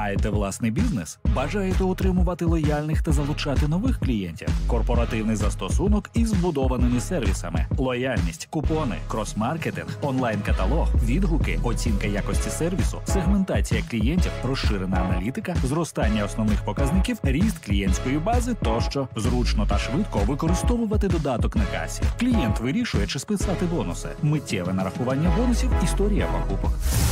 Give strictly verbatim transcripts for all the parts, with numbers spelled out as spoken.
Маєте власний бізнес? Бажаєте утримувати лояльних та залучати нових клієнтів? Корпоративний застосунок із збудованими сервісами. Лояльність, купони, крос-маркетинг, онлайн-каталог, відгуки, оцінка якості сервісу, сегментація клієнтів, розширена аналітика, зростання основних показників, ріст клієнтської бази тощо. Зручно та швидко використовувати додаток на касі. Клієнт вирішує, чи списати бонуси. Миттєве нарахування бонусів, історія покупок.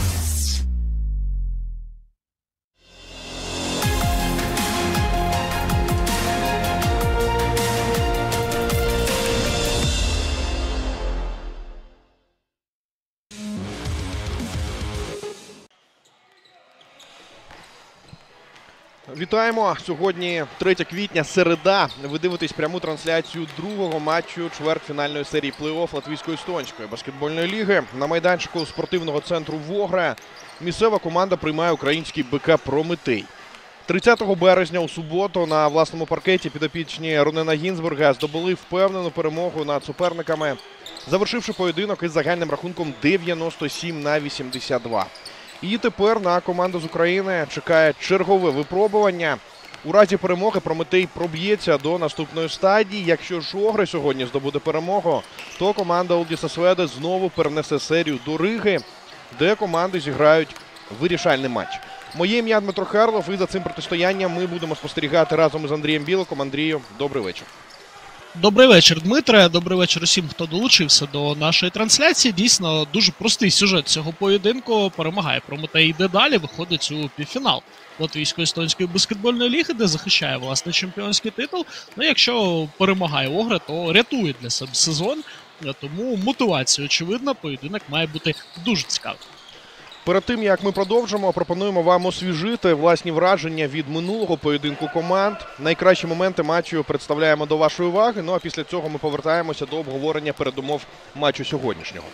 Вітаємо! Сьогодні третє квітня, середа. Ви дивитесь пряму трансляцію другого матчу чвертьфінальної серії плей-офф Латвійсько-естонської баскетбольної ліги. На майданчику спортивного центру «Вогра» місцева команда приймає український БК «Прометей». тридцятого березня у суботу на власному паркеті підопічні Ронена Гінзбурга здобули впевнену перемогу над суперниками, завершивши поєдинок із загальним рахунком дев'яносто сім на вісімдесят два. І тепер на команду з України чекає чергове випробування. У разі перемоги Прометей проб'ється до наступної стадії. Якщо ж Огри сьогодні здобуде перемогу, то команда Олдіса Сведе знову перенесе серію до Риги, де команди зіграють вирішальний матч. Моє ім'я Дмитро Харлов, і за цим протистоянням ми будемо спостерігати разом із Андрієм Біликом. Андрію, добрий вечір. Добрий вечір, Дмитре. Добрий вечір усім, хто долучився до нашої трансляції. Дійсно, дуже простий сюжет цього поєдинку. Перемагає Прометей, йде далі, виходить у півфінал Латвійсько-естонської баскетбольної ліги, де захищає власний чемпіонський титул. Ну, якщо перемагає Огри, то рятує для себе сезон. Тому мотивація очевидна, поєдинок має бути дуже цікавим. Перед тим, як ми продовжимо, пропонуємо вам освіжити власні враження від минулого поєдинку команд. Найкращі моменти матчу представляємо до вашої уваги. Ну а після цього ми повертаємося до обговорення передумов матчу сьогоднішнього.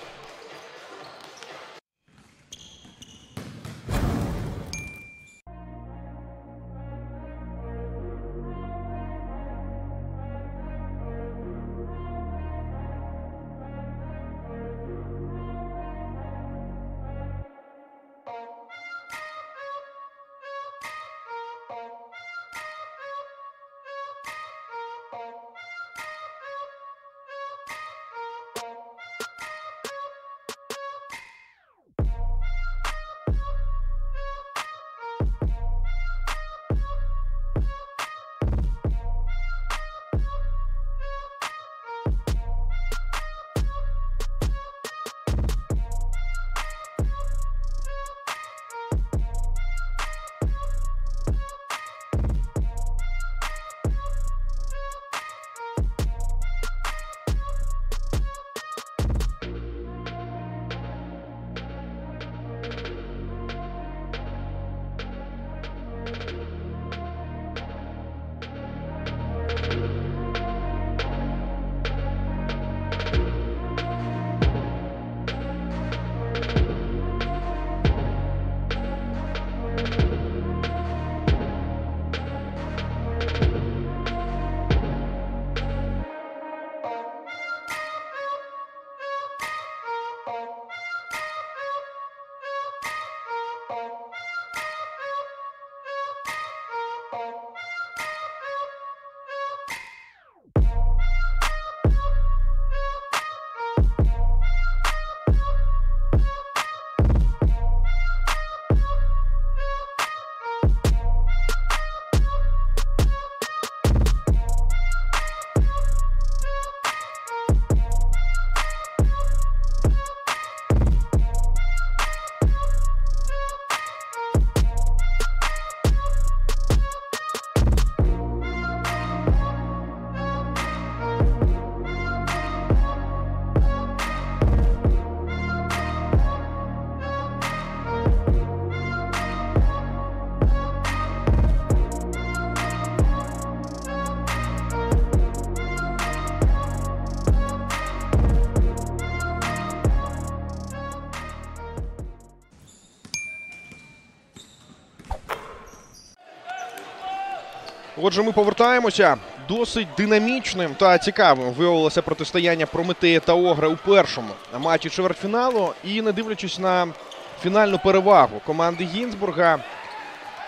Отже, ми повертаємося. Досить динамічним та цікавим виявилося протистояння Прометея та Огри у першому матчі чвертьфіналу. І не дивлячись на фінальну перевагу команди Гінзбурга,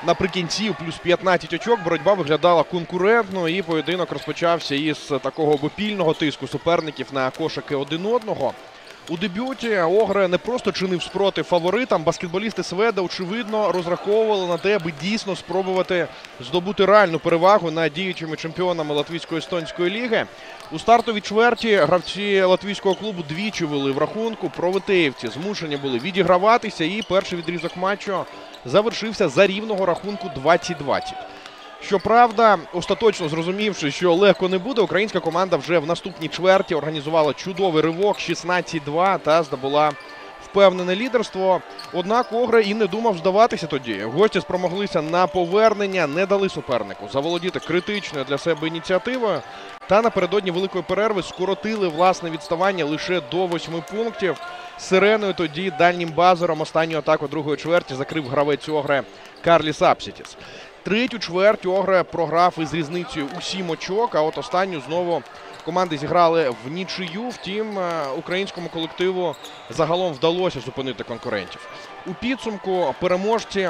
наприкінці плюс п'ятнадцять очок. Боротьба виглядала конкурентно і поєдинок розпочався із такого обопільного тиску суперників на кошики один одного. У дебюті Огре не просто чинив спротив фаворитам. Баскетболісти Сведа, очевидно, розраховували на те, аби дійсно спробувати здобути реальну перевагу над діючими чемпіонами Латвійсько-естонської ліги. У стартовій чверті гравці латвійського клубу двічі вели в рахунку. Прометеївці змушені були відіграватися, і перший відрізок матчу завершився за рівного рахунку двадцять двадцять. Щоправда, остаточно зрозумівши, що легко не буде, українська команда вже в наступній чверті організувала чудовий ривок шістнадцять два та здобула впевнене лідерство. Однак Огре і не думав здаватися тоді. Гості спромоглися на повернення, не дали супернику заволодіти критичною для себе ініціативою. Та напередодні великої перерви скоротили власне відставання лише до восьми пунктів. Сиреною тоді дальнім базером останню атаку другої чверті закрив гравець Огре Карліс Апсітіс. Третю чверть Огре програв із різницею у сім очок, а от останню знову команди зіграли в нічию. Втім, українському колективу загалом вдалося зупинити конкурентів. У підсумку переможці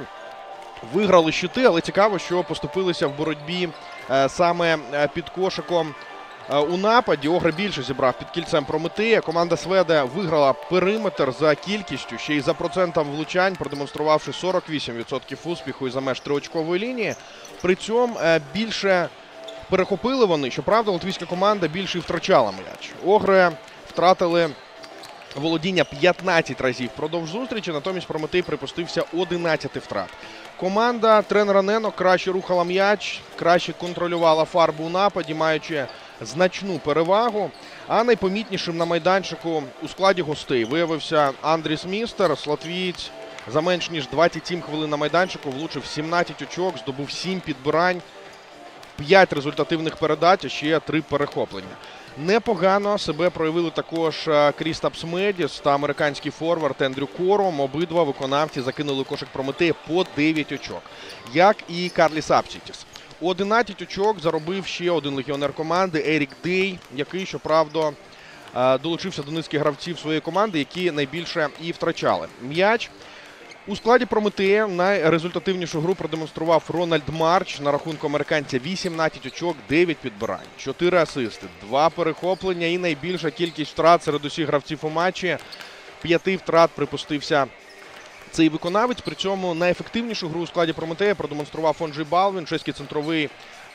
виграли щити, але цікаво, що поступилися в боротьбі саме під кошиком у нападі. Огре більше зібрав під кільцем Прометея. Команда Сведа виграла периметр за кількістю, ще й за процентом влучань, продемонструвавши сорок вісім відсотків успіху із за меж триочкової лінії. При цьому більше перехопили вони. Щоправда, латвійська команда більше і втрачала м'яч. Огре втратили володіння п'ятнадцять разів впродовж зустрічі, натомість Прометей припустився одинадцяти втрат. Команда тренера Нено краще рухала м'яч, краще контролювала фарбу у нападі, маючи значну перевагу. А найпомітнішим на майданчику у складі гостей виявився Андріс Містерс. Латвієць за менш ніж двадцять сім хвилин на майданчику влучив сімнадцять очок, здобув сім підбирань, п'ять результативних передач, а ще три перехоплення. Непогано себе проявили також Крістапс Медіс та американський форвард Ендрю Кором. Обидва виконавці закинули кошик Прометея по дев'ять очок, як і Карліс Апсітіс. одинадцять очок заробив ще один легіонер команди Ерік Дей, який, щоправда, долучився до низки гравців своєї команди, які найбільше і втрачали м'яч. У складі Прометея найрезультативнішу гру продемонстрував Рональд Марч. На рахунку американця вісімнадцять очок, дев'ять підбирань, чотири асисти, два перехоплення і найбільша кількість втрат серед усіх гравців у матчі. П'яти втрат припустився цей виконавець. При цьому найефективнішу гру у складі Прометея продемонстрував Онджей Балвін. Чеський центровий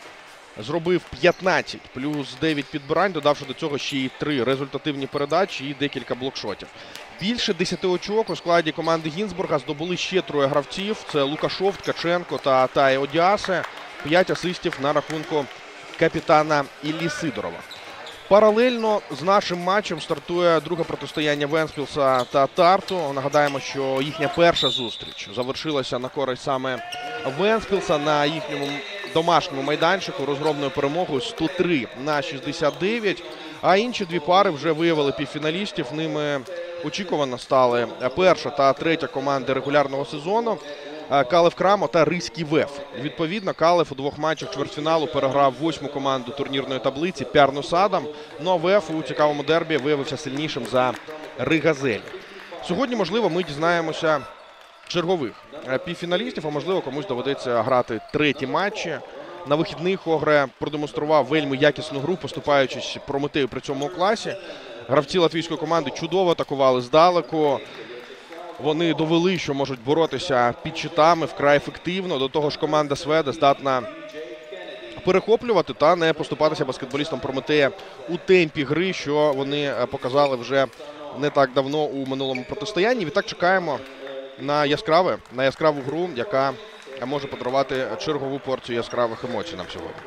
зробив п'ятнадцять плюс дев'ять підбирань, додавши до цього ще й три результативні передачі і декілька блокшотів. Більше десяти очок у складі команди Гінзбурга здобули ще троє гравців. Це Лукашов, Ткаченко та Тає Одіасе. П'ять асистів на рахунку капітана Іллі Сидорова. Паралельно з нашим матчем стартує друге протистояння Вентспілса та Тарту. Нагадаємо, що їхня перша зустріч завершилася на користь саме Вентспілса на їхньому домашньому майданчику розгромною перемогою сто три на шістдесят дев'ять. А інші дві пари вже виявили півфіналістів. Ними очікувано стали перша та третя команди регулярного сезону. Калев Крамо та Ризький Веф. Відповідно, Калев у двох матчах чвертьфіналу переграв восьму команду турнірної таблиці Пярну Садам. Ну а Веф у цікавому дербі виявився сильнішим за Ригазель. Сьогодні, можливо, ми дізнаємося чергових півфіналістів, а можливо, комусь доведеться грати треті матчі. На вихідних Огре продемонстрував вельми якісну гру, поступаючись Прометею при цьому у класі. Гравці латвійської команди чудово атакували здалеку. Вони довели, що можуть боротися під щитами вкрай ефективно. До того ж, команда Сведа здатна перехоплювати та не поступатися баскетболістам Прометея у темпі гри, що вони показали вже не так давно у минулому протистоянні. Відтак чекаємо на яскраве, на яскраву гру, яка може подарувати чергову порцію яскравих емоцій нам сьогодні.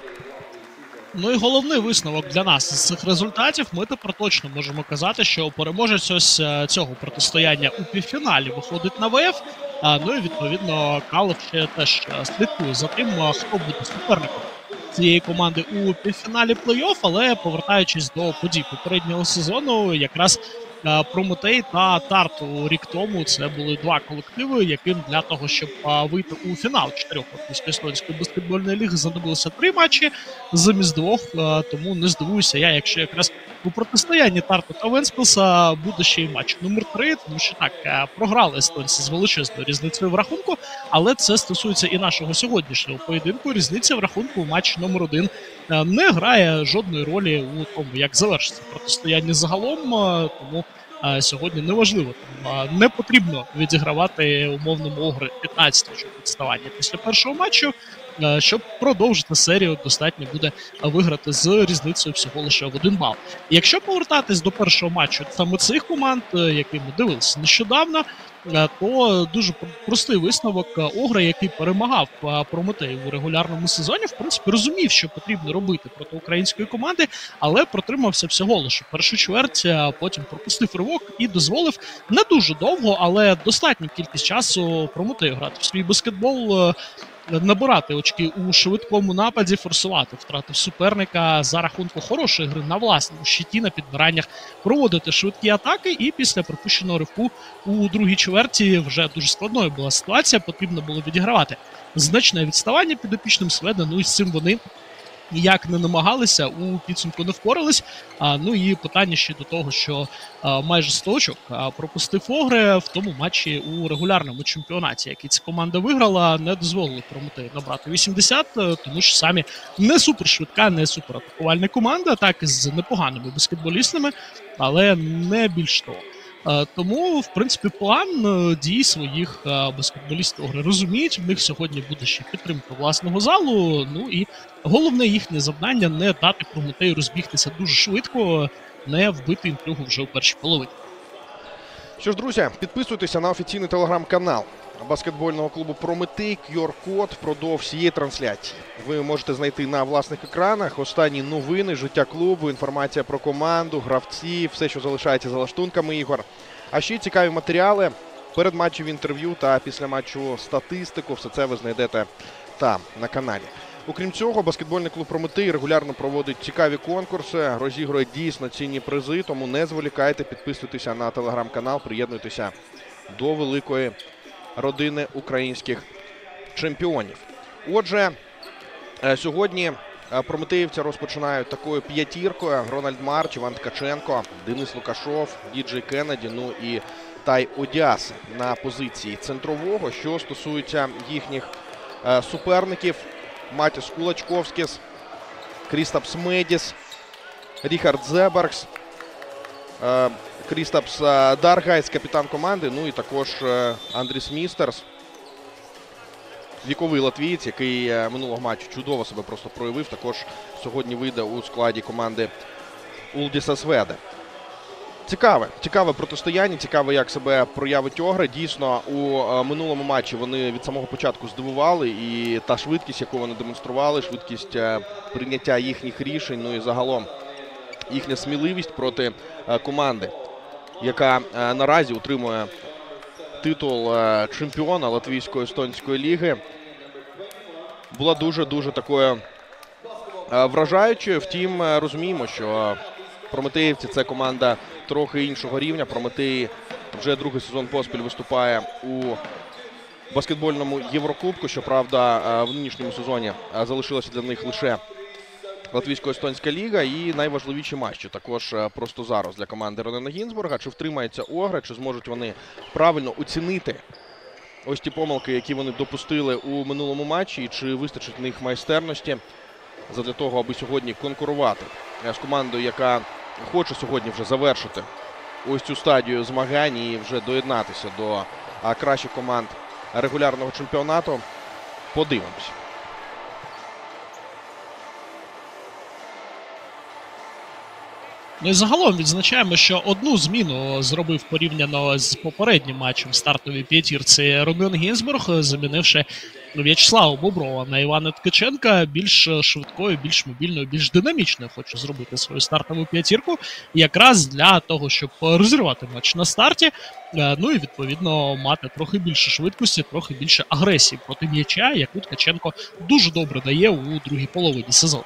Ну і головний висновок для нас з цих результатів. Ми тепер точно можемо казати, що переможець ось цього протистояння у півфіналі виходить на ВФ. Ну і відповідно Калев ще теж слідкує за тим, хто буде суперником цієї команди у півфіналі плей-офф. Але повертаючись до подій попереднього сезону, якраз Прометей та Тарту рік тому це були два колективи, яким для того, щоб вийти у фінал чотирьох Латвійсько-естонської баскетбольної ліги, знадобилося три матчі замість двох. Тому не здивуюся я, якщо якраз у протистоянні Тарту та Вентспілса буде ще й матч номер три, тому що так, програли естонці з величезною різницею в рахунку, але це стосується і нашого сьогоднішнього поєдинку. Різниця в рахунку матч номер один не грає жодної ролі у тому, як завершиться протистояння загалом, тому сьогодні неважливо, там, не потрібно відігравати умовному Огри п'ятнадцяте відставання після першого матчу. Щоб продовжити серію, достатньо буде виграти з різницею всього лише в один бал. Якщо повертатись до першого матчу саме цих команд, який ми дивилися нещодавно, то дуже простий висновок. Огра, який перемагав Прометей у регулярному сезоні, в принципі, розумів, що потрібно робити проти української команди, але протримався всього лише першу чверть, а потім пропустив ривок і дозволив не дуже довго, але достатню кількість часу Прометею грати в свій баскетбол, набирати очки у швидкому нападі, форсувати втрати суперника за рахунку хорошої гри на власному щиті, на підбираннях, проводити швидкі атаки, і після пропущеного ривку у другій чверті вже дуже складною була ситуація, потрібно було відігравати значне відставання підопічним Сведа, ну і з цим вони ніяк не намагалися, у підсумку не впорались. А, ну і питання ще до того, що а, майже сто очок а, пропустив Огре в тому матчі у регулярному чемпіонаті, який ця команда виграла, не дозволили Прометею набрати вісімдесят, тому що самі не супершвидка, не суператакувальна команда, так з непоганими баскетболістами, але не більш того. Тому, в принципі, план дій своїх баскетболістів Огри розуміють. В них сьогодні буде ще підтримка власного залу. Ну і головне їхнє завдання не дати Прометею розбігтися дуже швидко, не вбити інтригу вже у першій половині. Що ж, друзі, підписуйтеся на офіційний телеграм-канал баскетбольного клубу «Прометей». кю ар-код впродовж цієї трансляції ви можете знайти на власних екранах. Останні новини, життя клубу, інформація про команду, гравців, все, що залишається за лаштунками ігор. А ще цікаві матеріали, перед матчем інтерв'ю та після матчу статистику. Все це ви знайдете там, на каналі. Окрім цього, баскетбольний клуб «Прометей» регулярно проводить цікаві конкурси, розігрує дійсно цінні призи, тому не зволікайте, підписуйтеся на телеграм-канал, приєднуйтеся до великої родини українських чемпіонів. Отже, сьогодні прометеївці розпочинають такою п'ятіркою: Рональд Марч, Іван Ткаченко, Денис Лукашов, Діджей Кеннеді, ну і Тай Одіас на позиції центрового. Що стосується їхніх суперників: Матіс Кулачковськіс, Крістапс Медіс, Ріхард Зебергс, Крістапс Даргайс, капітан команди, ну і також Андріс Містерс, віковий латвієць, який минулого матчу чудово себе просто проявив, також сьогодні вийде у складі команди Улдіса Сведе. Цікаве, цікаве протистояння, цікаве, як себе проявить Огра. Дійсно, у минулому матчі вони від самого початку здивували, і та швидкість, яку вони демонстрували, швидкість прийняття їхніх рішень, ну і загалом їхня сміливість проти команди, яка наразі утримує титул чемпіона Латвійсько-естонської ліги, була дуже-дуже такою вражаючою. Втім, розуміємо, що прометеївці – це команда трохи іншого рівня. Прометей вже другий сезон поспіль виступає у баскетбольному Єврокубку. Щоправда, в нинішньому сезоні залишилася для них лише Латвійсько-естонська ліга і найважливіші матчі також просто зараз для команди Ронена Гінзбурга. Чи втримається Огра, чи зможуть вони правильно оцінити ось ті помилки, які вони допустили у минулому матчі, і чи вистачить в них майстерності задля того, аби сьогодні конкурувати з командою, яка хоче сьогодні вже завершити ось цю стадію змагань і вже доєднатися до кращих команд регулярного чемпіонату. Подивимось. Ну і загалом відзначаємо, що одну зміну зробив порівняно з попереднім матчем в стартовій п'ятірці Ронен Гінзбург, замінивши В'ячеслава Боброва на Івана Ткаченка. Більш швидкою, більш мобільною, більш динамічною хоче зробити свою стартову п'ятірку, якраз для того, щоб розірвати матч на старті, ну і відповідно мати трохи більше швидкості, трохи більше агресії проти м'яча, яку Ткаченко дуже добре дає у другій половині сезону.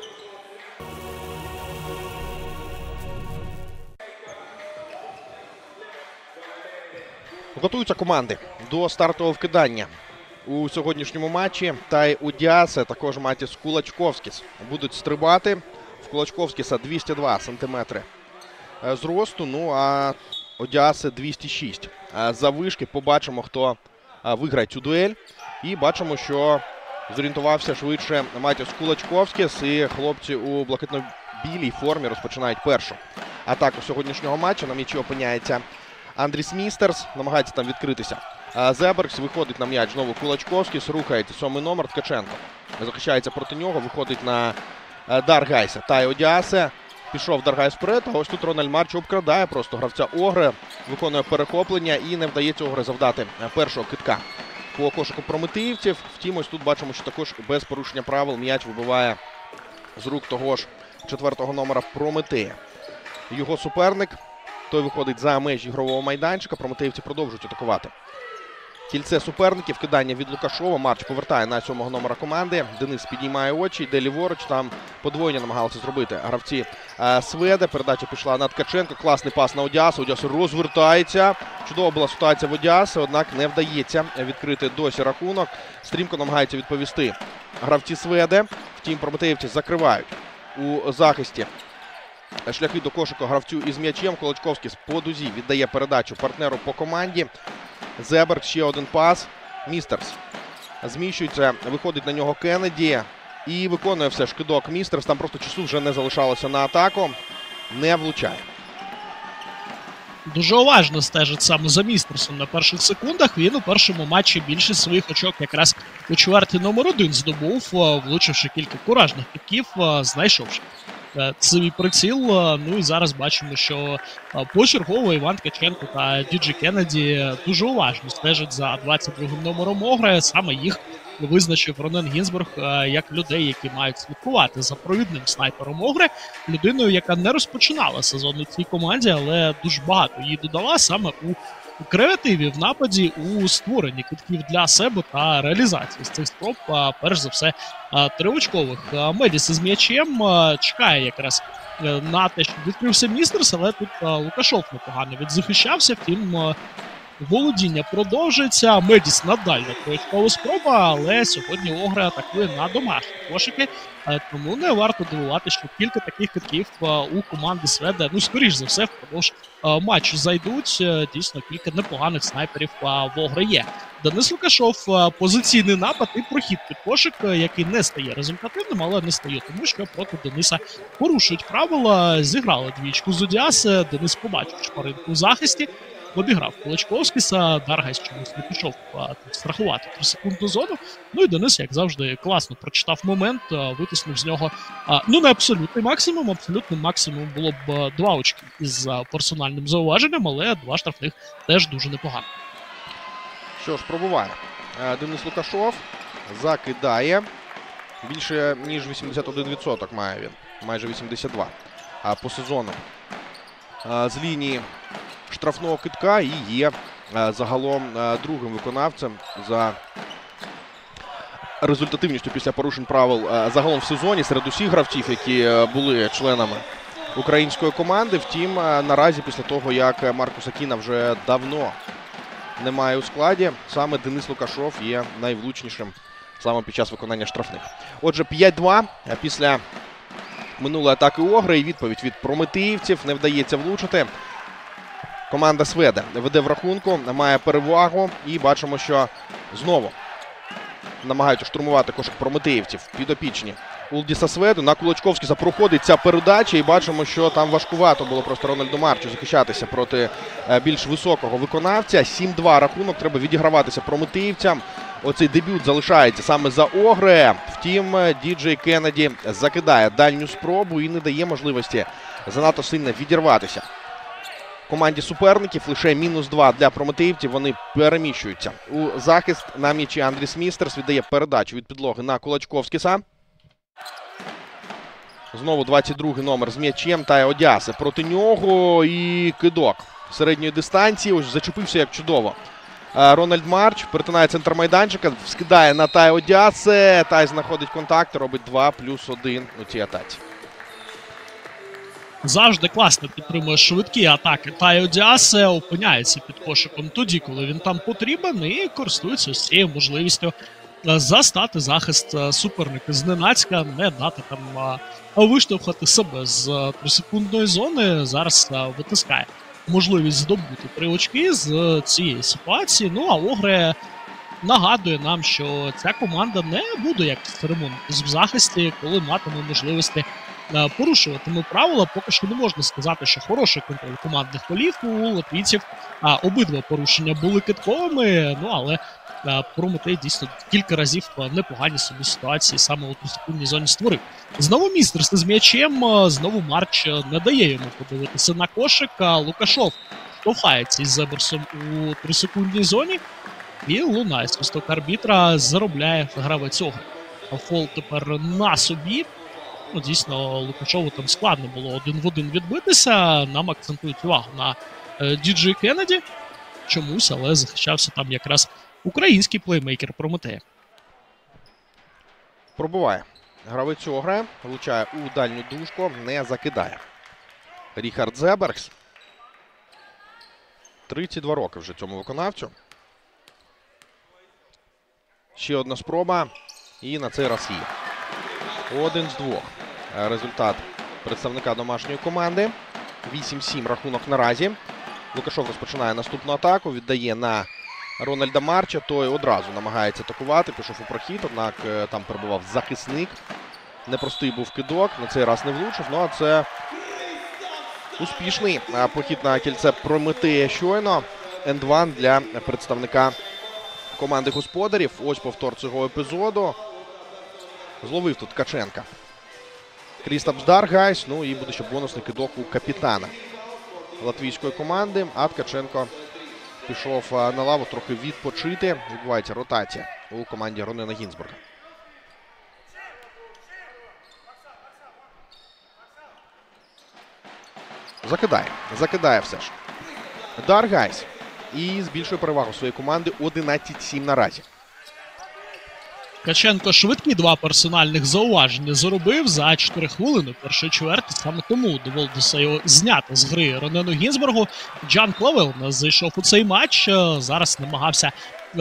Готуються команди до стартового вкидання у сьогоднішньому матчі. Тай Одіас, також Матіс Кулачковськіс будуть стрибати в Кулачковськіса двісті два сантиметри зросту, ну а Одіаси двісті шість заввишки. Побачимо, хто виграє цю дуель. І бачимо, що зорієнтувався швидше Матіос Кулачковськіс, і хлопці у блакитно-білій формі розпочинають першу атаку сьогоднішнього матчу. На м'ячі опиняється Андріс Містерс, намагається там відкритися. Зеберкс, виходить на м'яч знову Кулачковськіс, рухається сьомий номер Ткаченко. Захищається проти нього, виходить на Даргайса. Та й Одіасе. Пішов Даргайс вперед, а ось тут Рональд Марч обкрадає просто гравця Огри, виконує перехоплення і не вдається Огри завдати першого кидка по кошику прометеївців. Втім, ось тут бачимо, що також без порушення правил м'яч вибиває з рук того ж четвертого номера Прометея. Його суперник, той виходить за межі ігрового майданчика, прометеївці продовжують атакувати. Кільце суперників, кидання від Лукашова, Марч повертає на сьомого номера команди, Денис піднімає очі, йде ліворуч, там подвоєння намагалися зробити гравці е, Сведе, передача пішла на Ткаченко, класний пас на Одіасу, Одіаса розвертається, чудова була ситуація в Одіаси, однак не вдається відкрити досі рахунок, стрімко намагається відповісти гравці Сведе, втім прометеївці закривають у захисті шляхи до кошика гравцю із м'ячем. Кулачковський по дузі віддає передачу партнеру по команді. Зеберг, ще один пас. Містерс зміщується, виходить на нього Кеннеді і виконує все ж кидок Містерс. Там просто часу вже не залишалося на атаку. Не влучає. Дуже уважно стежить саме за Містерсом на перших секундах. Він у першому матчі більшість своїх очок якраз у чверті номер один здобув, влучивши кілька куражних кидків, знайшовши свій приціл. Ну і зараз бачимо, що почергово Іван Ткаченко та Діджі Кеннеді дуже уважно стежать за двадцять другим номером Огри. Саме їх визначив Ронен Гінзбург як людей, які мають слідкувати за провідним снайпером Огри, людиною, яка не розпочинала сезон у цій команді, але дуже багато їй додала саме у у креативі, в нападі, у створенні китків для себе та реалізації з цих спроб, перш за все, тривочкових. Медіс із м'ячем чекає якраз на те, щоб відкрився Містерс, але тут Лукашов непогано відзахищався, втім володіння продовжується. Медіс надалі тривочкова спроба, але сьогодні Огри атакує на домашні кошики, тому не варто дивувати, що кілька таких китків у команди Сведе, ну, скоріш за все, впродовж матчу зайдуть. Дійсно, кілька непоганих снайперів в Огри є. Денис Лукашов, позиційний напад і прохід під кошик, який не стає результативним, але не стає, тому що проти Дениса порушують правила. Зіграли двічку з Одіаси, Денис побачив шпаринку у захисті, обіграв Кулачковськіса, Даргайс чомусь не пішов а, страхувати трисекундну зону. Ну і Денис, як завжди, класно прочитав момент, а, витиснув з нього, а, ну, не абсолютний максимум, абсолютним максимум було б а, два очки із а, персональним зауваженням, але два штрафних теж дуже непогано. Що ж, пробуває Денис Лукашов, закидає. Більше ніж вісімдесят один відсоток має він, майже вісімдесят два а, по сезону. А, з лінії штрафного кидка і є а, загалом а, другим виконавцем за результативністю після порушень правил а, загалом в сезоні серед усіх гравців, які а, були членами української команди. Втім, а, наразі після того, як Маркус Акіна вже давно немає у складі, саме Денис Лукашов є найвлучнішим саме під час виконання штрафних. Отже, п'ять два після минулої атаки Огри і відповідь від прометеївців. Не вдається влучити. Команда Сведе веде в рахунку, має перевагу і бачимо, що знову намагаються штурмувати кошик прометеївців підопічні Улдіса Сведу. На Кулачковськіса проходить ця передача і бачимо, що там важкувато було просто Рональду Марчу захищатися проти більш високого виконавця. сім два рахунок, треба відіграватися прометеївцям. Оцей дебют залишається саме за Огри. Втім, Діджей Кеннеді закидає дальню спробу і не дає можливості занадто сильно відірватися команді суперників. Лише мінус два для прометеївців. Вони переміщуються у захист. На м'ячі Андріс Містерс віддає передачу від підлоги на Кулачковськіса. Знову двадцять другий номер з м'ячем та Одіаси проти нього. І кидок середньої дистанції. Ось зачепився як чудово Рональд Марч. Перетинає центр майданчика. Скидає на Тай Одіаси. Тай знаходить контакт. Робить два плюс один у цій атаці. Завжди класно підтримує швидкі атаки. Тай Одіаси опиняється під кошиком тоді, коли він там потрібен, і користується цією можливістю застати захист суперника зненацька, не дати там виштовхати себе з трисекундної зони. Зараз витискає можливість здобути три очки з цієї ситуації. Ну а Огре нагадує нам, що ця команда не буде як церемонитись в захисті, коли матиме можливості порушуватиме правила. Поки що не можна сказати, що хороший контроль командних голів у латвійців. А обидва порушення були китковими, ну але Прометей дійсно кілька разів непогані собі ситуації саме у трисекундній зоні створив. Знову містерс з м'ячем, знову Марч не дає йому подивитися на кошик. Лукашов штовхається із Зеберсом у трисекундній зоні. І лунає свисток арбітра, заробляє гравець Огри. Фол тепер на собі. Ну, дійсно, Лукашову там складно було один в один відбитися. Нам акцентують увагу на е, Діджей Кеннеді. Чомусь, але захищався там якраз український плеймейкер Прометея. Пробуває. Гравець Огри влучає у дальню дужку, не закидає. Ріхард Зеберкс. тридцять два роки вже цьому виконавцю. Ще одна спроба. І на цей раз є. Один з двох. Результат представника домашньої команди. вісім сім рахунок наразі. Лукашов розпочинає наступну атаку. Віддає на Рональда Марча. Той одразу намагається атакувати. Пішов у прохід, однак там перебував захисник. Непростий був кидок. На цей раз не влучив. Ну а це успішний похід на кільце Прометея щойно. енд ван для представника команди господарів. Ось повтор цього епізоду. Зловив тут Ткаченка. Крістапс Даргайс. Ну і буде ще бонусний кидок у капітана латвійської команди. А Ткаченко пішов на лаву трохи відпочити. Відбувається ротація у команді Ронена Гінзбурга. Закидає. Закидає все ж. Даргайс. І збільшує перевагу своєї команди одинадцять сім наразі. Ткаченко швидкі два персональних зауваження заробив за чотири хвилини першої чверті. Саме тому довелося його зняти з гри Ронену Гінзбургу. Джан Клавел зайшов у цей матч. Зараз намагався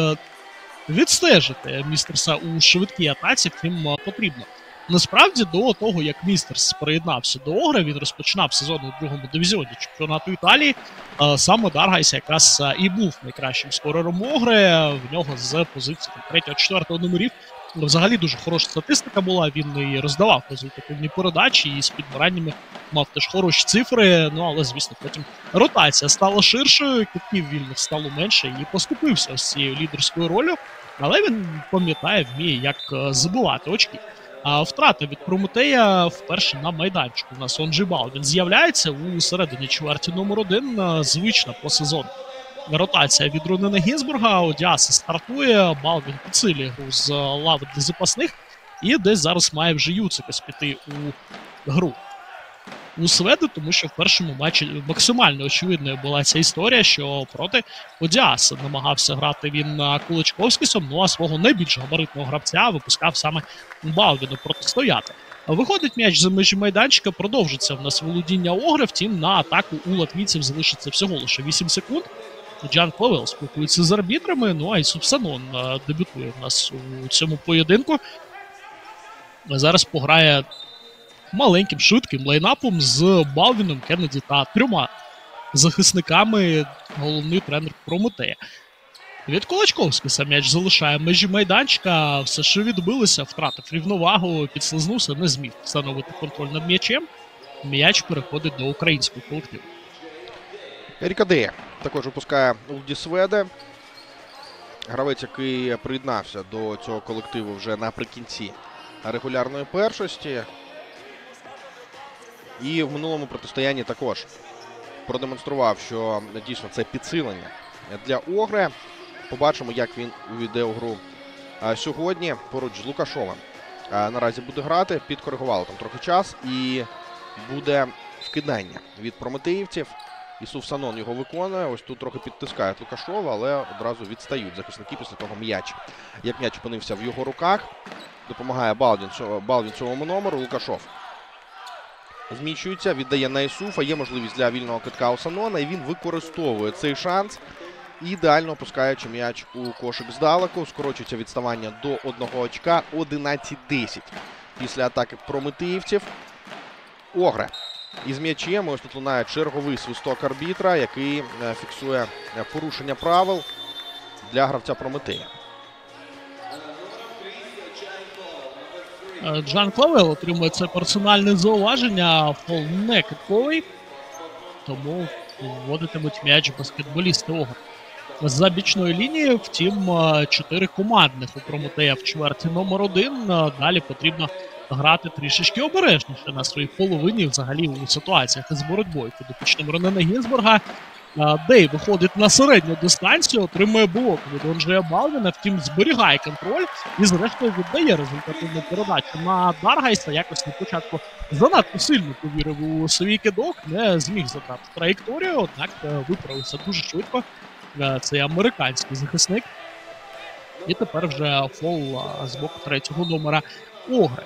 відстежити Містерса у швидкій атаці, втім потрібно. Насправді, до того, як Містерс приєднався до Огри, він розпочинав сезон у другому дивізіоні чемпіонату Італії. Саме Даргайс якраз і був найкращим скорером Огри. В нього з позиції третього-четвертого номерів взагалі дуже хороша статистика була. Він і роздавав результативні передачі, і з підбираннями мав теж хороші цифри. Ну, але, звісно, потім ротація стала ширшою, китків вільних стало менше і поступився з цією лідерською ролью. Але він пам'ятає, вміє, як забивати очки. А втрата від Прометея вперше на майданчику. У нас Онджі Балвін з'являється у середині чверті номер один, звична по сезону. Ротація від Ронена Гінзбурга, Одіаса стартує, Балвін підсилює гру з лави для запасних і десь зараз має вже Юцикас піти у гру у Сведи, тому що в першому матчі максимально очевидною була ця історія, що проти Одіаса намагався грати він Куличковськісом, ну а свого найбільш габаритного гравця випускав саме Балвіну протистояти. Виходить м'яч за межі майданчика, продовжиться в нас володіння Огри, втім на атаку у латвійців залишиться всього лише вісім секунд. Джан Клавел спілкується з арбітрами, ну а Ісуф Санон дебютує в нас у цьому поєдинку. Зараз пограє маленьким, швидким лайнапом з Балвіном, Кеннеді та трьома захисниками головний тренер Прометея. Від Кулачковського м'яч залишає межі майданчика, все що відбилося, втратив рівновагу, підслизнувся, не зміг встановити контроль над м'ячем. М'яч переходить до українського колективу. Рікадея також випускає Улді Сведе. Гравець, який приєднався до цього колективу вже наприкінці регулярної першості. І в минулому протистоянні також продемонстрував, що дійсно це підсилення для Огри. Побачимо, як він увійде у гру сьогодні поруч з Лукашовим. Наразі буде грати, підкоригували там трохи час і буде вкидання від прометеївців. Ісуф Санон його виконує. Ось тут трохи підтискають Лукашова, але одразу відстають захисники після того м'яч. Як м'яч опинився в його руках, допомагає Балвін, Балвін цьому номеру. Лукашов зміщується, віддає на Ісуфа. Є можливість для вільного китка у Санона, і він використовує цей шанс. ідеально опускаючи м'яч у кошик здалеку. Скорочується відставання до одного очка. одинадцять десять після атаки прометеївців. Огре із м'ячем. Ось тут лунає черговий свисток арбітра, який фіксує порушення правил для гравця Прометея. Джан Клавел отримує це персональне зауваження, фол не китковий, тому вводитимуть м'яч баскетболісти Огр. За бічною лінією, втім, чотири командних у Прометея в чверті номер один. Далі потрібно грати трішечки обережніше на своїй половині, взагалі у ситуаціях із боротьбою підопічним Ронена Гінзбурга. Дей виходить на середню дистанцію, отримує блок від Онджея Балвіна, втім зберігає контроль і зрештою віддає результативну передачу на Даргайса. Якось на початку занадто сильно повірив у свій кидок, не зміг забрати траєкторію, однак виправився дуже швидко. Це американський захисник. І тепер вже фол з боку третього номера Огри.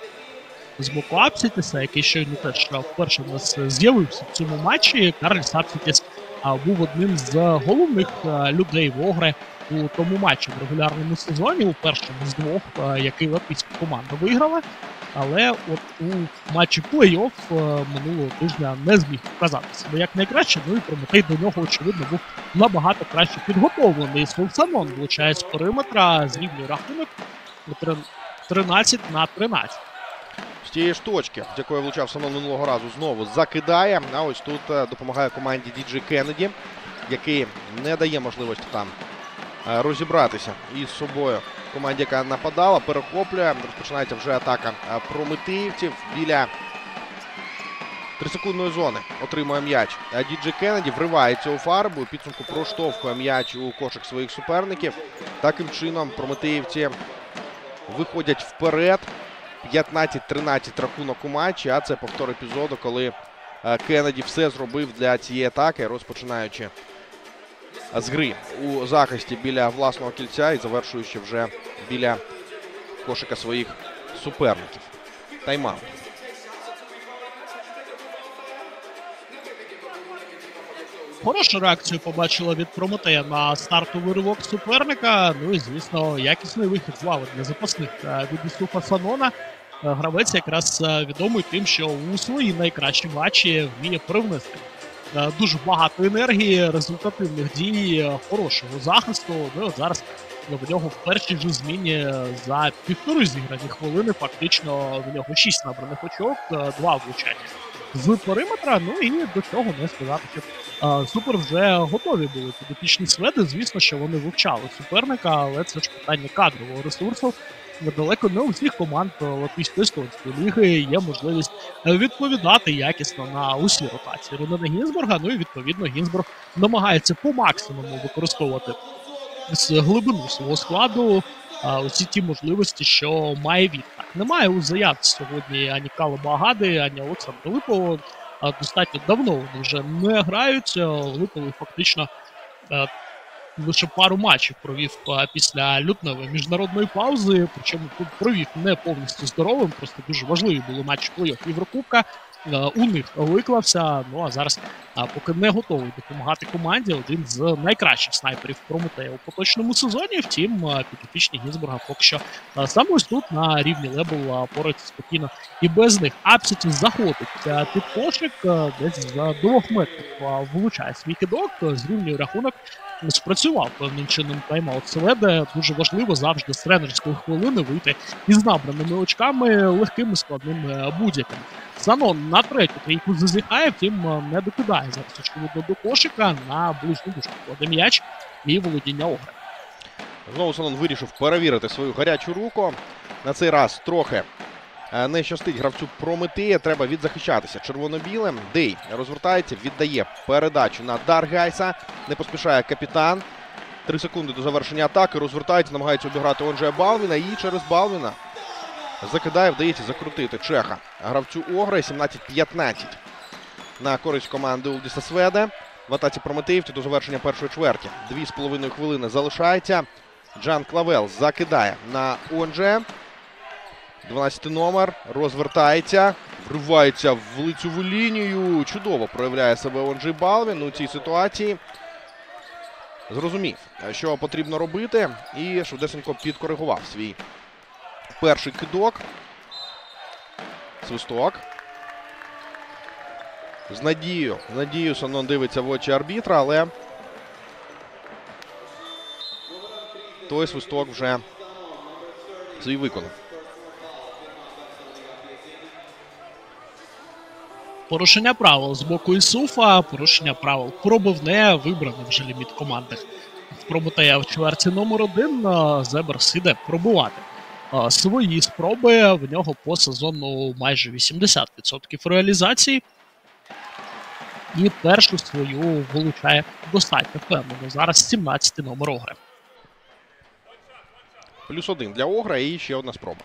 З боку Апсітіса, який щойно теж вперше у нас з'явився в цьому матчі, Карліс Апсітіс був одним з головних людей в Огри у тому матчі в регулярному сезоні, у першому з двох, який латвійська команда виграла. Але от у матчі плей-офф минулого тижня не зміг показати себе як найкраще, ну і Прометей до нього, очевидно, був набагато краще підготовлений. Солсанон влучає з периметра, зрівнює рахунок тринадцять на тринадцять. З тієї ж точки, з якої влучав Санон минулого разу, знову закидає. А ось тут допомагає команді Ді-Джей Кеннеді, який не дає можливості там розібратися із собою команді, яка нападала, перехоплює. Розпочинається вже атака прометеївців біля трисекундної зони. Отримує м'яч. Ді-Джей Кеннеді вривається у фарбу, у підсумку проштовхує м'яч у кошик своїх суперників. Таким чином прометеївці виходять вперед. п'ятнадцять тринадцять рахунок у матчі, а це повтор епізоду, коли Кеннеді все зробив для цієї атаки, розпочинаючи з гри у захисті біля власного кільця і завершуючи вже біля кошика своїх суперників. Тайм-аут. Хорошу реакцію побачила від Прометея на стартовий ривок суперника. Ну і, звісно, якісний вихід з лави для запасних від Ісуфа Санона. Гравець якраз відомий тим, що у свої найкращі матчі вміє привнести дуже багато енергії, результативних дій, хорошого захисту. Ну, от зараз в нього в першій же зміні за півтори зіграні хвилини фактично в нього шість набраних очок, два влучання з периметра. Ну і до цього не сказати, що а, супер вже готові були підопічні Сведи. Звісно, що вони вивчали суперника, але це ж питання кадрового ресурсу. Недалеко не у всіх команд Латвійсько-Естонської ліги є можливість відповідати якісно на усі ротації Ронена Гінзбурга. Ну і відповідно Гінзбург намагається по максимуму використовувати з глибину свого складу а, усі ті можливості, що має він. Так, немає у заявці сьогодні ані Калаба Агади, ані Олександра Липова. А, достатньо давно вони вже не грають. Липовий фактично а, лише пару матчів провів а, після лютневої міжнародної паузи, причому тут провів не повністю здоровим, просто дуже важливі були матчі плей-офф Єврокубка. У них виклався, ну а зараз а, поки не готовий допомагати команді, один з найкращих снайперів Прометея у поточному сезоні. Втім, підопічні Гінзбурга поки що а, саме ось тут на рівні лебел поруються спокійно і без них. Апсітіс заходить а, під кошик, а, десь за двох метрів а, влучає свій кидок, зрівнює рахунок. Спрацював певним чином тайм-аут Сведе. Дуже важливо завжди з тренерської хвилини вийти із набраними очками, легкими, складними будь-якими. Санон на третю трійку зазіхає, втім не докидає зараз очевидно до кошика, на ближню дужку кладе м'яч і володіння Огри. Знову Санон вирішив перевірити свою гарячу руку. На цей раз трохи не щастить гравцю Прометея, треба відзахищатися червоно-білим. Дей розвертається, віддає передачу на Даргайса, не поспішає капітан. Три секунди до завершення атаки, розвертається, намагається обіграти Онджея Балвіна і через Балвіна закидає, вдається закрутити чеха гравцю Огри. сімнадцять п'ятнадцять на користь команди Улдіса Сведе. В атаці прометеївців до завершення першої чверті. Дві з половиною хвилини залишається. Джан Клавел закидає на Онджея. дванадцятий номер розвертається, вривається в лицеву лінію. Чудово проявляє себе Онджей Балвін у цій ситуації. зрозумів, що потрібно робити, і швидесенько підкоригував свій перший кидок. Свисток. З надією, з надією Санон дивиться в очі арбітра, але той свисток вже свій виконав. Порушення правил з боку Ісуфа, порушення правил пробивне, вибраний вже ліміт команди. В Прометея в чверті номер один Зебрс іде пробувати свої спроби. В нього по сезону майже вісімдесят відсотків реалізації. І першу свою вилучає достатньо впевнено. Зараз сімнадцятий номер Огри. Плюс один для Огра і ще одна спроба.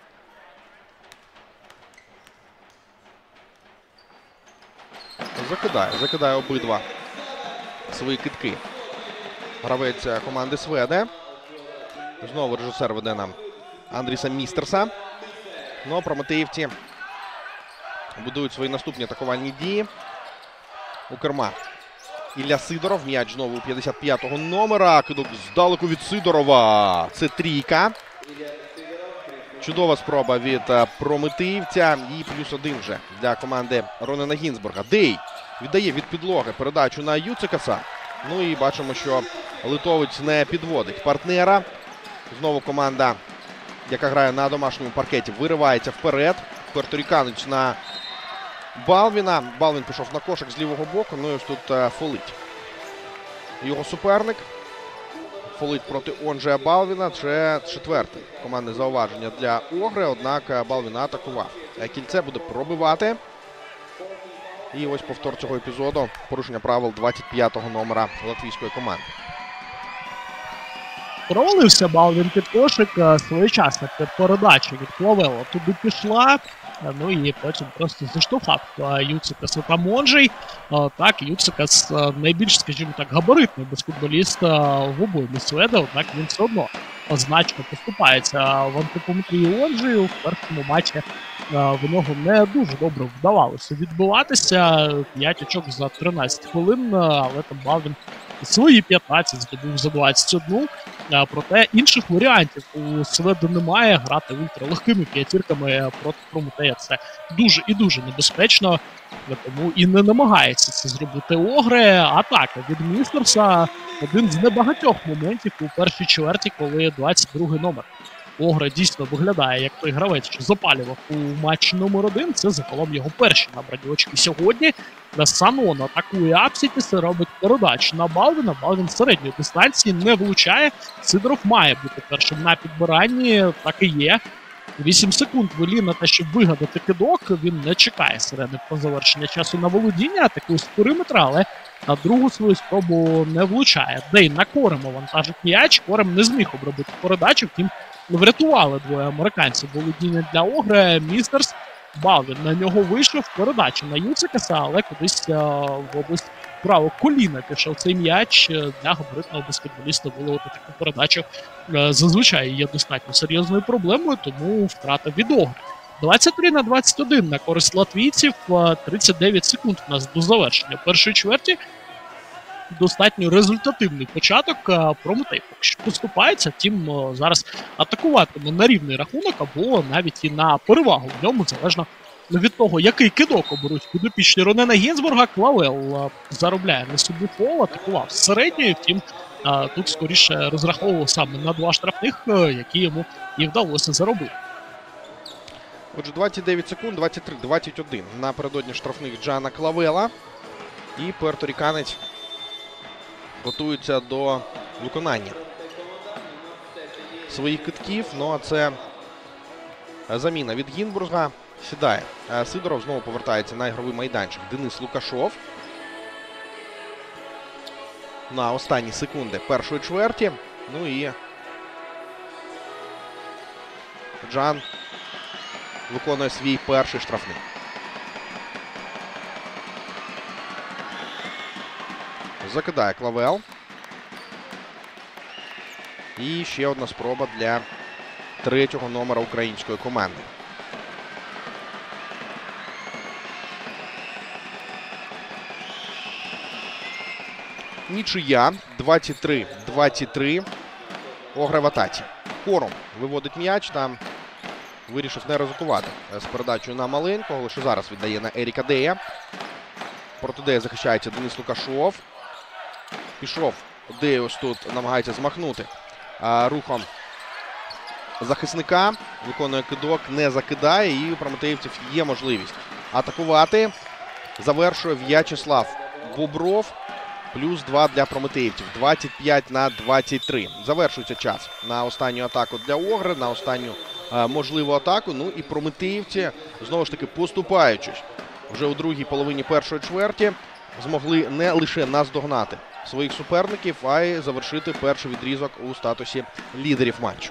Закидає, закидає обидва свої кидки. Гравець команди Сведе. Знову режисер веде нам Андріса Містерса. Ну, прометеївці будують свої наступні атакувальні дії. У керма Ілля Сидоров. М'яч знову у п'ятдесят п'ятого номера. Кидок здалеку від Сидорова. Це трійка. Чудова спроба від прометеївця. І плюс один вже для команди Ронена Гінзбурга. Дей віддає від підлоги передачу на Юцикаса. Ну і бачимо, що литовець не підводить партнера. Знову команда, яка грає на домашньому паркеті, виривається вперед. Пуерторіканець на Балвіна. Балвін пішов на кошик з лівого боку. Ну і ось тут uh, фолить його суперник. Фолить проти Онджея Балвіна. Це четверте командне зауваження для Огри. Однак Балвіна атакував. Кільце буде пробивати. І ось повтор цього епізоду. Порушення правил двадцять п'ятого номера латвійської команди. Провалився Балвін під кошик. Своєчасно передача від Клавела туди пішла. Ну і потім просто заштовхав Юцикаса та Монджей. Так, Юцикас найбільш, скажімо так, габаритний баскетболіст в обоймі Сведа, однак він все одно значно поступається в антипометрії Онджею. В першому матчі в нього не дуже добре вдавалося відбиватися. п'ять очок за тринадцять хвилин, але там Балвін свої п'ятнадцять здобув за двадцять один. Проте інших варіантів у Сведу немає. Грати ультралегкими п'ятірками проти Прометея – це дуже і дуже небезпечно. Тому і не намагається це зробити Огри. Атака від Містерса – один з небагатьох моментів у першій чверті, коли двадцять другий номер Огра дійсно виглядає як той гравець, що запалював у матчі номер один. Це загалом його перші набрані очки сьогодні. Санон атакує Апсітіса, робить передачу на Балвіна. Балвін з середньої дистанції не влучає. Сидоров має бути першим на підбиранні. Так і є. вісім секунд вели на те, щоб вигадати кидок. Він не чекає сирени про завершення часу на володіння. Атакує з периметра, але на другу свою спробу не влучає. Дей на Корема вантажить м'яч. Корем не зміг обробити передачу, втім врятували двоє американців володіння для Огри. Містерс. Балвін на нього вийшов, передача на Юцикаса, але кудись а, в область правого коліна пішов цей м'яч. Для габаритного баскетболіста виловити таку передачу а, зазвичай є достатньо серйозною проблемою, тому втрата від Огри. двадцять три на двадцять один на користь латвійців, а, тридцять дев'ять секунд у нас до завершення першої чверті. Достатньо результативний початок. Прометей поки що поступається, втім зараз атакуватиме на рівний рахунок або навіть і на перевагу в ньому, залежно від того, який кидок оберуть підопічні Ронена Гінзбурга. Клавел заробляє на собі фол, атакував з середньої, втім тут скоріше розраховував саме на два штрафних, які йому і вдалося заробити. Отже, двадцять дев'ять секунд, двадцять три двадцять один напередодні штрафних Джана Клавела. І пуерторіканець готується до виконання своїх китків. Ну а це заміна від Гінзбурга. Сідає Сидоров, знову повертається на ігровий майданчик Денис Лукашов. На останні секунди першої чверті. Ну і Джан виконує свій перший штрафний. Закидає Клавел. І ще одна спроба для третього номера української команди. Нічия. двадцять три двадцять три. Огре в атаці. Кором виводить м'яч. Там вирішив не ризикувати з передачею на маленького. Лише зараз віддає на Еріка Дея. Проти Дея захищається Денис Лукашов. Пішов. Дей ось тут намагається змахнути а, рухом захисника. Виконує кидок, не закидає. І у прометеївців є можливість атакувати. Завершує В'ячеслав Бобров. Плюс два для прометеївців. двадцять п'ять на двадцять три. Завершується час на останню атаку для Огри, на останню е, можливу атаку. Ну і прометеївці, знову ж таки, поступаючись вже у другій половині першої чверті, змогли не лише наздогнати своїх суперників, а й завершити перший відрізок у статусі лідерів матчу.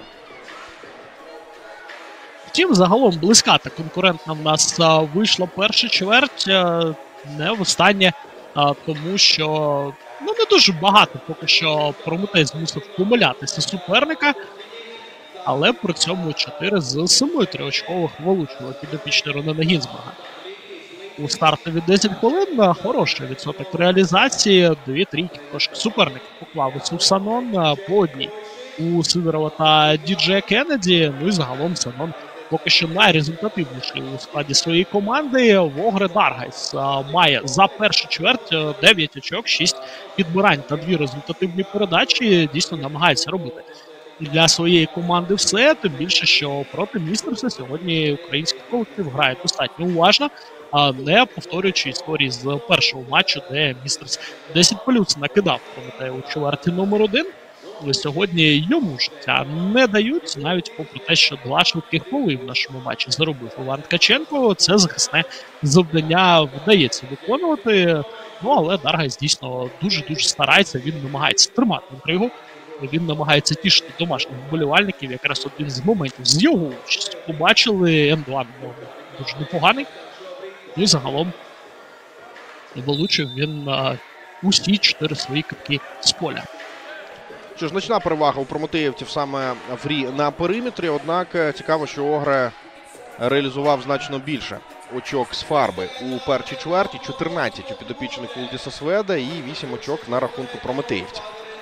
Втім, загалом близька та конкурентна в нас а, вийшла перша чверть, а, не востаннє, а, тому що ну, не дуже багато поки що Прометей змусив помилятися суперника, але при цьому чотири з семи триочкових вилучили підопічний Ронена Гінзбурга. У стартові десять хвилин хороший відсоток реалізації, дві трійки кошик суперників поклав у Сувсанон по одній. У Сидорова та Діджея Кеннеді, ну і загалом Санон поки що найрезультативніший у складі своєї команди. Вогре Даргайс має за першу чверть дев'ять очок, шість підбирань та дві результативні передачі. Дійсно намагається робити для своєї команди все, тим більше, що проти Містерса сьогодні український колектив грає достатньо уважно, а не повторюючи історії з першого матчу, де Містерс десять плюс накидав Прометею у чверті номер один. Сьогодні йому життя не дають, навіть попри те, що два швидких голи в нашому матчі заробив Іван Ткаченко. Це захисне завдання вдається виконувати. Ну, але Даргайс дійсно дуже-дуже старається, він намагається тримати інтригу. Він намагається тішити домашніх вболівальників. Якраз один з моментів з його участю побачили. Ем два дуже непоганий. Ну і загалом вилучив він а, усі чотири свої китки з поля. Що ж, значна перевага у прометеївців саме в грі на периметрі, однак цікаво, що Огре реалізував значно більше очок з фарби у першій чверті, чотирнадцять у підопічних Улдіса Сведа і вісім очок на рахунку прометеївців.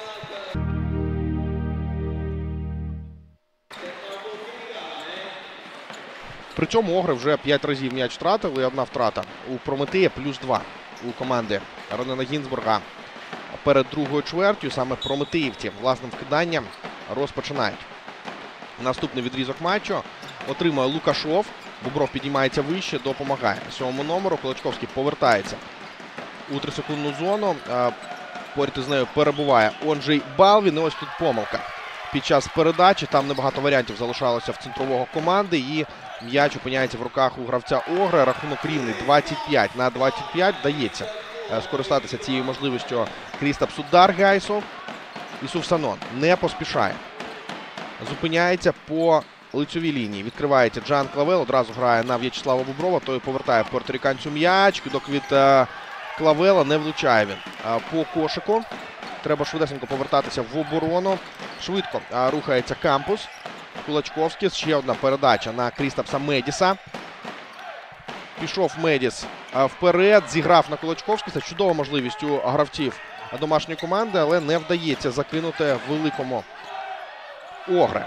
При цьому Огре вже п'ять разів м'яч втратили і одна втрата у Прометея, плюс два у команди Ронена Гінзбурга. Перед другою чвертю саме прометеївці власним вкиданням розпочинають. Наступний відрізок матчу отримує Лукашов. Бобров підіймається вище, допомагає сьомому номеру. Кулачковський повертається у трисекундну зону. Поряд із нею перебуває Онджей Балвін. І ось тут помилка. Під час передачі там небагато варіантів залишалося в центрового команди. І м'яч опиняється в руках у гравця Огре. Рахунок рівний двадцять п'ять на двадцять п'ять. Дається скористатися цією можливістю Крістапсу Даргайсу. І Сувсанон не поспішає. Зупиняється по лицьовій лінії. Відкривається Джан Клавел. Одразу грає на В'ячеслава Боброва. Той повертає пуерториканцю м'яч. Кидок від Клавела. Не влучає він по кошику. Треба швидесенько повертатися в оборону. Швидко рухається Кампус. Кулачковський. Ще одна передача на Крістапса Медіса. Пішов Медіс вперед, зіграв на Кулачковський. Це чудова можливість у гравців домашньої команди, але не вдається закинути великому Огре.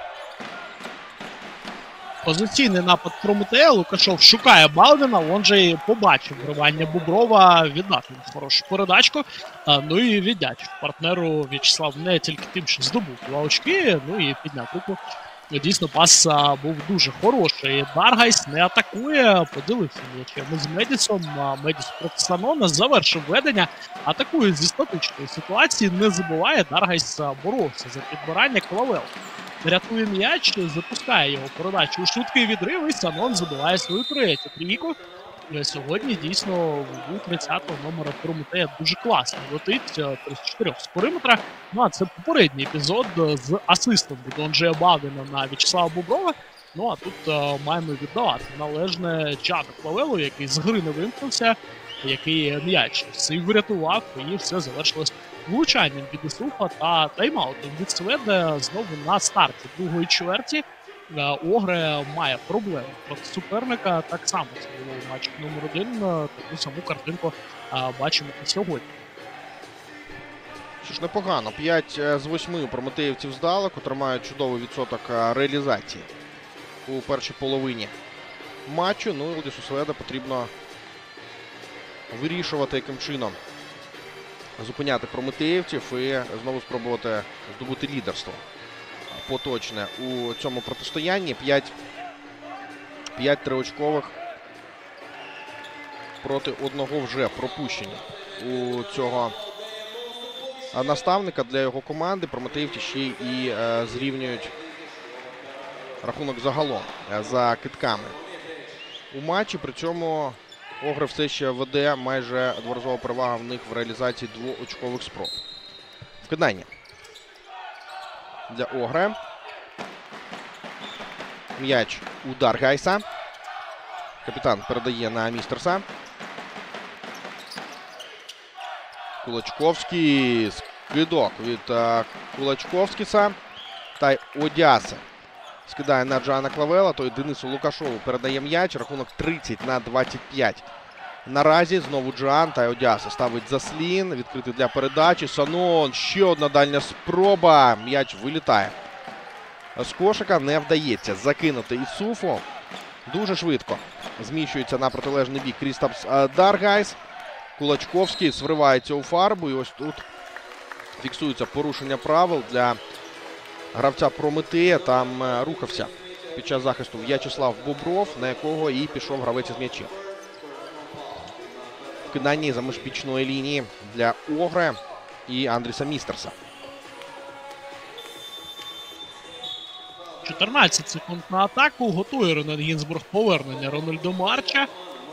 Позиційний напад Прометея. Лукашов шукає Балвіна, он же і побачив вривання Боброва, віддав йому хорошу передачку. Ну і віддячив партнеру В'ячеслав не тільки тим, що здобув два очки, ну і підняв руку. Дійсно, пас був дуже хороший. Даргайс не атакує, поділився м'ячем з Медісом. Медіс проти Санона завершив ведення. Атакує зі статичної ситуації, не забуває. Даргайс боровся за підбирання. Клавел рятує м'яч, запускає його передачу у швидкий відрив, і Санон забиває свою третю трійку. Сьогодні дійсно у тридцятого номера Прометея дуже класно летить, тридцять чотири з периметра. Ну а це попередній епізод з асистом від Онджея Балвіна на В'ячеслава Боброва. Ну а тут а, маємо віддавати належне Джану Клавелу, який з гри не вимкнувся, який м'яч сив врятував, і все завершилось влучанням від Ісуфа та тайм-аутом від Сведа. Знову на старті другої чверті Огре має проблеми проти суперника. Так само це було у матчі номер один. Таку саму картинку а, бачимо і сьогодні. Що ж, непогано. п'ять з восьми у прометеївців здалеку, тримають чудовий відсоток реалізації у першій половині матчу. Ну і Владісу Сведа потрібно вирішувати, яким чином зупиняти прометеївців і знову спробувати здобути лідерство поточне у цьому протистоянні. п'ять триочкових проти одного вже пропущення у цього наставника для його команди. Прометеївці ще і е, зрівнюють рахунок загалом е, за китками у матчі. При цьому Огри все ще веде майже дворазова перевага в них в реалізації двоочкових спроб. Вкидання для Огри. М'яч у Даргайса. Капітан передає на Містерса. Кулачковський. Скидок від uh, Кулачковськіса. Та й Одяса скидає на Джана Клавела. Той Денису Лукашову передає м'яч. Рахунок тридцять на двадцять п'ять. Наразі знову Джан та й Одяса ставить заслін. Відкритий для передачі. Санон. Ще одна дальня спроба. М'яч вилітає з кошика. Не вдається закинути Ісуфу. Дуже швидко зміщується на протилежний бік Крістапс Даргайс. Кулачковський вривається у фарбу. І ось тут фіксується порушення правил для гравця Прометея. Там рухався під час захисту В'ячеслав Бобров, на якого і пішов гравець із м'ячем. Вкидання за межбічної лінії для Огри і Андріса Містерса. чотирнадцять секунд на атаку. Готує Рональд Гінзбург повернення Рональду Марча.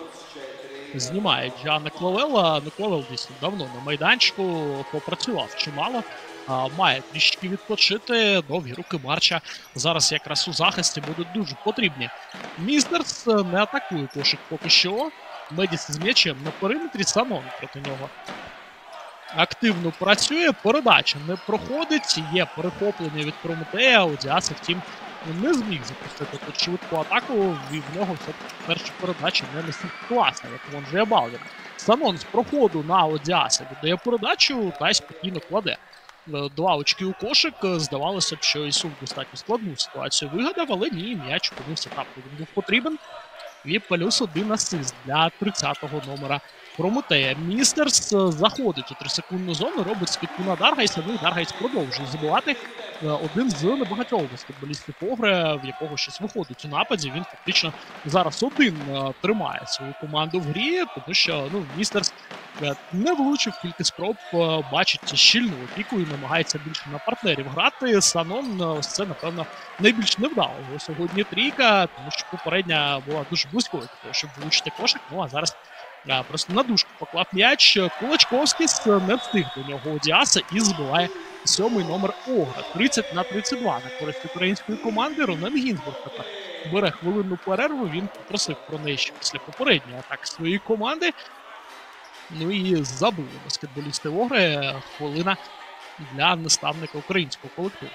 Знімає Джана Клавела. Ну, Клавел дійсно давно на майданчику попрацював чимало. А, має трішки відпочити. Довгі руки Марча зараз якраз у захисті будуть дуже потрібні. Містерс не атакує кошик поки що. Медіс з м'ячем на периметрі, Санон проти нього активно працює. Передача не проходить. Є перехоплення від Прометея. Одіаса, втім, не зміг запустити тут швидку атаку. І в нього все перша передача не настільки класна, як Вонжія Балвін. Санон з проходу на Одіаса віддає передачу та й спокійно кладе. Два очки у кошик. Здавалося б, що Ісуф достатньо складну ситуацію вигадав, але ні, м'яч опинився там, де він був потрібен. І плюс один асист для тридцятого номера Прометея. Містерс заходить у трисекундну зону, робить скидку на Даргайса. Ну і Даргайс продовжує забивати. Один з небагатьох баскетболістів Огри, в якого щось виходить у нападі. Він фактично зараз один тримає свою команду в грі, тому що ну, Містерс не влучив кілька спроб, бачить щільну опіку і намагається більше на партнерів грати. Санон, це, напевно, найбільш невдало його сьогодні трійка, тому що попередня була дуже близькою, щоб влучити кошик. Ну а зараз а, просто на дужку поклав м'яч. Кулачковський не встиг до нього Одіаса і збиває сьомий номер Огра. тридцять на тридцять два на користь української команди. Рональд Гінзбург тепер бере хвилинну перерву. Він попросив про неї ще після попередньої атаки своєї команди. Ну і забили баскетболісти Огри. Хвилина для наставника українського колективу.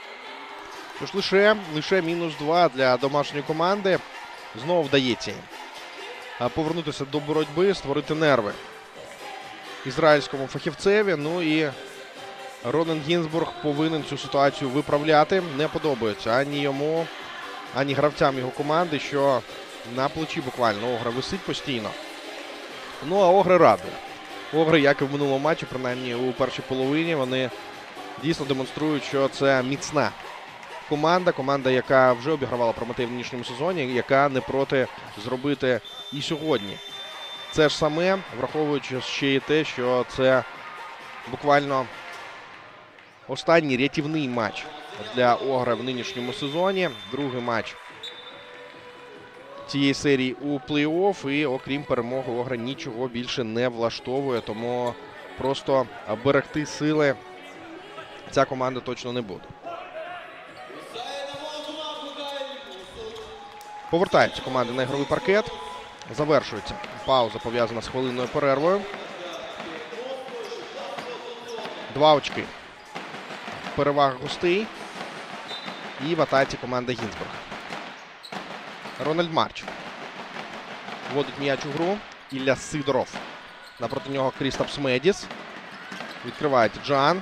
Тож лише, лише мінус два для домашньої команди. Знову вдається їм повернутися до боротьби, створити нерви ізраїльському фахівцеві. Ну і Рональд Гінзбург повинен цю ситуацію виправляти. Не подобається ані йому, ані гравцям його команди, що на плечі буквально Огра висить постійно. Ну а Огри радує. Огри, як і в минулому матчі, принаймні у першій половині, вони дійсно демонструють, що це міцна команда. Команда, яка вже обігравала Прометей в нинішньому сезоні, яка не проти зробити і сьогодні це ж саме, враховуючи ще й те, що це буквально останній рятівний матч для Огра в нинішньому сезоні. Другий матч цієї серії у плей-офф. І окрім перемоги, Огра нічого більше не влаштовує. Тому просто берегти сили ця команда точно не буде. Повертаються команди на ігровий паркет. Завершується пауза, пов'язана з хвилинною перервою. Два очки. Перевага гостей. І в атаці команда Гінзбург. Рональд Марч вводить м'яч у гру. Ілля Сидоров. Напроти нього Крістапс Медіс. Відкривається Джан.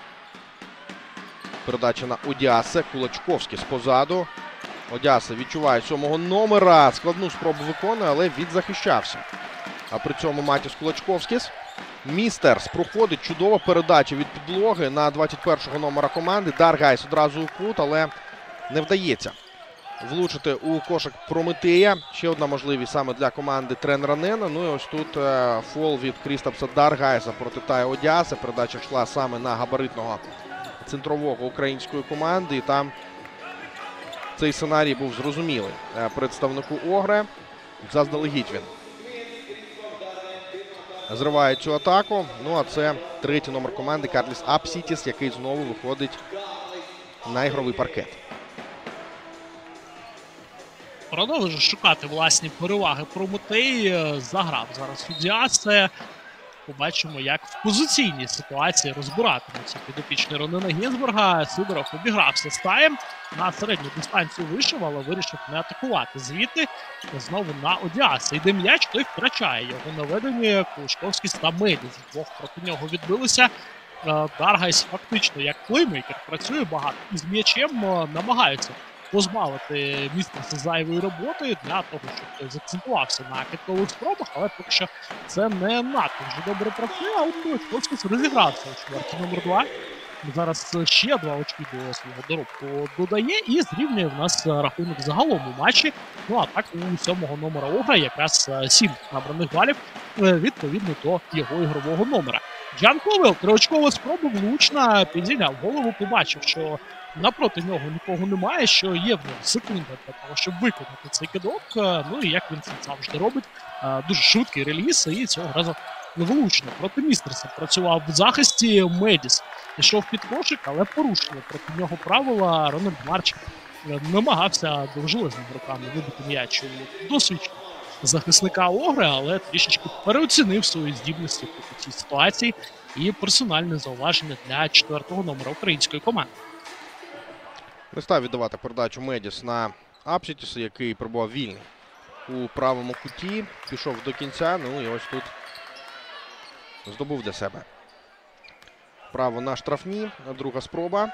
Передача на Одясе. Кулачковський позаду. Одясе відчуває сьомого номера. Складну спробу виконує, але відзахищався. А при цьому Матіс Кулачковськіс. Містерс проходить. Чудова передача від підлоги на двадцять першого номера команди. Даргайс одразу у кут, але не вдається влучити у кошик Прометея. Ще одна можливість саме для команди тренера Нена. Ну і ось тут е, фол від Крістапса Даргайса проти Тая Одяса. Передача йшла саме на габаритного центрового української команди. І там цей сценарій був зрозумілий е, представнику Огре. Заздалегідь він зриває цю атаку. Ну а це третій номер команди Карліс Апсітіс, який знову виходить на ігровий паркет. Продовжує шукати власні переваги Прометей. Заграв зараз Одіасе. Побачимо, як в позиційній ситуації розбиратиметься підопічний Ронена Гінзбурга. Сидоров обігрався з Таєм. На середню дистанцію вийшов, але вирішив не атакувати. Звідти знову на Одіасе. Йде м'яч, той втрачає його наведені. Кулачковський та Медіс. Двох проти нього відбилися. Даргайс фактично як плеймейкер працює багато. І з м'ячем намагаються позбавити Містерса зайвої роботи для того, щоб той заакцентувався на киткових спробах, але поки що це не надто вже добре працює, а от Кулачковський розігрався у чверті номер два. Зараз ще два очки до свого доробку додає і зрівнює в нас рахунок загалом у матчі. Ну а так у сьомого номера Огра якраз сім набраних балів відповідно до його ігрового номера. Джан Клавел, триочкова спроба, влучна, підійняв голову, побачив, що напроти нього нікого немає, що є в нього секунда для того, щоб виконати цей кидок. Ну і як він це завжди робить, дуже швидкий реліз і цього разу влучно. Проти Містерса працював в захисті. Медіс пішов під кошик, але порушення проти нього правила. Рональд Марч намагався довжелезними руками вибити м'яч у досвідченого захисника Огри, але трішечки переоцінив свої здібності у цій ситуації і персональне зауваження для четвертого номера української команди. Не став віддавати передачу Медіс на Апсітіса, який перебував вільний у правому куті. Пішов до кінця, ну і ось тут здобув для себе право на штрафні. Друга спроба.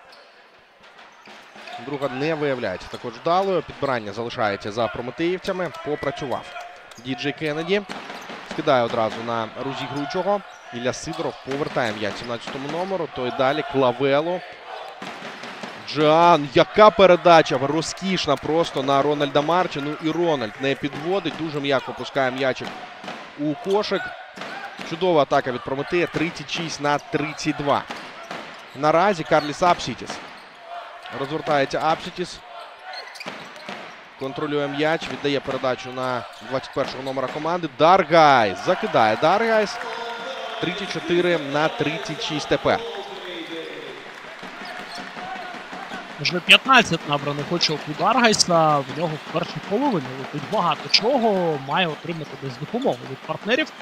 Друга не виявляється також вдалою. Підбирання залишається за прометеївцями. Попрацював Діджей Кеннеді. Скидає одразу на розігруючого. Ілля Сидоров повертає м'яч сімнадцятому номеру. Той далі Клавелу. Джан, яка передача розкішна просто на Рональда Марча. Ну і Рональд не підводить. Дуже м'яко пускає м'ячик у кошик. Чудова атака від Прометея. тридцять шість на тридцять два. Наразі Карліс Апсітіс. Розвертається Апсітіс. Контролює м'яч. Віддає передачу на двадцять першого номера команди. Даргайс. Закидає Даргайс. тридцять чотири на тридцять шість тепер. Вже п'ятнадцять набраних очок у Даргайса. В нього в першій половині летить багато чого. Має отримати десь допомогу від партнерів.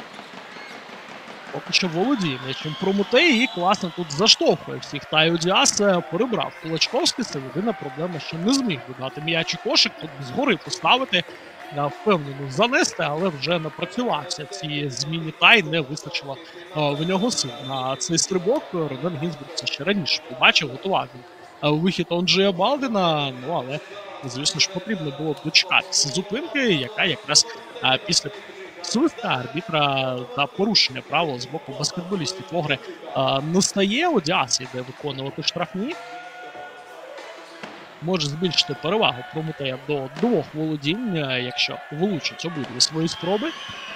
Поки що володіє м'ячем Прометей і класно тут заштовхує всіх. Тай Одіас перебрав Кулачковський. Це єдина проблема, що не зміг додати м'яч і кошик. Тут згори поставити, впевнено занести, але вже напрацювався. Ці зміни Тай не вистачило в нього сил. На цей стрибок Ронен Гінзбург це ще раніше побачив, готував він вихід Онджея Балдена. Ну, але, звісно ж, потрібно було дочекатися зупинки, яка якраз після свистка арбітра та порушення правил з боку баскетболістів Огри не стає. Одіас йде виконувати штрафні. Може збільшити перевагу Прометея до двох володінь, якщо влучить обидві свої спроби.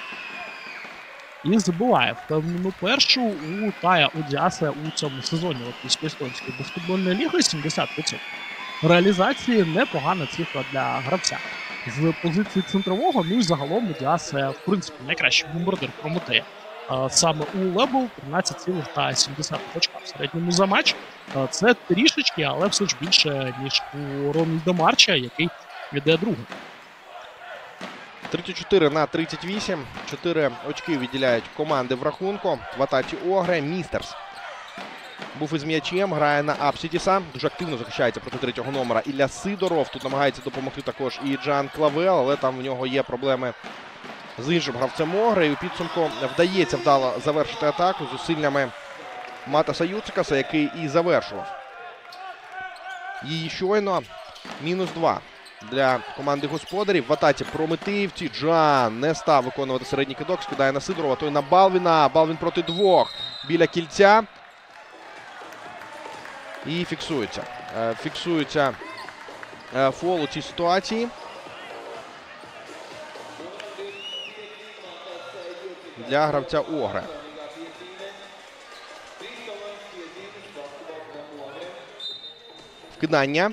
І забуває впевнену першу у Тая Одіаса у цьому сезоні Латвійсько-естонської баскетбольної ліги. сімдесят відсотків реалізації, непогана цифра для гравця з позиції центрового. Ну і загалом Одіас, в принципі, найкращий бомбардир Прометея. Саме у Лебл тринадцять цілих сім десятих очка в середньому за матч. Це трішечки, але все ж більше, ніж у Рональда Марча, який веде другим. тридцять чотири на тридцять вісім. чотири очки відділяють команди в рахунку. В атаці Огри Містерс був із м'ячем, грає на Апсітіса. Дуже активно захищається проти третього номера Ілля Сидоров. Тут намагається допомогти також і Джан Клавел, але там в нього є проблеми з іншим гравцем Огри. І у підсумку вдається вдало завершити атаку зусиллями Матаса Юцикаса, який і завершував її щойно. Мінус два для команди господарів. В атаці Прометеївці. Джан не став виконувати середній кидок. Скидає на Сидорова, той на Балвіна. Балвін проти двох. Біля кільця. І фіксується. Фіксується фол у цій ситуації. Для гравця Огри. Вкидання.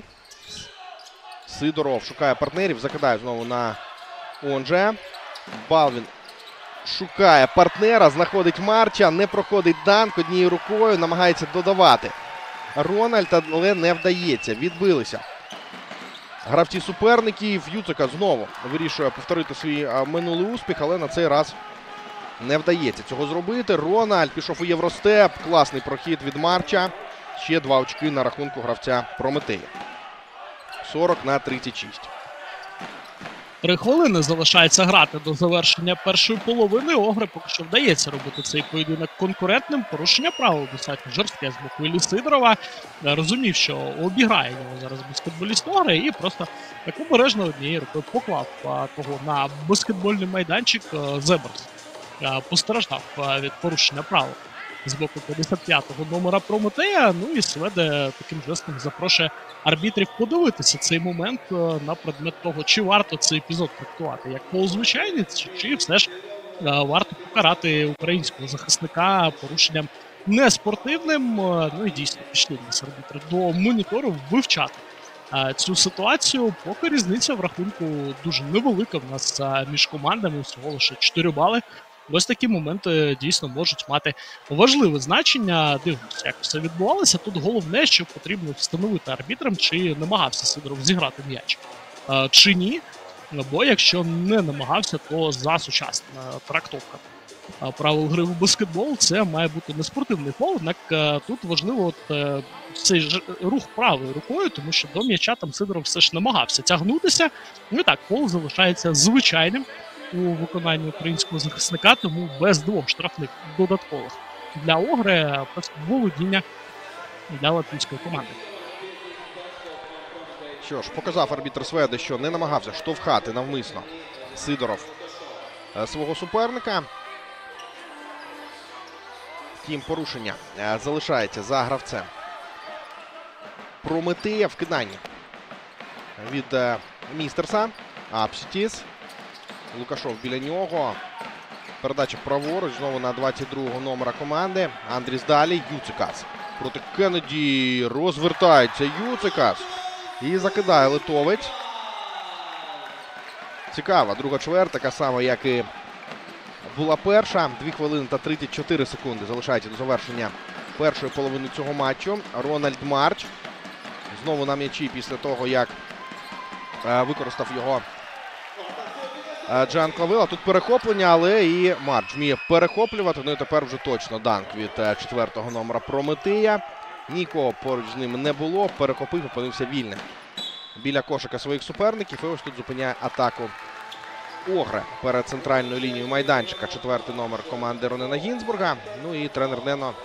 Сидоров шукає партнерів. Закидає знову на Онже. Балвін шукає партнера. Знаходить Марча. Не проходить данк однією рукою. Намагається додавати Рональд, але не вдається. Відбилися гравці суперників. Юцика знову вирішує повторити свій минулий успіх, але на цей раз не вдається цього зробити. Рональд пішов у Євростеп. Класний прохід від Марча. Ще два очки на рахунку гравця Прометея. сорок на тридцять шість. Три хвилини залишається грати до завершення першої половини. Огри поки що вдається робити цей поєдинок конкурентним. Порушення правил достатньо жорстке з боку Іллі Сидорова. Розумів, що обіграє його зараз баскетболіст Огри і просто так обережно однією рукою поклав того на баскетбольний майданчик. Зеберс постраждав від порушення правил з боку п'ятдесят п'ятого номера Прометея. Ну і Сведе таким жестом запрошує арбітрів подивитися цей момент на предмет того, чи варто цей епізод трактувати як полузвичайний, чи, чи все ж варто покарати українського захисника порушенням неспортивним. Ну і дійсно пішли нас арбітри до монітору вивчати цю ситуацію. Поки різниця в рахунку дуже невелика в нас між командами, всього лише чотири бали. Ось такі моменти дійсно можуть мати важливе значення. Дивимося, як все відбувалося. Тут головне, що потрібно встановити арбітрам, чи намагався Сидоров зіграти м'яч, чи ні. Бо якщо не намагався, то за сучасна трактовка правил гри в баскетбол це має бути неспортивний фол. Однак тут важливо от, цей ж рух правою рукою, тому що до м'яча там Сидоров все ж намагався тягнутися. Ну і так, фол залишається звичайним у виконанні українського захисника, тому без двох штрафних додаткових для Огри просто володіння для латвійської команди. Що ж, показав арбітр Сведе, що не намагався штовхати навмисно Сидоров свого суперника. Втім, порушення залишається за гравцем Прометея. Вкидання від Містерса. Апсітіс. Лукашов біля нього. Передача праворуч. Знову на двадцять другого номера команди. Андріс далі. Юцикас. Проти Кеннеді. Розвертається Юцикас. І закидає литовець. Цікава друга чверть. Така сама, як і була перша. дві хвилини та тридцять чотири секунди залишається до завершення першої половини цього матчу. Рональд Марч. Знову на м'ячі після того, як використав його Джан Клавила. Тут перехоплення, але і Марч вміє перехоплювати. Ну і тепер вже точно данк від четвертого номера Прометея. Нікого поруч з ним не було. Перехопив, опинився вільним біля кошика своїх суперників. І ось тут зупиняє атаку Огри перед центральною лінією майданчика. Четвертий номер команди Ронена Гінзбурга. Ну і тренер Нено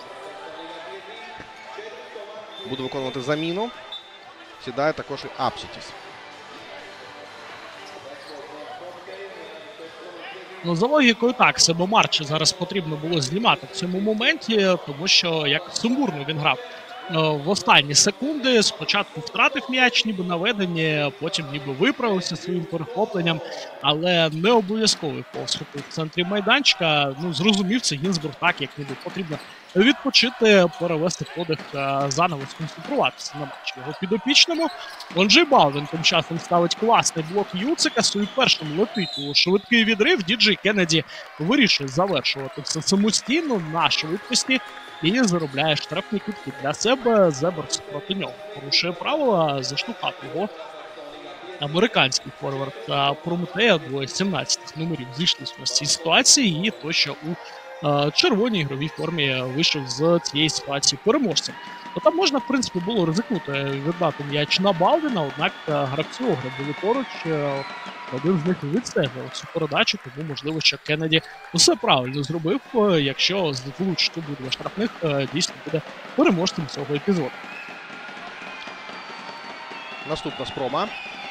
буде виконувати заміну. Сідає також і Апсітіс. Ну, за логікою так, себе Марча зараз потрібно було знімати в цьому моменті, тому що як сумбурно він грав в останні секунди. Спочатку втратив м'яч, ніби наведення, потім ніби виправився своїм перехопленням, але не обов'язковий фол схопив в центрі майданчика. Ну, зрозумів це Гінзбург так, як ніби потрібно відпочити, перевести подих, заново сконцентруватися на матчі його підопічному. Онджей Балвін тим часом ставить класний блок Юцикасу і першим летить у швидкий відрив. Діджей Кеннеді вирішує завершувати все самостійно на швидкості і заробляє штрафні кутки для себе. Зеберс проти нього порушує правила, заштовхав його американський форвард Прометея. Двоє сімнадцятих номерів зійшлися в цій ситуації і точно у е, червоній ігровій формі вийшов з цієї ситуації переможцем. То там можна, в принципі, було ризикнути віддати м'яч на Балвіна, однак е, гравці Огри були поруч, е, один з них відстежував цю передачу, тому можливо, що Кеннеді все правильно зробив, е, якщо влучити буде штрафних, е, дійсно буде переможцем цього епізоду. Наступна спроба.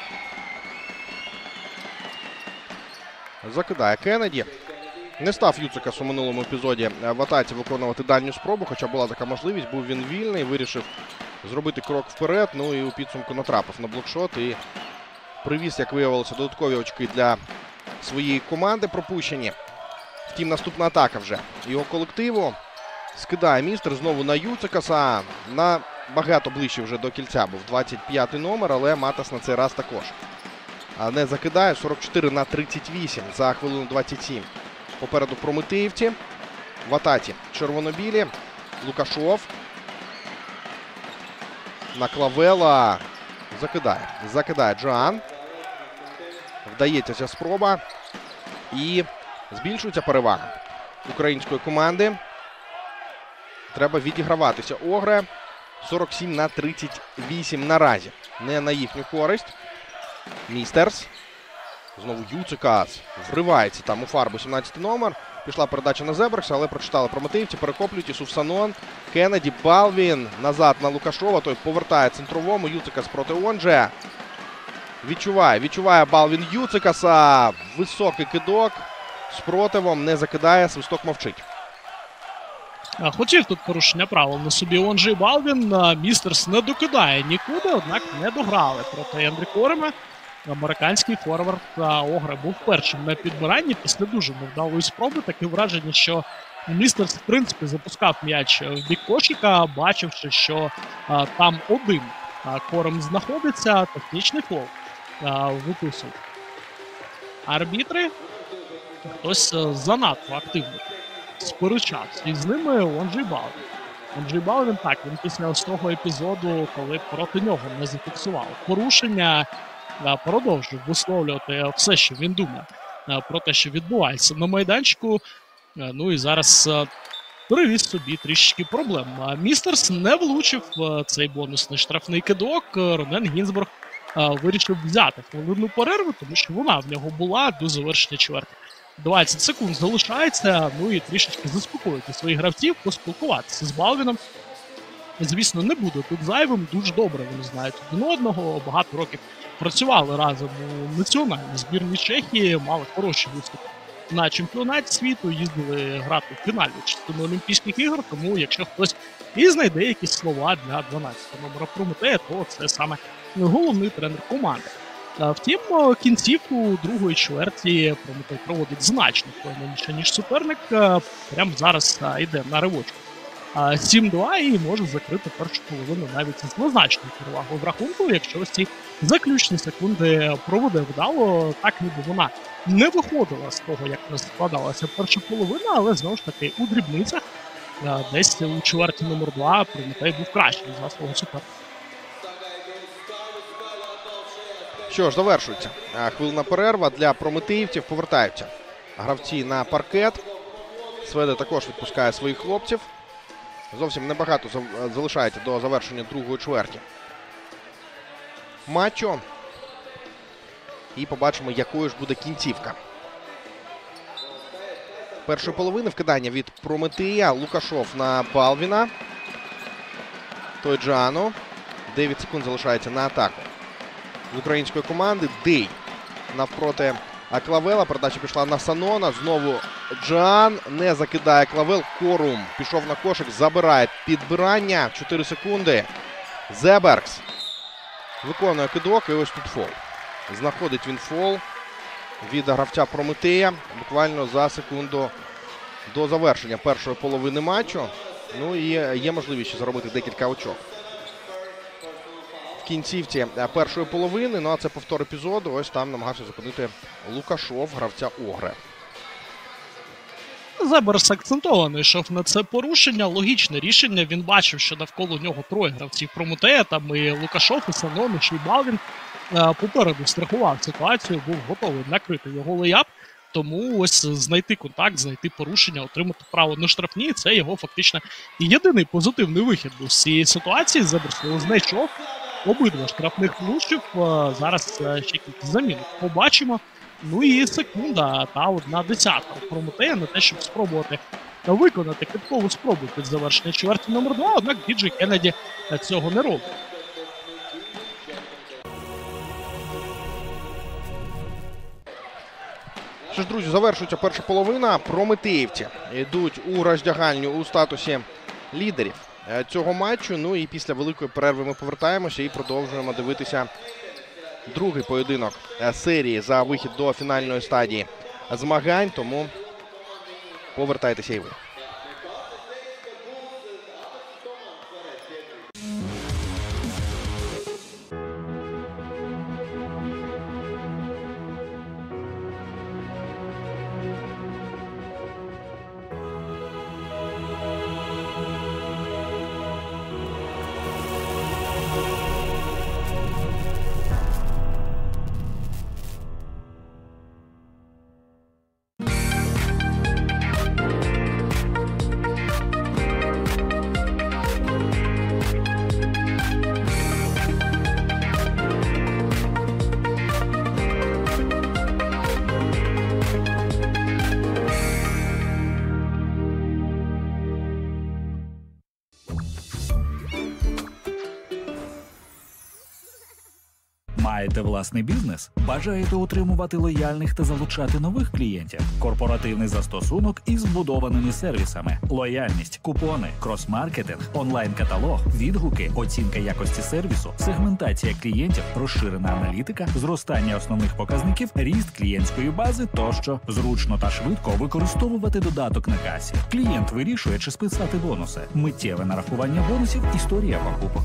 Закидає Кеннеді. Не став Юцикас у минулому епізоді в атаці виконувати дальню спробу, хоча була така можливість. Був він вільний, вирішив зробити крок вперед. Ну і у підсумку натрапив на блокшот і привіз, як виявилося, додаткові очки для своєї команди пропущені. Втім, наступна атака вже його колективу. Скидає містер знову на Юцикаса. Набагато ближче вже до кільця був двадцять п'ятий номер, але Матас на цей раз також не закидає. сорок чотири на тридцять вісім за хвилину двадцять сім. Попереду прометеївці. В атаці червонобілі. Лукашов. На Клавела. Закидає. Закидає Джоан. Вдається ця спроба. І збільшується перевага української команди. Треба відіграватися. Огре. сорок сім на тридцять вісім наразі. Не на їхню користь. Містерс. Знову Юцикас. Вривається там у фарбу сімнадцятий номер. Пішла передача на Зеберкса, але прочитали прометеївці. Перехоплюють Ісуф Санон. Кеннеді, Балвін. Назад на Лукашова. Той повертає центровому. Юцикас проти Онже. Відчуває. Відчуває Балвін Юцикаса. Високий кидок. Спротивом не закидає. Свисток мовчить. Хотів тут порушення правил на собі Онже і Балвін. Містерс не докидає нікуди, однак не дограли проти Ендрі Корема. Американський форвард Огри був першим на підбиранні після дуже невдалої спроби. Таке враження, що Містерс, в принципі, запускав м'яч в бік кошика, бачивши, що а, там один а, Корем знаходиться, технічний фол виписує. Арбітри хтось занадто активно сперечався. І з ними Онже Балвін. Онже Балвін, так, він після ось того епізоду, коли проти нього не зафіксував порушення, продовжує висловлювати все, що він думає про те, що відбувається на майданчику. Ну і зараз привіз собі трішечки проблем. Містерс не влучив цей бонусний штрафний кидок. Ронен Гінзбург вирішив взяти хвилинну перерву, тому що вона в нього була до завершення чверті. двадцять секунд залишається, ну і трішечки заспокоїти своїх гравців, поспілкуватися з Балвіном. Звісно, не буде тут зайвим, дуже добре вони знають один одного, багато років працювали разом у національній збірній Чехії, мали хороші виступи на чемпіонаті світу, їздили грати в фінальну частину Олімпійських ігор, тому якщо хтось і знайде якісь слова для дванадцятого номера Прометея, то це саме головний тренер команди. Втім, кінцівку другої чверті Прометей проводить значно впевненіше, ніж суперник. Прямо зараз йде на ривочку сім два і може закрити першу половину навіть з незначною перевагою в рахунку, якщо ось ці заключні секунди проведе вдало, так ніби вона не виходила з того, як не складалася перша половина, але знову ж таки у дрібницях десь у чверті номер два Прометей був кращий за свого суперника. Що ж, завершується хвилина перерва для прометеївців. Повертаються гравці на паркет. Сведе також відпускає своїх хлопців. Зовсім небагато залишається до завершення другої чверті матчу. І побачимо, якою ж буде кінцівка. Першої половини вкидання від Прометея. Лукашов на Балвіна. Той Джану. дев'ять секунд залишається на атаку з української команди. Дей навпроти Клавела. Передача пішла на Санона. Знову Джан. Не закидає Клавел. Корум пішов на кошик. Забирає підбирання. чотири секунди. Зеберкс виконує кидок. І ось тут фол. Знаходить він фол від гравця Прометея. Буквально за секунду до завершення першої половини матчу. Ну і є можливість заробити декілька очок в кінцівці першої половини. Ну а це повтор епізоду. Ось там намагався зупинити Лукашов, гравця Огри. Зеберс акцентовано йшов на це порушення. Логічне рішення. Він бачив, що навколо нього троє гравців Прометея. Там і Лукашов, і Санон, і ще й Балвін. Попереду страхував ситуацію, був готовий накрити його леяп. Тому ось знайти контакт, знайти порушення, отримати право на штрафні – це його фактично єдиний позитивний вихід був з цієї ситуації. Забрислов знайшов обидва штрафних влучив. Зараз ще кілька замін побачимо. Ну і секунда та одна десята у Прометея на те, щоб спробувати виконати киткову спробу під завершення чверті номер два, однак Діджей Кеннеді цього не робить. Що ж, друзі, завершується перша половина. Прометеївці йдуть у роздягальню у статусі лідерів цього матчу. Ну і після великої перерви ми повертаємося і продовжуємо дивитися другий поєдинок серії за вихід до фінальної стадії змагань. Тому повертайтеся і ви. Маєте власний бізнес? Бажаєте утримувати лояльних та залучати нових клієнтів? Корпоративний застосунок із збудованими сервісами. Лояльність, купони, крос-маркетинг, онлайн-каталог, відгуки, оцінка якості сервісу, сегментація клієнтів, розширена аналітика, зростання основних показників, ріст клієнтської бази тощо. Зручно та швидко використовувати додаток на касі. Клієнт вирішує, чи списати бонуси. Миттєве нарахування бонусів, історія покупок.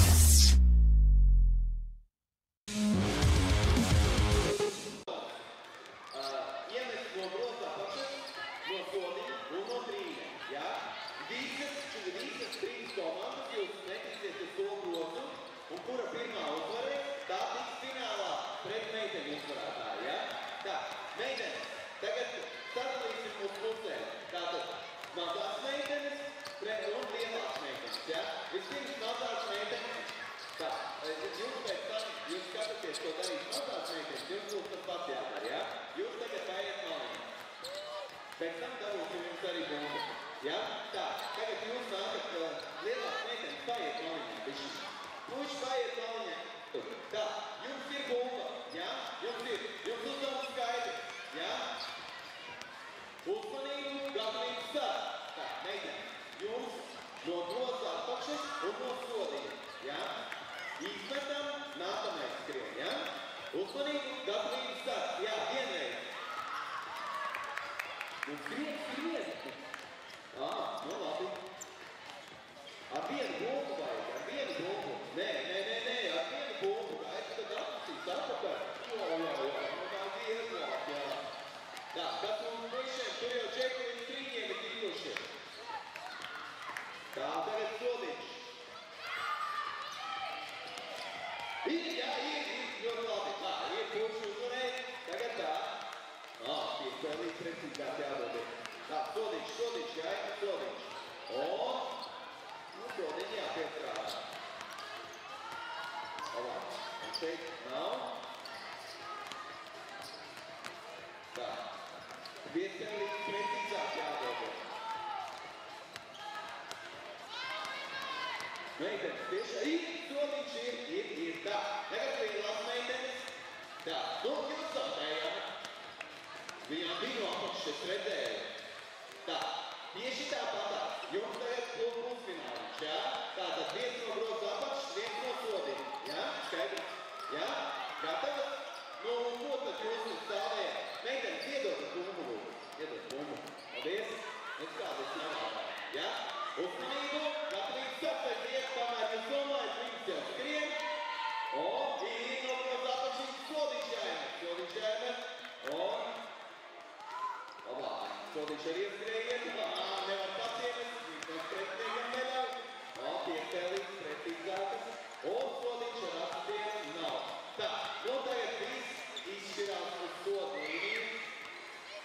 Pēc tam dabūsim jums arī bumbu. Ja? Tā, tagad jūs nākat uh, lielās meitenes paiet maliņā. Bišķi. Puiši paiet maliņā. Tā, jums ir bumba. Ja? Jums ir. Jums uzdevums skaidri. Ja? Uzmanību, gatavību stāt. Tā, meitene. Jums no groza apakšas un no sodījuma. Ja? Izmetam, nākamais skrien. Ja? Uzmanību, gatavību stāt. Jā, vienreiz. Nu, skrien, skrien. Ā, nu labi. Ar vienu bumbu vajag, ar vienu bumbu. Nē, nē, nē, nē, ar vienu bumbu. Gaidzi, tad atpusīs atpakaļ. Jā, jā, jā, nu tā vieglāk, jā. Tā, kas mums puišiem, tur jau četri līdz trījiem ir tikuši. Tā, tagad Sodiņš. Ir, jā, ir, ir, ļoti labi. Tā, ir puiši uzvarēt. Tagad tā. Ā, piespēlīt precīzāk jādod. Tā, Sodiņš, Sodiņš, jāiet Sodiņš. Un, nu, Sodiņš jāpiestrādā. Labāk, un šeit nav. Tā, piespēlīt precīzāk jādod. Meitenes, tieši, ir, Sodiņš ir, ir, ir, tā. Tagad lielās meitenes. Tā, nu, jūs zaudējāt. Viņām bija no apakšas, es redzēju. Tā, tieši tāpatās. Jums tagad klub pusfināliņš, jā? Tātad viens no groza apakšas, viens no sodījuma. Jā? Skaidrs? Jā? Gatavas? Nu, un ko tad jūs mums stāvējāt? Meitenes, iedodat bumbu, lūdzu. Iedodat bumbu. Paldies. Neskādies nevārā. Jā? Uzmanību, gatavīgi sapēties, kamēr jūs domājat, viņas jau skrien. Un ir no groza apakšas Sodiņš jāiet. Sodiņš jāiet. Un labāk. Sodiņš arī ieskrējiet. Nevar pacieties. Viņš mums pretiniekam neļauj. Piespēlīts, pretīgākas. Un Sodiņš ar atsitienu nav. Tā, nu tagad viss izšķirās uz sodu līniju.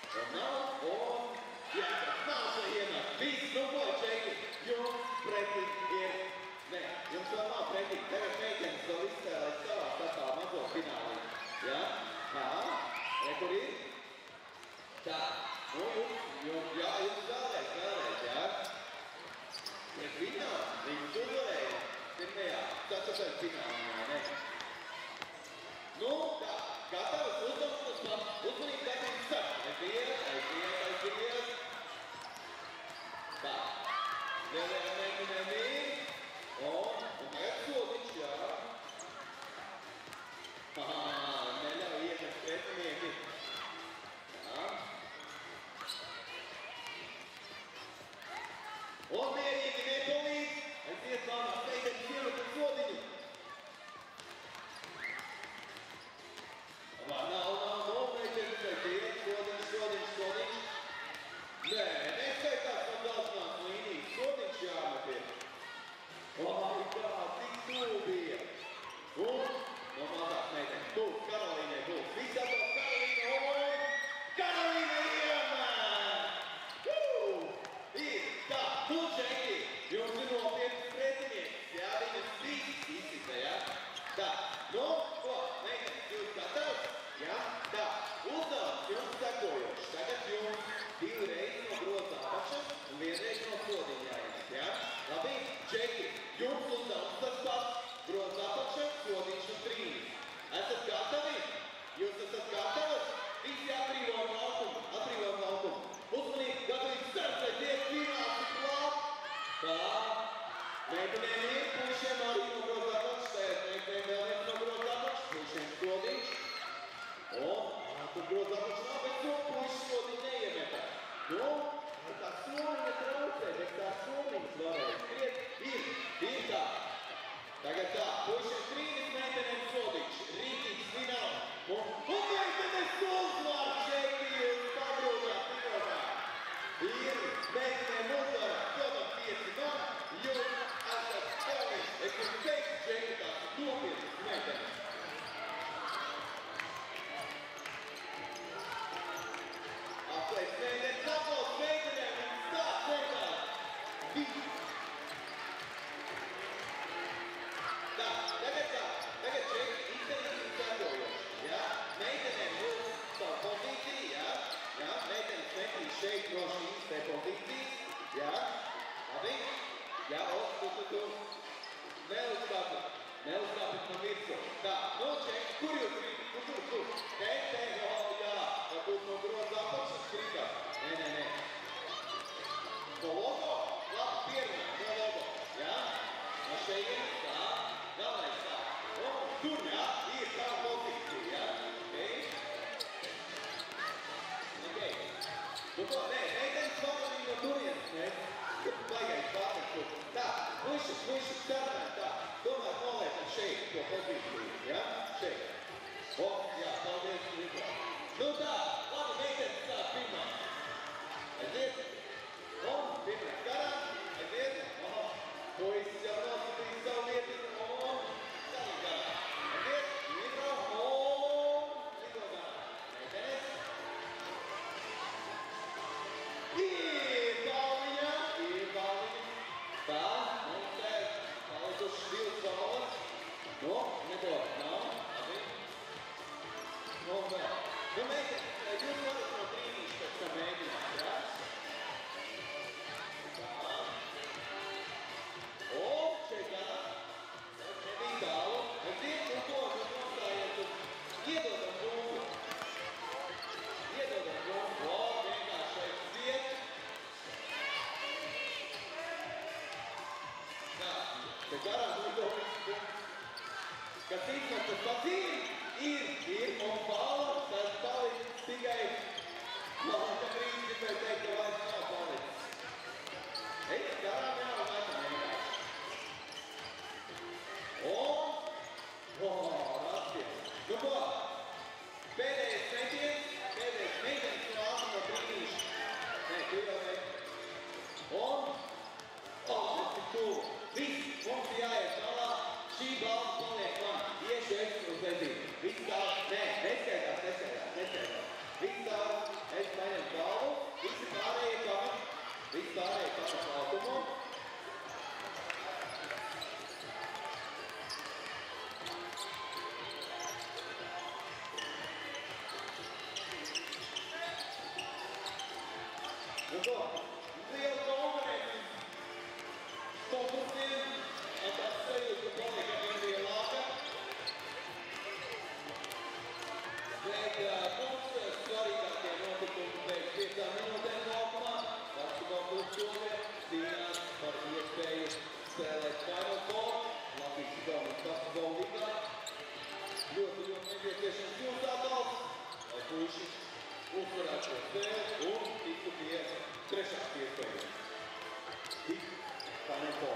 atpakaļ finālā, ne? Nu, tā, gatavas uzdošanas pats, uzmanīgi gatavības starp. Aiziet, aiziet, aiziet. Tā, lielajā mēģinājumā ir. Un, un tagad sodiņš, jā. Aha, neļauj iemest pretinieki. Jā. Un mierīgi nepalīdz. Aiziet, māmas, meitenes iemet ar sodiņu. Nav, nav, nomeķenis, aiziet, sodiņš, sodiņš, sodiņš. Nē, neskaitās no galvenās līnijas, sodiņš jāmet. Ai, kā, tik tuvu bija. Un no mazās meitenes, tuvu, Karolīnai būs. Viss atdod Karolīna, un Karolīna iemet! Uh! Ir, tā, nu, Džeki, jums ir nopietnas pretinieks, jā, viņas trīs izsita, jā? Tā, nu, ko, meitenes, jūs gatavs? Jā, tā, uzdevums jums sekojošs. Tagad jums divi reizi no groza apakšas un vienreiz no sodiņa jāiet, jā? Labi, Džeki, jums uzdevums tas pats. Groza apakša, sodiņš un trīnis. Esat gatavi? Jūs esat gatavas? Visi atbrīvojam laukumu, atbrīvojam laukumu. Uzmanīgi, gatavīgi starpēt, tiek fināls ir klāt. Tā, meitenēm ir, puišiem arī no groza apakšas, tēt meitenēm vēl viens no groza apakšas, puišiem sodiņš. Un, tur groza apakšas nav, bet to puiši sodiņu neiemetā. Nu, tā somiņa traucē, bet tā somiņas varēja skriet. Ir, ir tā. Tagad tā, puišiem trīnis, meitenēm sodiņš, rītīgs fināls. Un, un meitenes uzvar, Džeki, jūs pagrūdāt, pirmā. Ir, meitenēm uzvar, dodam pieci man, jūs esat stāvis. Es jums teiktu, Džeki, tās nopietnas meitenes. Aplēc meitenes, aplaus meitenēm, viņas tā sekās. Viņi. Tā, tagad tā, tagad Džeki izdarīsim sekojoši, jā? Meitenēm būs savu pozīciju, jā? Jā, meitenes metīs šeit no šīs te pozīcijas, jā? Labi? Jā, o, tu, tu, tu. Neuzkāpit, neuzkāpit no virsu. Tā, nu, Džeki, kur jūs krīt? Kur, kur, kur? Te, te, o, jā, varbūt no groza apakšas kritāt. Nē, nē, nē. No logo? Labi, pierunā, no logo, jā? No šeit, tā. Galvenais tā. Un tur, jā, ir tā pozīcija, jā. Ok? Ok. Nu ko, nē, meitenes pamanīja no turienes, nē. Kur baigais pārmet tur. Tā, puiši, puiši, startē, tā. Tomēr noliekam šeit to pozīciju, jā? Šeit. O, jā, paldies, Rikā. Nu tā, labi, meitenes tā, pirmā. Aiziet. Un, pirmais garām, aiziet. Aha. Puisis jau nosūtīs savu vietiņu, un tālāk garā. Aiziet, Nitro, un Nitro garā. Meitenes. Ir balviņā, ir balviņa. Tā, mums te palikušas divas balvas. Nu, neko, nav, labi. Nu, vēl. Nu, meitenes, jūs varat no trīnīšu pēc tam mēģināt, jā? O, šeit garā, nebija tālu, aiziet, un to, un nostājiet, un iedodam bumbu. Iedodam bumbu, o, vienkārši šeit ziet. Tā, te garā nodod visu bumbu. Kas izmet, tas pats ir, ir, ir, un pala, tas palicis tikai, man tā brīdis gribēja teikt, ka vairs nav palicis. Ej, garā vēl metam vienkārši. Un, o, rasties. Nu ko, pēdējais metiens, pēdējais metiens no ātruma brīnīša. Nē, tu jau meti. Un, o, tas ir tuvu. Viss, mums ir jāiet malā, šī balva paliek man. Iešu es uz ledību. Viss tālāk, nē, neskaitās, neskaitās, neskaitās. Viss tālāk, es paņem balvu, visi pārējie kamat, visi pārējie kamat laukumu. Nu ko, liela konferences konkursiem, un tas sajūta, ka paliek ar Final ball.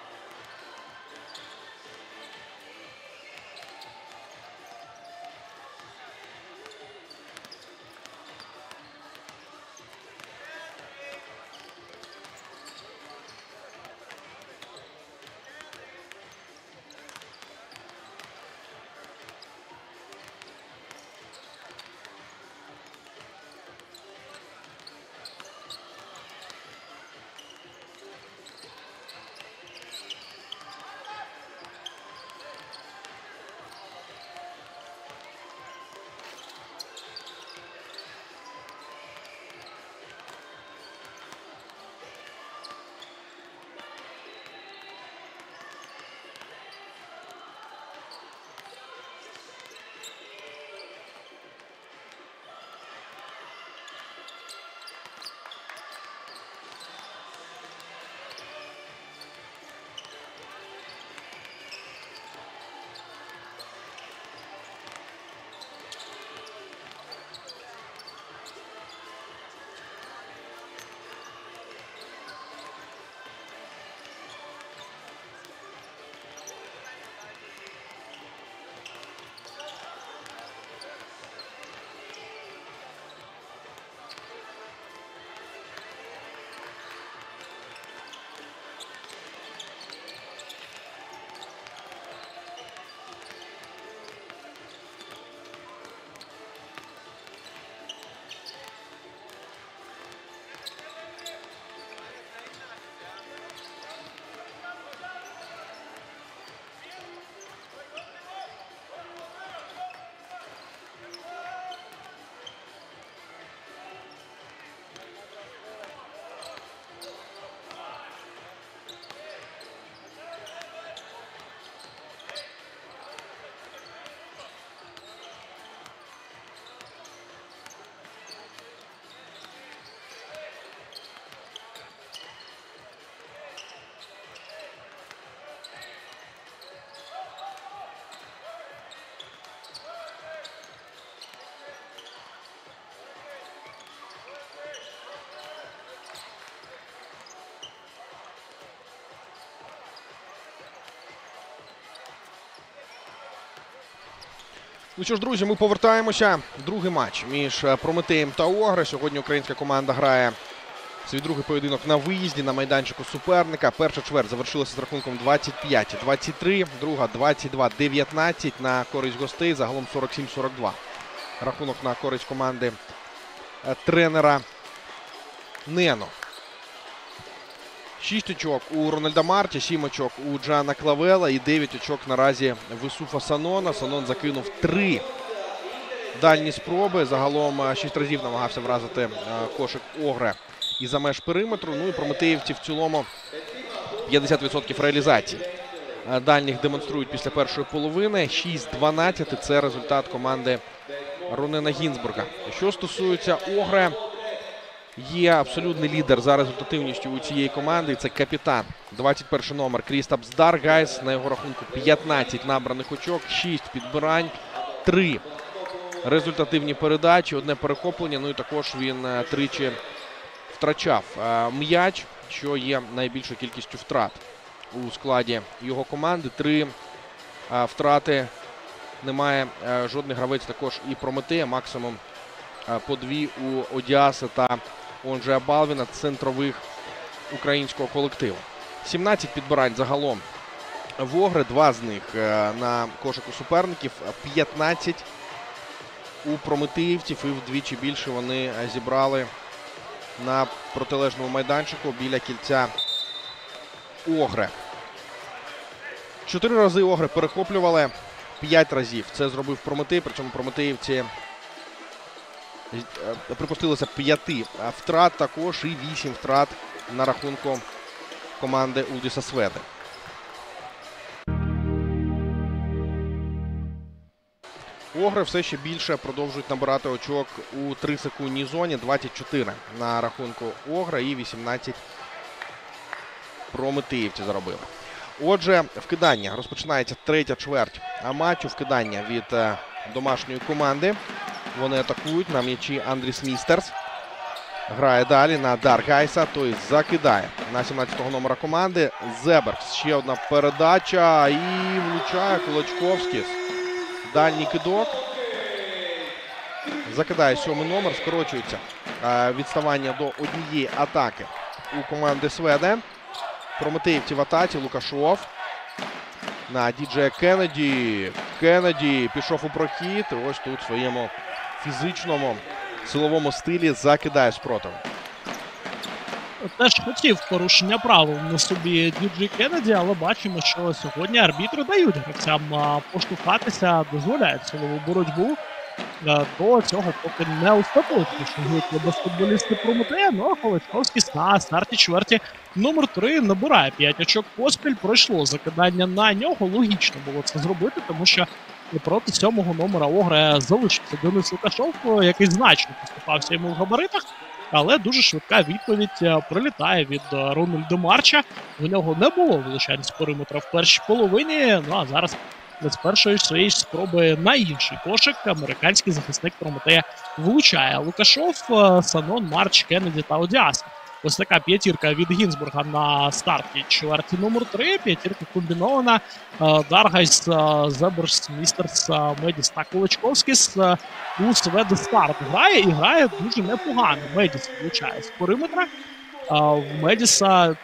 Ну що ж, друзі, ми повертаємося. Другий матч між Прометеєм та Огре. Сьогодні українська команда грає свій другий поєдинок на виїзді на майданчику суперника. Перша чверть завершилася з рахунком двадцять п'ять двадцять три, друга двадцять два дев'ятнадцять на користь гостей, загалом сорок сім сорок два. Рахунок на користь команди тренера Нено. Шість очок у Рональда Марті, сім очок у Джана Клавела і дев'ять очок наразі в Ісуфа Санона. Санон закинув три дальні спроби. Загалом шість разів намагався вразити кошик Огре із-за меж периметру. Ну і прометеївці в цілому п'ятдесят відсотків реалізації дальніх демонструють після першої половини. шість дванадцять – це результат команди Ронена Гінзбурга. Що стосується Огре, є абсолютний лідер за результативністю у цієї команди. Це капітан. двадцять перший номер Крістапс Даргайс. На його рахунку п'ятнадцять набраних очок, шість підбирань, три результативні передачі, одне перехоплення. Ну і також він тричі втрачав м'яч, що є найбільшою кількістю втрат у складі його команди. Три втрати немає жодний гравець також і Прометея. Максимум по дві у Одіаси та Онджея Балвіна, центрових українського колективу. сімнадцять підбирань загалом в Огре, два з них на кошику суперників, п'ятнадцять у прометеївців і вдвічі більше вони зібрали на протилежному майданчику біля кільця Огре. Чотири рази Огре перехоплювали, п'ять разів це зробив Прометей, причому прометеївці припустилося п'яти втрат також і вісім втрат на рахунку команди Улдіса Сведи. Огри все ще більше продовжують набирати очок у трисекундній зоні. двадцять чотири на рахунку Огра і вісімнадцять прометеївці заробили. Отже, вкидання. Розпочинається третя чверть матчу. Вкидання від домашньої команди. Вони атакують на м'ячі Андріс Містерс. Грає далі на Даргайса, той закидає на сімнадцятого номера команди. Зеберкс. Ще одна передача і влучає Кулачковський. Дальній кидок. Закидає сьомий номер, скорочується е, відставання до однієї атаки у команди Сведе. Прометеївці в атаці. Лукашов на Діджея Кеннеді. Кеннеді пішов у прохід. Ось тут в своєму фізичному силовому стилі закидає спротив. Теж хотів порушення правил на собі Діджей Кеннеді, але бачимо, що сьогодні арбітри дають гравцям поштовхатися, дозволяють силову боротьбу. До цього поки не остаточно шугують баскетболісти Прометея, ну а Кулачковський на старті чверті номер три набирає п'ять очок поспіль. Пройшло закидання на нього, логічно було це зробити, тому що проти сьомого номера Огра залишився Денис Лукашов, який значно поступався йому в габаритах, але дуже швидка відповідь прилітає від Рональда Марча. У нього не було влучань з периметра в першій половині, ну а зараз з першої своєї спроби на інший кошик американський захисник Прометея влучає. Лукашов, Санон, Марч, Кеннеді та Одіас. Ось така п'ятірка від Гінзбурга на старті чверті номер три. П'ятірка комбінована. Даргайс, Зеберс, Містерс, Медіс та Кулачковськіс у Сведе старт грає і грає дуже непогано. Медіс влучає з периметра. В Медіса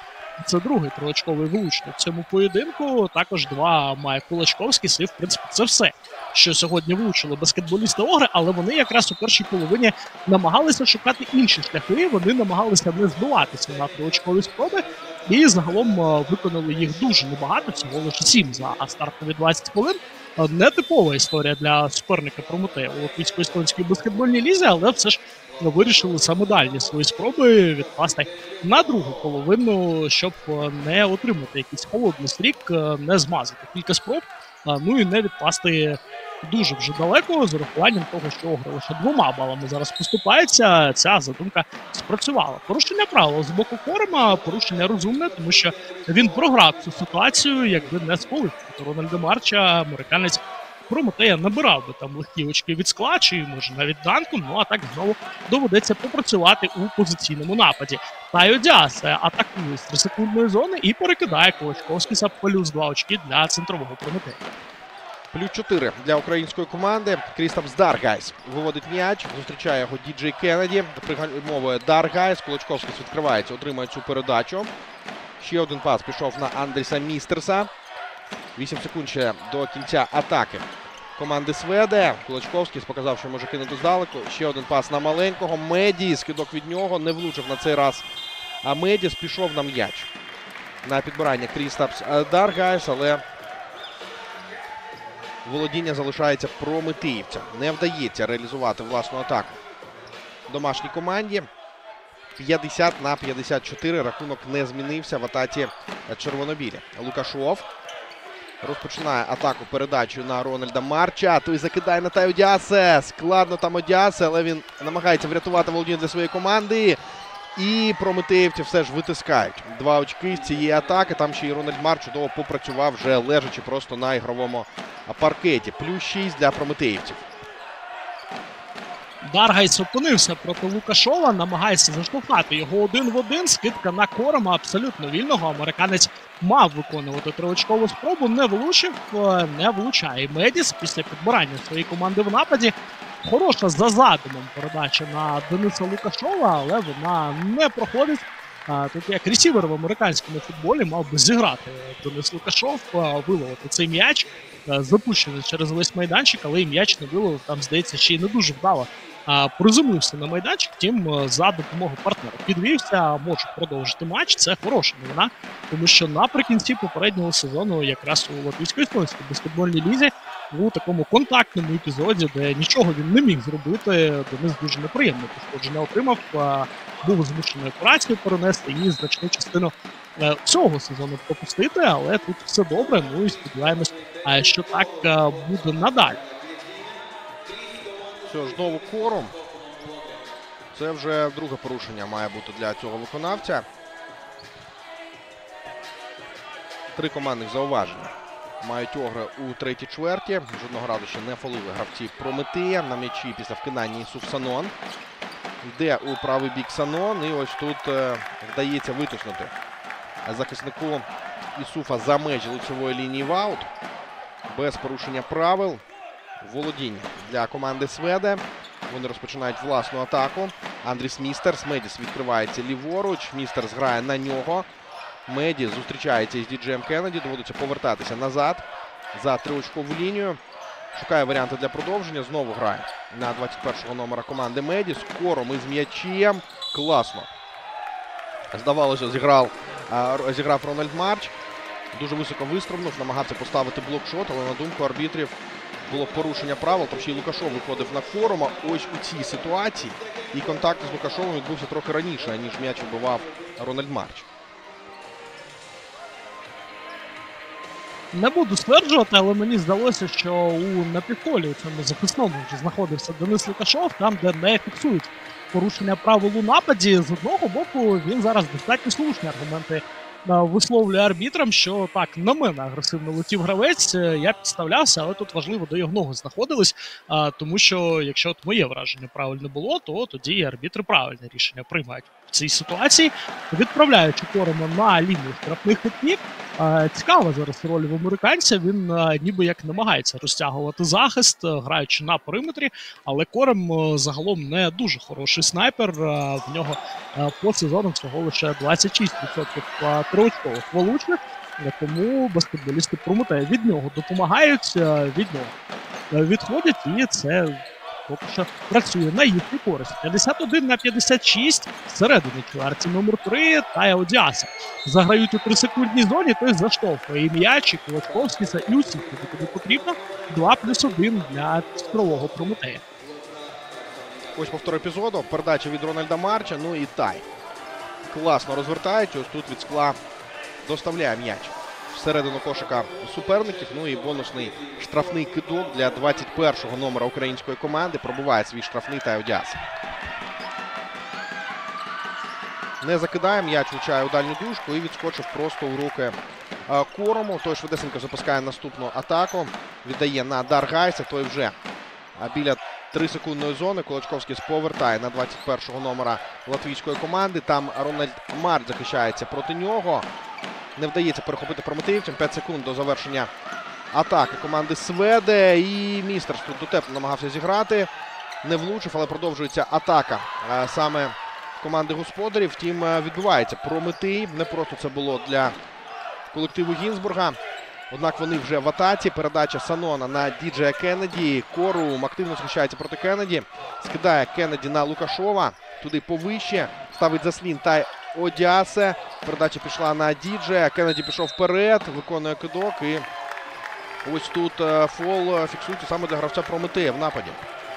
це другий триочковий влучник в цьому поєдинку. Також два має Кулачковський. І, в принципі, це все, що сьогодні влучили баскетболісти Огри, але вони якраз у першій половині намагалися шукати інші шляхи. Вони намагалися не збиватися на триочкові спроби і загалом виконали їх дуже небагато, всього лише сім за стартові двадцять хвилин. Нетипова історія для суперника Прометея у латвійсько-естонській баскетбольній лізі, але все ж вирішили саме дальні свої спроби відкласти на другу половину, щоб не отримати якийсь холодний стрік, не змазати кілька спроб, ну і не відкласти дуже вже далеко з урахуванням того, що Огри лише двома балами зараз поступається. Ця задумка спрацювала. Порушення правил з боку Корема, порушення розумне, тому що він програв цю ситуацію, якби не спалив Рональда Марча, американець Прометея набирав би там легкі очки від скла, чи може навіть данку, ну а так знову доведеться попрацювати у позиційному нападі. Тайо Діас атакує з трисекундної зони і перекидає Кулачковськіса плюс два очки для центрового Прометея. Плюс чотири для української команди. Крістапс Даргайс виводить м'яч, зустрічає його Діджей Кеннеді, пригальмовує Даргайс, Кулачковський відкривається, отримує цю передачу. Ще один пас пішов на Андріса Містерса. вісім секунд ще до кінця атаки команди Сведе. Кулачковський показав, що може кинути здалеку. Ще один пас на маленького. Медіс, кидок від нього, не влучив на цей раз. А Медіс пішов на м'яч. На підбирання Крістапс Даргайс, але володіння залишається прометеївцям. Не вдається реалізувати власну атаку домашній команді. п'ятдесят на п'ятдесят чотири. Рахунок не змінився в атаці червонобілі. Лукашов розпочинає атаку передачею на Рональда Марча. Той закидає на Тайо Діасе. Складно там Одіасе, але він намагається врятувати володіння для своєї команди. І прометеївці все ж витискають два очки з цієї атаки. Там ще й Рональд Марч чудово попрацював, вже лежачи просто на ігровому паркеті. Плюс шість для прометеївців. Даргайс опинився проти Лукашова, намагається заштовхати його один в один. Скидка на Корема абсолютно вільного. Американець мав виконувати триочкову спробу, не влучив, не влучає Медіс після підбирання своєї команди в нападі. Хороша за задумом передача на Дениса Лукашова, але вона не проходить. Тут як ресівер в американському футболі мав би зіграти Денис Лукашов, виловити цей м'яч, запущений через весь майданчик, але і м'яч не виловив, там, здається, ще й не дуже вдало приземлився на майданчик, втім за допомогою партнера підвівся, може продовжити матч. Це хороша новина, тому що наприкінці попереднього сезону якраз у латвійсько-естонській баскетбольній лізі у такому контактному епізоді, де нічого він не міг зробити, Денис дуже неприємне пошкодження отримав, був змушений операцію перенести і значну частину цього сезону пропустити, але тут все добре, ну і сподіваємось, що так буде надалі. Все, знову Кором. Це вже друге порушення має бути для цього виконавця. Три командних зауваження мають Огри у третій чверті. Жодного разу ще не фолили гравці Прометея. На м'ячі після вкидання Ісуф Санон. Йде у правий бік Санон. І ось тут е, вдається витиснути захиснику Ісуфа за межі лицевої лінії в аут. Без порушення правил. Володіння для команди Сведе. Вони розпочинають власну атаку. Андріс Містерс. Медіс відкривається ліворуч. Містерс грає на нього. Медіс зустрічається із Діджеєм Кеннеді. Доводиться повертатися назад за триочкову лінію. Шукає варіанти для продовження. Знову грає на двадцять першого номера команди Медіс. Кором із м'ячем. Класно. Здавалося, зіграв, зіграв Рональд Марч. Дуже високо вистрибнув, намагався поставити блокшот, але на думку арбітрів було порушення правил. Там ще й Лукашов виходив на Корома. Ось у цій ситуації. І контакт з Лукашовим відбувся трохи раніше, ніж м'яч вибивав Рональд Марч. Не буду стверджувати, але мені здалося, що у напівполі у цьому захисному вже знаходився Денис Лукашов, там, де не фіксують порушення правил у нападі. З одного боку, він зараз достатньо слушні аргументи висловлює арбітрам, що так, на мене агресивно летів гравець, я підставлявся, але тут важливо, де його ноги знаходились, а, тому що, якщо от моє враження правильне було, то тоді арбітри правильне рішення приймають в цій ситуації, відправляючи Корома на лінію штрафних хитів. Цікава зараз роль в американця, він а, ніби як намагається розтягувати захист, граючи на периметрі, але Корем загалом не дуже хороший снайпер, а, в нього а, по сезону всього лише двадцять шість відсотків триочкових влучних, тому баскетболісти Прометея від нього допомагають, від нього відходять, і це поки що працює на їхню користь. п'ятдесят один на п'ятдесят шість всередині чверті номер три Тая Одіаса. Заграють у трисекундній зоні, той заштовхує і м'яч, і Кулачковський, і усіх, куди потрібно. два плюс один для цифрового Прометея. Ось повтор епізоду. Передача від Рональда Марча, ну і Тай. Класно розвертають, ось тут від скла доставляє м'яч всередину кошика суперників. Ну і бонусний штрафний кидок для двадцять першого номера української команди. Пробиває свій штрафний Тай Одіаса. Не закидає, м'яч влучає у дальню дужку і відскочив просто у руки Корому. Той швидесенько запускає наступну атаку. Віддає на Даргайса, той вже біля трисекундної зони. Кулачковський повертає на двадцять першого номера латвійської команди. Там Рональд Марч захищається проти нього. Не вдається перехопити прометеївцям. п'ять секунд до завершення атаки команди Сведе. І Містерс тут дотепно намагався зіграти. Не влучив, але продовжується атака саме команди господарів. Втім, відбувається Прометей. Не просто це було для колективу Гінзбурга. Однак вони вже в атаці. Передача Санона на Діджея Кеннеді. Корум активно захищається проти Кеннеді. Скидає Кеннеді на Лукашова. Туди повище. Ставить заслін Тай Одіасе. Передача пішла на Діджея. Кеннеді пішов вперед. Виконує кидок. І ось тут фол фіксується саме для гравця Прометея в нападі.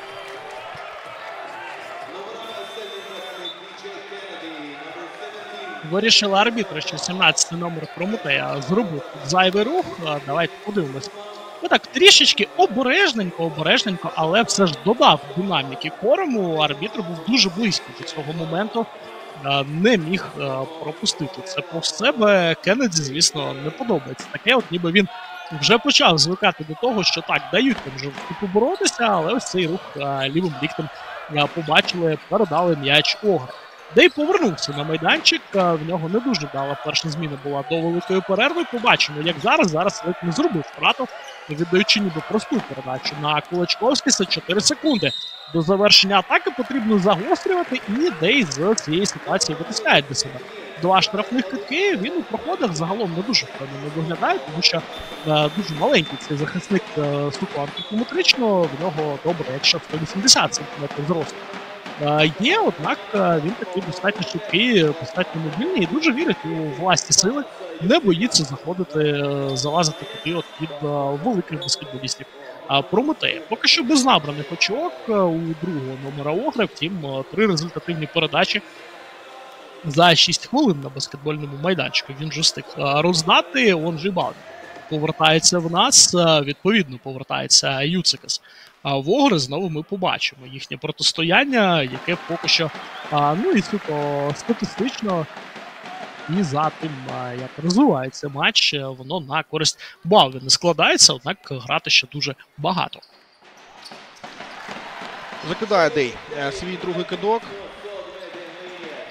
Вирішили арбітри, що сімнадцятий номер Прометея зробив зайвий рух. Давайте подивимось. Отак, трішечки обережненько, обережненько, але все ж додав динаміки Корому. Арбітр був дуже близько до цього моменту. Не міг пропустити це повз себе. Кеннеді, звісно, не подобається таке. От ніби він вже почав звикати до того, що так, дають там вже поборотися, але ось цей рух лівим ліктем побачили, передали м'яч Огра. Де й повернувся на майданчик, в нього не дуже дала перша зміна була до великої перерви. Побачимо, як зараз, зараз ледь не зробив втрату, віддаючи ніби просту передачу на Кулачковськіса. чотири секунди до завершення атаки, потрібно загострювати, і Дей з цієї ситуації витискає до себе два штрафних кидки. Він у проходах загалом не дуже впевнено виглядає, тому що е, дуже маленький цей захисник е, суто антикометрично, в нього добре, якщо сто вісімдесят сантиметрів зросту. Є, однак він такий достатньо швидкий, достатньо мобільний і дуже вірить у власні сили, не боїться заходити, залазити туди от від великих баскетболістів Прометея. Поки що без набраних очок у другого номера Огра, втім, три результативні передачі за шість хвилин на баскетбольному майданчику. Він вже встиг роздати, он же бал. Повертається в нас, відповідно повертається Юцикас. А в Огри знову ми побачимо їхнє протистояння, яке поки що, а, ну і суто статистично, і за тим, а, як розвивається матч, воно на користь Балви не складається, однак грати ще дуже багато. Закидає Дей свій другий кидок.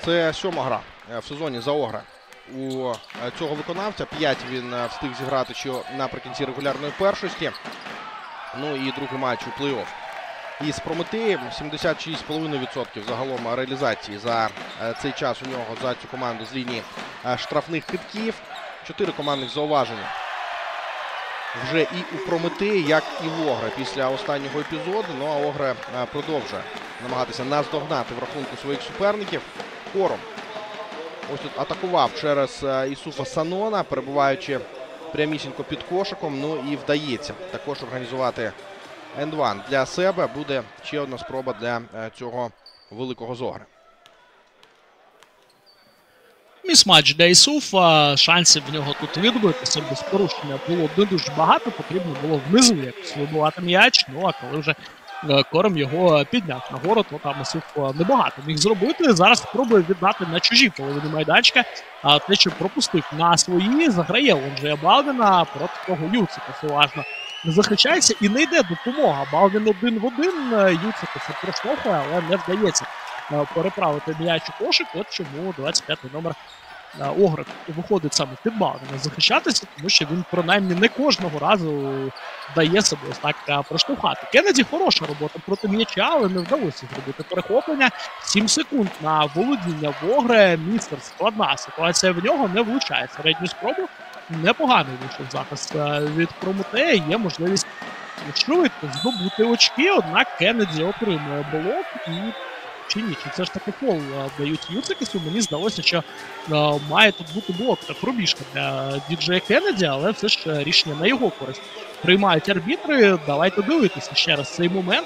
Це сьома гра е, в сезоні за Огра у е, цього виконавця. П'ять він е, встиг зіграти ще наприкінці регулярної першості. Ну і другий матч у плей-офф. Із Прометеєм сімдесят шість цілих п'ять десятих відсотка загалом реалізації за е, цей час у нього за цю команду з лінії е, штрафних китків. Чотири командних зауваження вже і у Прометеї, як і в Огра після останнього епізоду. Ну а Огра е, продовжує намагатися наздогнати в рахунку своїх суперників. Кором ось тут атакував через е, Ісуфа Санона, перебуваючи прямісінько під кошиком. Ну і вдається також організувати енд-ван для себе. Буде ще одна спроба для е, цього великого з Огри. Місматч для Ісуфа, шансів в нього тут відбитися без порушення було не дуже багато, потрібно було внизу якось вибивати м'яч, ну а коли вже е, Кором його підняв нагору, то там Ісуф небагато міг зробити. Зараз спробує віддати на чужі половини майданчика, а те, що пропустив на свої, заграє Онджея Балвіна проти того Юцика, уважно захищається і не йде допомога. Балвін один в один, Юцика це проштовхує, але не вдається переправити м'яч у кошик, от чому двадцять п'ятий номер Огра виходить саме під Балвіна захищатися, тому що він принаймні не кожного разу дає себе ось так проштовхати. Кеннеді хороша робота проти м'яча, але не вдалося зробити перехоплення. сім секунд на володіння в Огри. Містер складна ситуація в нього, не влучає середню спробу. Непоганий вийшов захист від Прометея, є можливість швидко здобути очки, однак Кеннеді отримує блок і чи ні, чи це ж таки фол дають Юцикасу. Мені здалося, що а, має тут бути блок та пробіжка для діджея Кеннеді, але все ж рішення на його користь приймають арбітри. Давайте дивитися ще раз цей момент.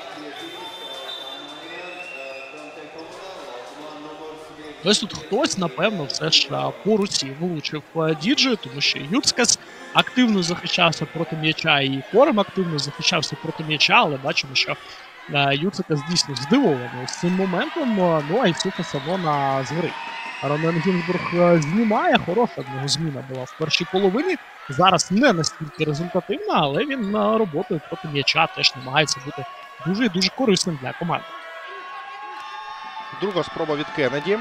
Ось тут хтось, напевно, все ж по руці влучив діджею, тому що Юцикас активно захищався проти м'яча, і Кором активно захищався проти м'яча, але бачимо, що Юцикас дійсно здивований з цим моментом, ну а Ісуфа Санона згорить. Ронен Гінзбург знімає, хороша в нього зміна була в першій половині. Зараз не настільки результативна, але він роботою проти м'яча теж намагається бути дуже і дуже корисним для команди. Друга спроба від Кеннеді.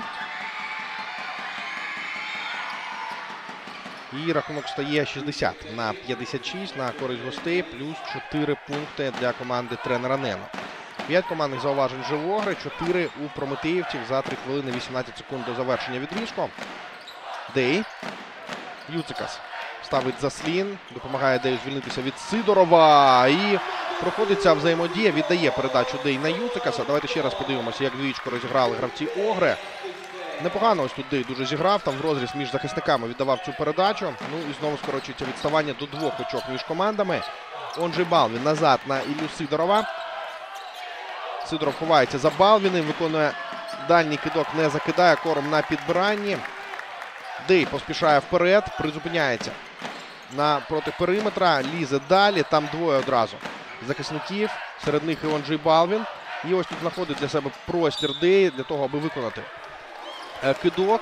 І рахунок стає шістдесят на п'ятдесят шість на користь гостей, плюс чотири пункти для команди тренера Нено. п'ять командних зауважень вже в Огри, чотири у прометеївців за три хвилини вісімнадцять секунд до завершення відрізку. Дей. Юцикас ставить заслін, допомагає Дею звільнитися від Сидорова. І проходиться взаємодія, віддає передачу Дей на Юцикаса. Давайте ще раз подивимося, як двічку розіграли гравці Огри. Непогано ось тут Дей дуже зіграв, там в розріз між захисниками віддавав цю передачу. Ну і знову скорочується відставання до двох очок між командами. Онджей Балвін назад на Іллю Сидорова. Сидоров ховається за Балвіним, виконує дальній кидок, не закидає, Кором на підбиранні. Дей поспішає вперед, призупиняється напроти периметра, лізе далі, там двоє одразу захисників, серед них і Онджей Балвін. І ось тут знаходить для себе простір Дей для того, аби виконати кидок.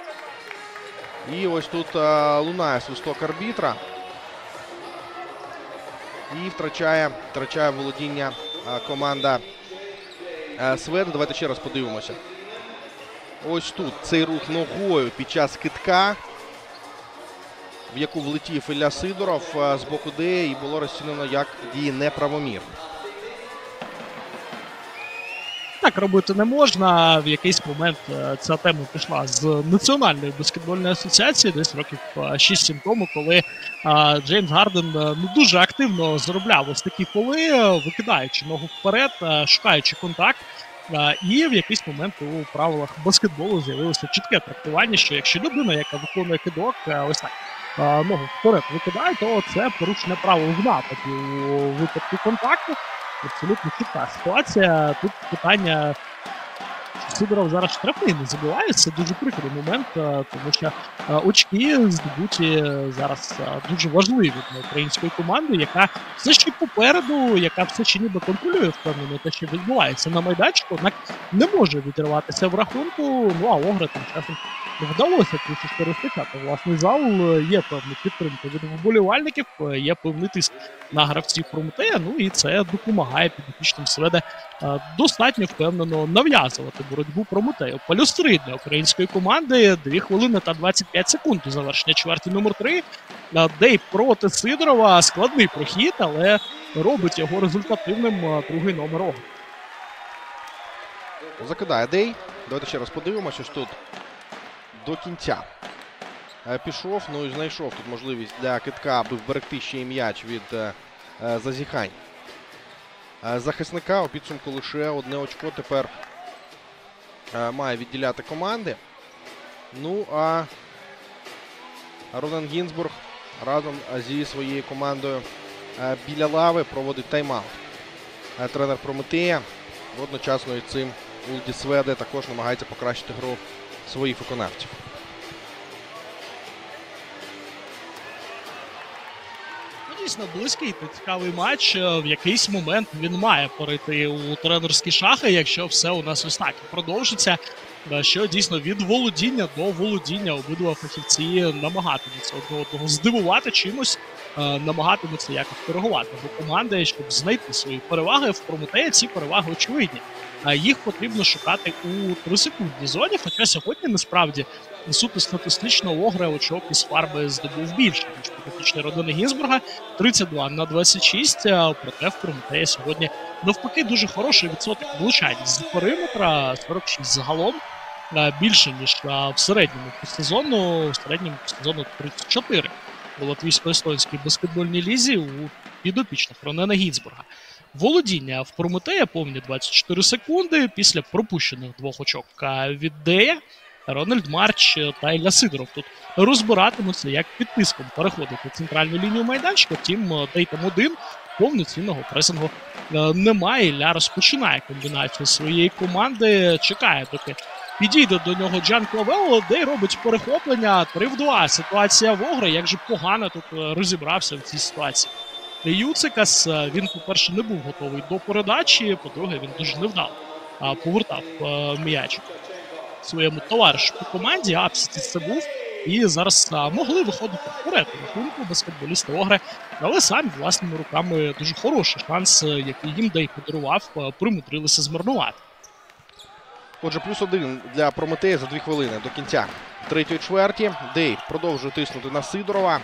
І ось тут а, лунає свисток арбітра. І втрачає, втрачає володіння а, команда а, Сведа. Давайте ще раз подивимося. Ось тут цей рух ногою під час кидка, в яку влетів Ілля Сидоров а, з боку Деї, і було розцінено як дії неправомірні. Так робити не можна. В якийсь момент ця тема пішла з Національної баскетбольної асоціації, десь років шість-сім тому, коли а, Джеймс Гарден ну, дуже активно заробляв ось такі фоли, викидаючи ногу вперед, а, шукаючи контакт. А, і в якийсь момент у правилах баскетболу з'явилося чітке трактування, що якщо людина, яка виконує кидок, ось так, а, ногу вперед викидає, то це порушення правил в нападі у випадку контакту. Абсолютно чітка ситуація. Тут питання, що Сидоров зараз штрафний не забиває. Це дуже прикрий момент, тому що очки здобуті зараз дуже важливі для української команди, яка все ще попереду, яка все ще ніби контролює впевнено те, що відбувається на майданчику, однак не може відірватися в рахунку. Ну а Огра тим часом вдалося трішечки розкачати власний зал. Є певна підтримка від вболівальників, є певний тиск на гравців Прометея, ну і це допомагає підопічним Сведе достатньо впевнено нав'язувати боротьбу Прометею. Плюс три для української команди, дві хвилини та двадцять п'ять секунд до завершення чверті номер три. Дейв проти Сидорова, складний прохід, але робить його результативним другий номер Огр. Закидає Дей. Давайте ще раз подивимося, що тут до кінця пішов, ну і знайшов тут можливість для кидка, аби вберегти ще й м'яч від е, зазіхань захисника. У підсумку лише одне очко тепер е, має відділяти команди. Ну а Ронен Гінзбург разом зі своєю командою е, біля лави проводить тайм-аут. Е, тренер Прометея одночасно із цим Улді Сведе також намагається покращити гру своїх виконавців. Дійсно близький та цікавий матч. В якийсь момент він має перейти у тренерські шахи, якщо все у нас ось так продовжиться. Що дійсно від володіння до володіння обидва фахівці намагатимуться одне одного здивувати чимось, намагатимуться якось коригувати до команди, щоб знайти свої переваги. В Прометея ці переваги очевидні. Їх потрібно шукати у трисекундній зоні, хоча сьогодні насправді суто статистично Огра очок із фарби здобув більше, ніж підопічний Ронена Гінзбурга, тридцять два на двадцять шість, проте в Прометея сьогодні навпаки дуже хороший відсоток влучань з периметра, сорок шість загалом, більше, ніж в середньому сезону, в середньому сезону тридцять чотири у латвійсько-естонській баскетбольній лізі у підопічних Ронена Гінзбурга. Володіння в Прометея повні двадцять чотири секунди після пропущених двох очок від Дея. Рональд Марч та Ілля Сидоров тут розбиратимуться, як під тиском переходити центральну лінію майданчика. Втім, Дейтом один повноцінного пресингу немає. Ілля розпочинає комбінацію своєї команди, чекає, доки підійде до нього Джан Клавелло, Дей робить перехоплення, три в два. Ситуація в Огра, як же погано тут розібрався в цій ситуації Юцикас. Він, по-перше, не був готовий до передачі, по-друге, він дуже невдало повертав м'яч своєму товаришу по команді, Апсітіс це був, і зараз а, могли виходити вперед на рахунку баскетболісти Огри, але самі власними руками дуже хороший шанс, який їм Дей подарував, примудрилися змарнувати. Отже, плюс один для Прометея за дві хвилини до кінця третьої чверті. Дей продовжує тиснути на Сидорова.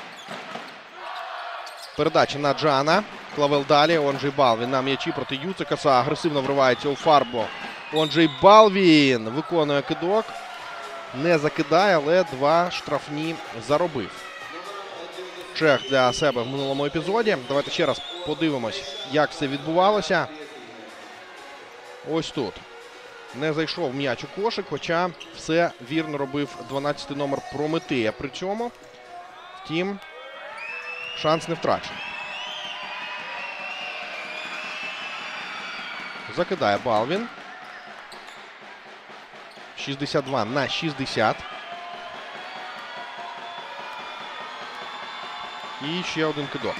Передача на Джана. Клавел далі. Онджей Балвін на м'ячі проти Юцикаса. Агресивно вривається у фарбу. Онджей Балвін виконує кидок. Не закидає, але два штрафні заробив чех для себе в минулому епізоді. Давайте ще раз подивимось, як все відбувалося. Ось тут. Не зайшов м'яч у кошик, хоча все вірно робив дванадцятий номер Прометея. При цьому, втім, шанс не втрачений. Закидає Балвін. шістдесят два на шістдесят. І ще один кидок.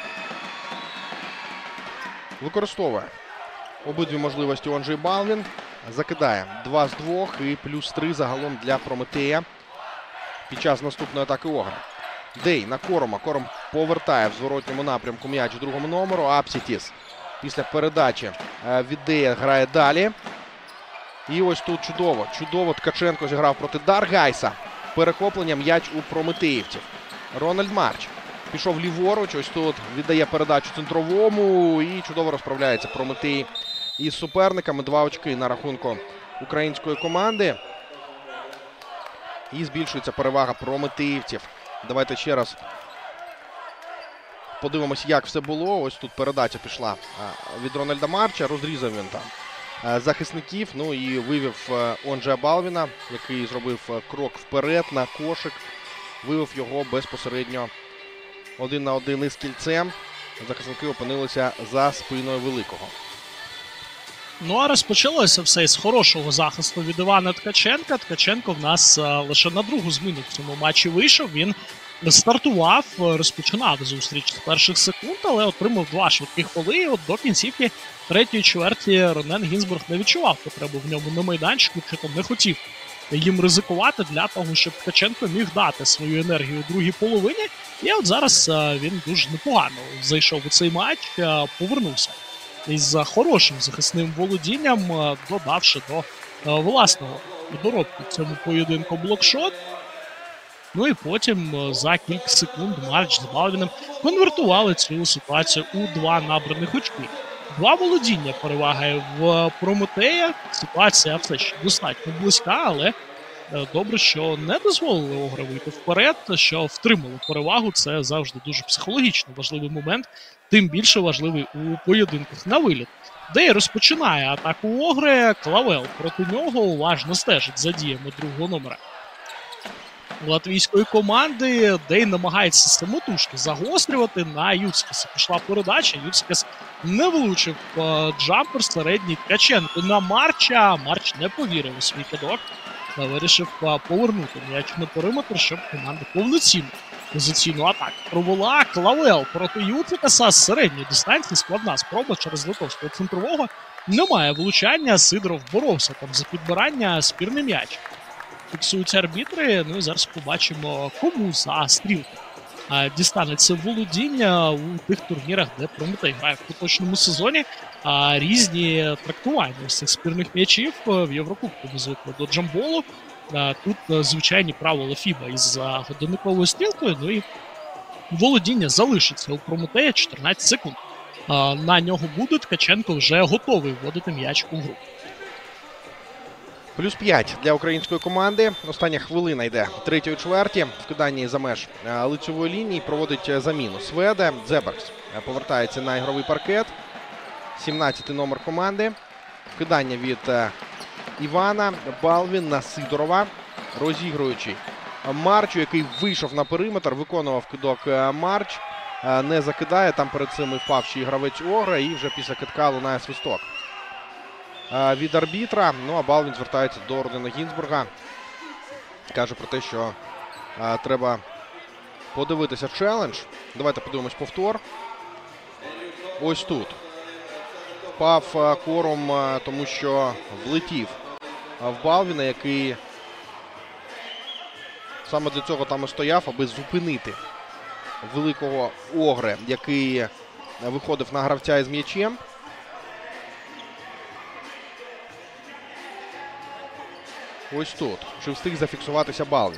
Використовує обидві можливості Онджей Балвін. Закидає два з двох і плюс три загалом для Прометея під час наступної атаки Огра. Дей на Корома. Кором повертає в зворотньому напрямку м'яч другому номеру. Апсітіс після передачі від Дея грає далі. І ось тут чудово. Чудово Ткаченко зіграв проти Даргайса. Перехоплення м'яч у прометеївців. Рональд Марч пішов ліворуч. Ось тут віддає передачу центровому. І чудово розправляється Прометей із суперниками. Два очки на рахунку української команди. І збільшується перевага прометеївців. Давайте ще раз подивимось, як все було. Ось тут передача пішла від Рональда Марча. Розрізав він там захисників. Ну і вивів Онджея Балвіна, який зробив крок вперед на кошик. Вивів його безпосередньо один на один із кільцем. Захисники опинилися за спиною Великого. Ну а розпочалося все з хорошого захисту від Івана Ткаченка. Ткаченко в нас а, лише на другу зміну в цьому матчі вийшов. Він стартував, розпочинав зустріч з перших секунд, але отримав два швидких голи. І от до кінцівки третьої чверті Ронен Гінзбург не відчував потребу в ньому на майданчику, чи то не хотів їм ризикувати для того, щоб Ткаченко міг дати свою енергію у другій половині. І от зараз а, він дуже непогано зайшов у цей матч, а, повернувся із хорошим захисним володінням, а, додавши до а, власного доробку в цьому поєдинку блокшот. Ну і потім а, за кілька секунд Марч з Балвіним конвертували цю ситуацію у два набраних очки. Два володіння переваги в Прометея. Ситуація все ще достатньо близька, але добре, що не дозволили Огра вийти вперед, що втримали перевагу. Це завжди дуже психологічно важливий момент, тим більше важливий у поєдинках на виліт. Дей розпочинає атаку Огри, Клавел проти нього уважно стежить за діями другого номера латвійської команди. Дей намагається самотужки загострювати на Юцкеса. Пішла передача, Юцкес не влучив е, джампер середній. Ткаченко на Марча. Марч не повірив у свій кидок. Та вирішив е, повернути м'яч на периметр, щоб команда повноцінну позиційну атаку провела. Клавел проти Юцкеса з середньої дистанції. Складна спроба через литовського центрового. Немає влучання. Сидоров боровся там за підбирання, спірний м'яч. Фіксуються арбітри, ну і зараз побачимо, кому за стрілки а, дістанеться володіння у тих турнірах, де Прометей грає в поточному сезоні. А, різні трактування з цих спірних м'ячів в Єврокубку ми звикли до джамболу. А, тут а, звичайні правила Фіба із а, годинниковою стрілкою, ну і володіння залишиться у Прометея чотирнадцять секунд. А, на нього буде, Ткаченко вже готовий вводити м'яч у гру. Плюс п'ять для української команди. Остання хвилина йде третьої чверті. Вкидання за меж лицевої лінії проводить заміну Сведе. Дзеберкс повертається на ігровий паркет. сімнадцятий номер команди. Вкидання від Івана. Балвін на Сидорова. Розігруючий Марчу, який вийшов на периметр, виконував кидок Марч. Не закидає. Там перед цим і впав ще гравець Огра. І вже після кидка лунає свисток від арбітра. Ну а Балвін звертається до Родина Гінзбурга. Каже про те, що а, треба подивитися челендж. Давайте подивимось повтор. Ось тут. Впав а, Корум, а, тому що влетів а, в Балвіна, який саме для цього там і стояв, аби зупинити великого Огри, який виходив на гравця із м'ячем. Ось тут. Чи встиг зафіксуватися Балвін?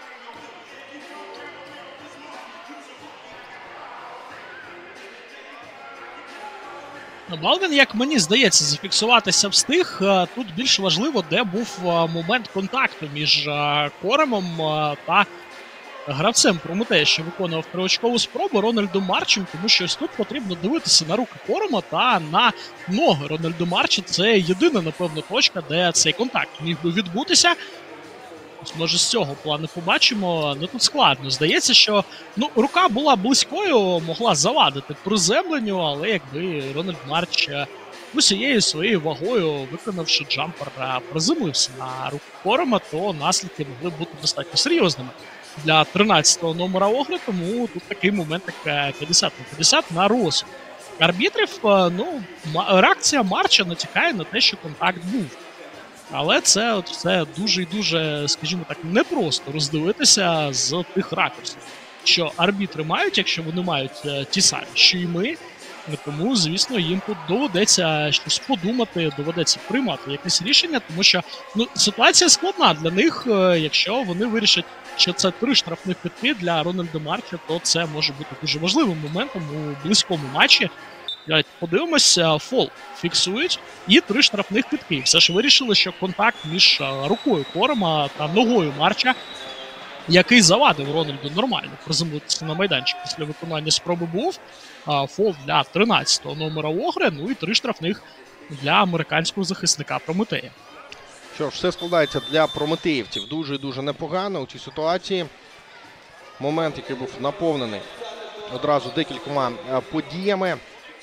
Балвін, як мені здається, зафіксуватися встиг. Тут більш важливо, де був момент контакту між Коремом та гравцем Прометея, що виконував триочкову спробу Рональду Марчем, тому що ось тут потрібно дивитися на руки Корема та на ноги Рональду Марча. Це єдина, напевно, точка, де цей контакт міг би відбутися. Ось, може, з цього плану побачимо. Ну, тут складно. Здається, що ну, рука була близькою, могла завадити приземленню, але якби Рональд Марч усією своєю вагою, виконавши джампер, приземлився на руку Корема, то наслідки могли бути достатньо серйозними для тринадцятого номера Огри, тому тут такий момент, як п'ятдесят на п'ятдесят на розсуд арбітрів. Ну, реакція Марча натякає на те, що контакт був. Але це от все дуже і дуже, скажімо так, непросто роздивитися з тих ракурсів, що арбітри мають, якщо вони мають ті самі, що і ми. Тому, звісно, їм тут доведеться щось подумати, доведеться приймати якесь рішення, тому що ну, ситуація складна для них. Якщо вони вирішать, що це три штрафних китки для Рональда Марча, то це може бути дуже важливим моментом у близькому матчі. Давайте подивимося, фол фіксують і три штрафних китки. Все ж вирішили, що контакт між рукою Корема та ногою Марча, який завадив Рональду нормально приземлитися на майданчик після виконання спроби, був. Фол для тринадцятого номера Огри, ну і три штрафних для американського захисника Прометея. Що ж, все складається для прометеївців дуже-дуже непогано у цій ситуації. Момент, який був наповнений одразу декількома подіями.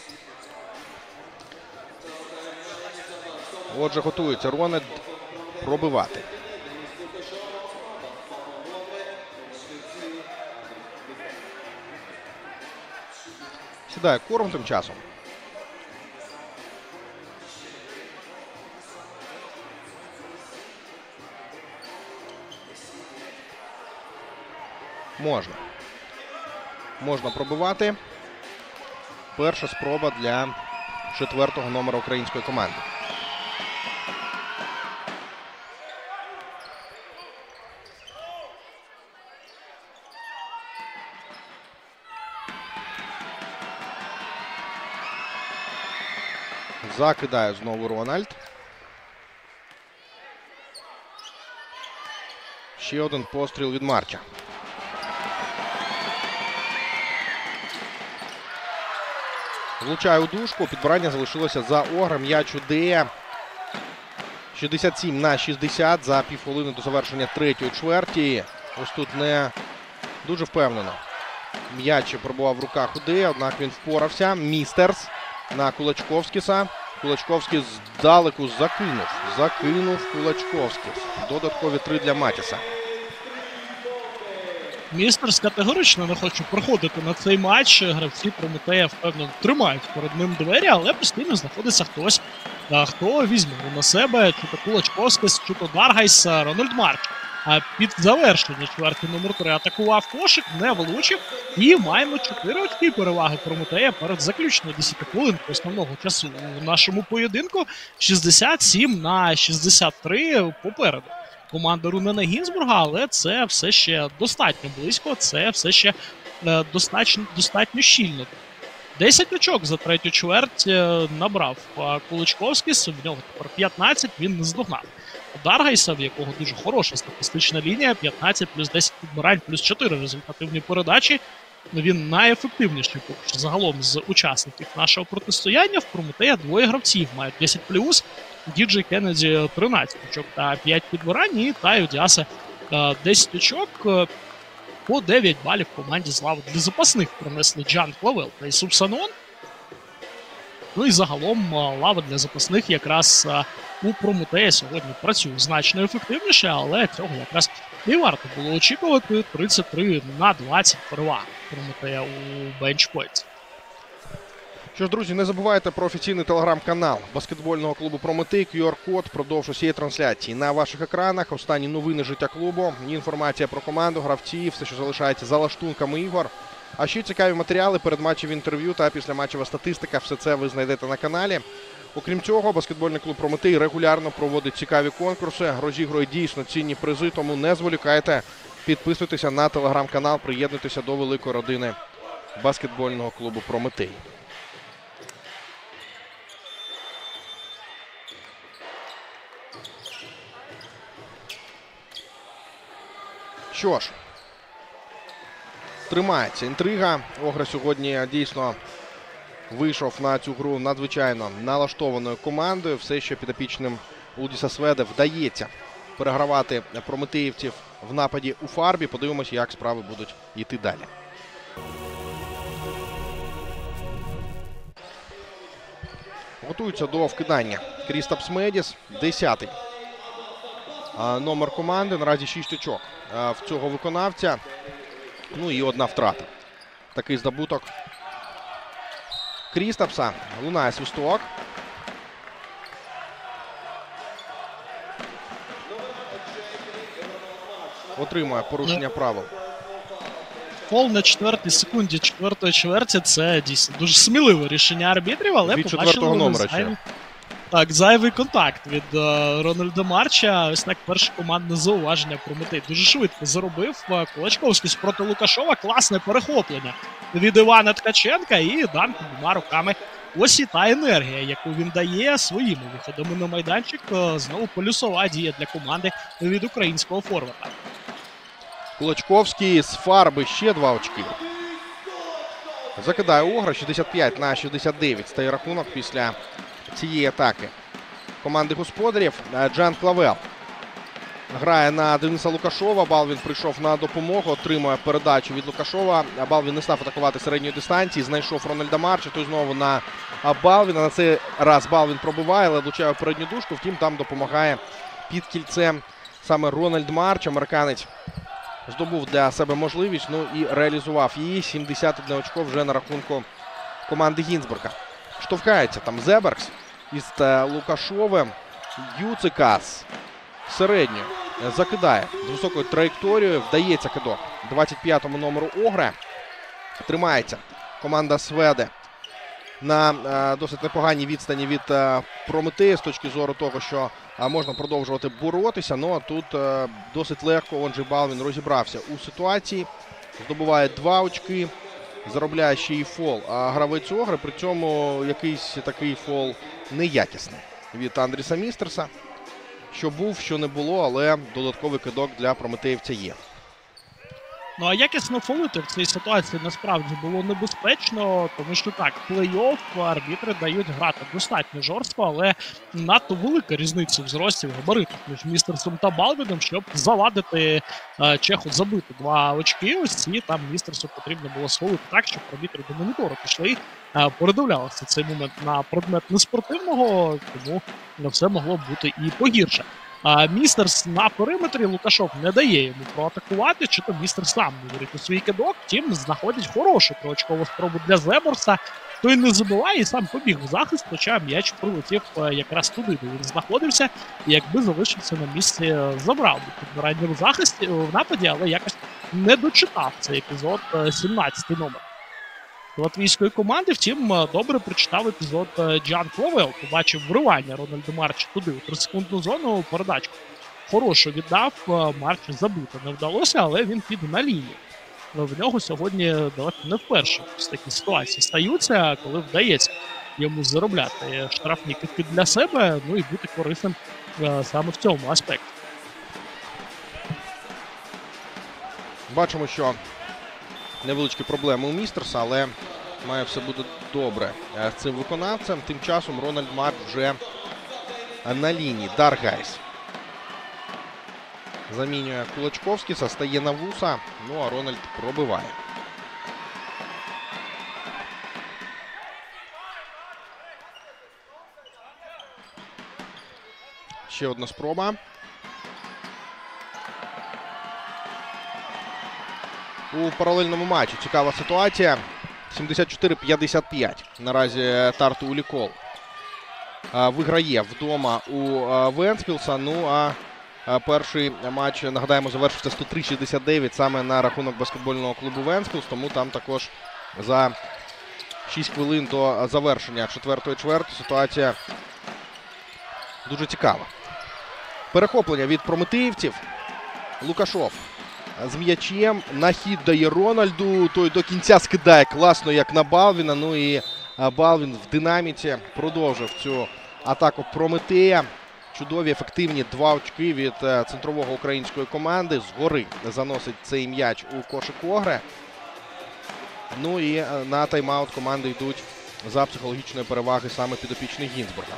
Отже, готується Рональд пробивати. Сідає Корм тим часом. Можна. Можна пробивати. Перша спроба для четвертого номера української команди. Закидає знову Рональд. Ще один постріл від Марча. Влучає у дужку. Підбирання залишилося за Огрем. М'яч у Дея. шістдесят сім на шістдесят за півхвилини до завершення третьої чверті. Ось тут не дуже впевнено. М'яч пробував в руках у Дея, однак він впорався. Містерс на Кулачковськіса. Кулачковський здалеку закинув. Закинув Кулачковський. Додаткові три для Матіса. Містерс категорично не хоче проходити на цей матч. Гравці Прометея, впевнено, тримають перед ним двері, але постійно знаходиться хтось, хто візьме на себе чи то Кулачковський, чи то Даргайс, Рональд Марч. А під завершення чверті номер три атакував кошик, не влучив. І маємо чотири очки переваги Прометея перед заключною десятою хвилинкою основного часу у нашому поєдинку. шістдесят сім на шістдесят три попереду команда Рунена Гінзбурга, але це все ще достатньо близько, це все ще е, достатньо, достатньо щільно. десять очок за третю чверть е, набрав Кулачковський, в нього тепер п'ятнадцять, він не здогнав Даргайса, в якого дуже хороша статистична лінія, п'ятнадцять плюс десять підбирань, плюс чотири результативні передачі. Він найефективніший поки що загалом з учасників нашого протистояння. В Прометея двоє гравців мають десять плюс. Діджей Кеннеді тринадцять очок та п'ять підбирань. І Тайо Діасе десять очок. По дев'ять балів команді з лави для запасних принесли Джан Клавел та Ісуп Санон. Ну і загалом лава для запасних якраз у Прометея сьогодні працює значно ефективніше, але цього якраз і варто було очікувати. тридцять три на двадцять перевага Прометея у бенчпойнті. Що ж, друзі, не забувайте про офіційний телеграм-канал баскетбольного клубу Прометей. кю ар-код впродовж усієї трансляції на ваших екранах. Останні новини життя клубу, інформація про команду, гравців, все, що залишається за лаштунками ігор. А ще цікаві матеріали перед матчем, інтерв'ю та післяматчева статистика. Все це ви знайдете на каналі. Окрім цього, баскетбольний клуб Прометей регулярно проводить цікаві конкурси, розігрує дійсно цінні призи, тому не зволікайте, підписуйтеся на телеграм-канал, приєднуйтеся до великої родини баскетбольного клубу Прометей. Що ж, тримається інтрига. Огра сьогодні дійсно вийшов на цю гру надзвичайно налаштованою командою. Все ще підопічним Улдіса Сведе вдається перегравати прометеївців в нападі у фарбі. Подивимось, як справи будуть йти далі. Готується до вкидання Крістапс Медіс, десятий номер команди. Наразі шість очок в цього виконавця. Ну і одна втрата. Такий здобуток Крістапса. Лунає свисток. Отримує порушення правил. Фол на четвертій секунді четвертої чверті – це дійсно дуже сміливе рішення арбітрів, але від четвертого номера ще. Так, зайвий контакт від uh, Рональда Марча. Ось так перше командне зауваження Прометей. Дуже швидко заробив uh, Кулачковський проти Лукашова. Класне перехоплення від Івана Ткаченка і данк двома руками. Ось і та енергія, яку він дає своїми виходами на майданчик. Uh, знову плюсова дія для команди від українського форварда. Кулачковський з фарби ще два очки. Закидає Огра. шістдесят п'ять на шістдесят дев'ять стає рахунок після цієї атаки команди господарів. Джан Клавел грає на Дениса Лукашова. Балвін прийшов на допомогу, отримує передачу від Лукашова. Балвін не став атакувати середньої дистанції, знайшов Рональда Марча, той знову на Балвіна. На цей раз Балвін пробиває, але влучає в передню дужку. Втім, там допомагає під кільцем саме Рональд Марч. Американець здобув для себе можливість, ну і реалізував її. сімдесят одне очко вже на рахунку команди Гінзбурга. Штовхається там Зеберкс із Лукашовим. Юцикас середньою закидає з високою траєкторією. Вдається кидок двадцять п'ятому номеру Огре. Тримається команда Сведе на е, досить непоганій відстані від е, Прометея з точки зору того, що е, можна продовжувати боротися. Ну а тут е, досить легко Онджей Балвін розібрався у ситуації. Здобуває два очки, заробляє ще й фол. А гравець Огри, при цьому якийсь такий фол неякісний від Андріса Містерса. Що був, що не було, але додатковий кидок для прометеївця є. Ну а якісно фолити в цій ситуації насправді було небезпечно, тому що так, плей-офф арбітри дають грати достатньо жорстко, але надто велика різниця в зрості в габаритах між Містерсом та Балвіном, щоб завадити е, Чеху забити два очки. Ось і там Містерсу потрібно було сфолити так, щоб арбітри до монітору пішли, е, передивлялися цей момент на предмет неспортивного, тому не все могло бути і погірше. А Містерс на периметрі, Лукашов не дає йому проатакувати, чи то Містерс сам не вірить у свій кидок, втім знаходить хорошу троочкову спробу для Зеборса. Той не забиває і сам побіг в захист, хоча м'яч прилетів якраз туди, де він знаходився, і якби залишився на місці, забрав би підбирання в захисті, в нападі, але якось не дочитав цей епізод сімнадцятий номер латвійської команди. Втім, добре прочитав епізод Джан Кловел. Побачив вривання Рональда Марча туди у трисекундну зону. Передачку хорошу віддав. Марчу забити не вдалося, але він піде на лінію. В нього сьогодні далеко не вперше з такі ситуації стаються, коли вдається йому заробляти штрафні кидки для себе, ну і бути корисним саме в цьому аспекті. Бачимо, що невеличкі проблеми у Містерса, але має все бути добре з цим виконавцем. Тим часом Рональд Марч вже на лінії. Даргайс замінює Кулачковськіса, стає на вуса, ну а Рональд пробиває. Ще одна спроба. У паралельному матчі цікава ситуація. сімдесят чотири п'ятдесят п'ять. Наразі Тарту Улікол виграє вдома у Вентспілса. Ну а перший матч, нагадаємо, завершився сто три шістдесят дев'ять саме на рахунок баскетбольного клубу Вентспілс. Тому там також за шість хвилин до завершення четвертої чверті ситуація дуже цікава. Перехоплення від прометеївців. Лукашов з м'ячем, на хід дає Рональду, той до кінця скидає класно, як на Балвіна. Ну і Балвін в динаміці продовжив цю атаку Прометея. Чудові, ефективні два очки від центрового української команди. Згори заносить цей м'яч у кошик Огре. Ну і на тайм-аут команди йдуть за психологічної переваги саме підопічний Гінзбурга.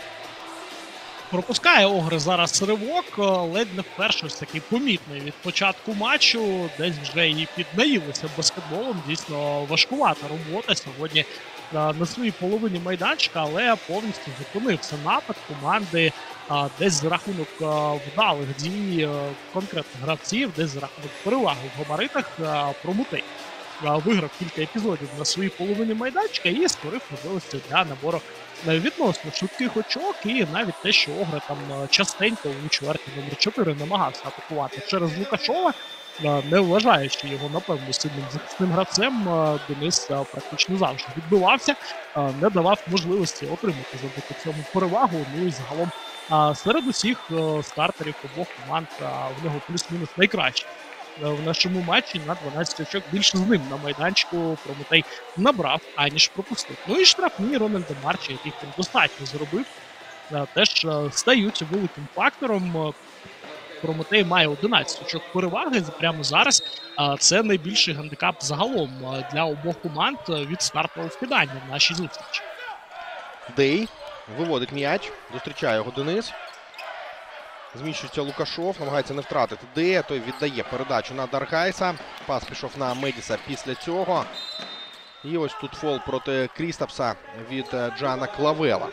Пропускає Огри зараз ривок, ледь не вперше ось такий помітний від початку матчу. Десь вже і піднаїлися баскетболом. Дійсно важкувата робота сьогодні на своїй половині майданчика, але повністю зупинився напад команди. Десь за рахунок вдалих дій конкретних гравців, десь за рахунок переваги в габаритах Прометей виграв кілька епізодів на своїй половині майданчика і створив можливості для набору відносно швидких очок, і навіть те, що Огра там частенько у чверті номер чотири намагався атакувати через Лукашова, не вважаючи його, напевно, сильним захисним гравцем, Денис практично завжди відбивався, не давав можливості отримати завдяки цьому перевагу. Ну і загалом серед усіх стартерів обох команд в нього плюс-мінус найкраще. В нашому матчі на дванадцять очок більше з ним на майданчику Прометей набрав, аніж пропустив. Ну і штрафні Рональда Марча, яких він достатньо зробив, теж стають великим фактором. Прометей має одинадцять очок переваги прямо зараз. Це найбільший гандикап загалом для обох команд від стартового вкидання в нашій зустрічі. Дей виводить м'яч, зустрічає його Денис. Зміщується Лукашов, намагається не втратити Дея, той віддає передачу на Даргайса. Пас пішов на Медіса після цього. І ось тут фол проти Крістапса від Джана Клавела.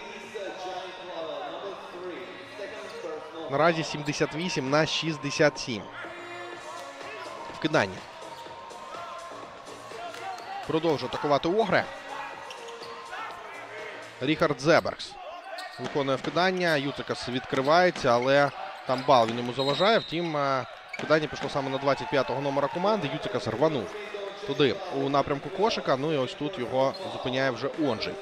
Наразі сімдесят вісім на шістдесят сім. Вкидання. Продовжує атакувати Огре. Ріхард Зеберкс виконує вкидання. Ютикас відкривається, але Там бал він йому заважає, втім, е, кидання пішло саме на двадцять п'ятого номера команди. Юцикас рванув туди у напрямку кошика, ну і ось тут його зупиняє вже Онжий.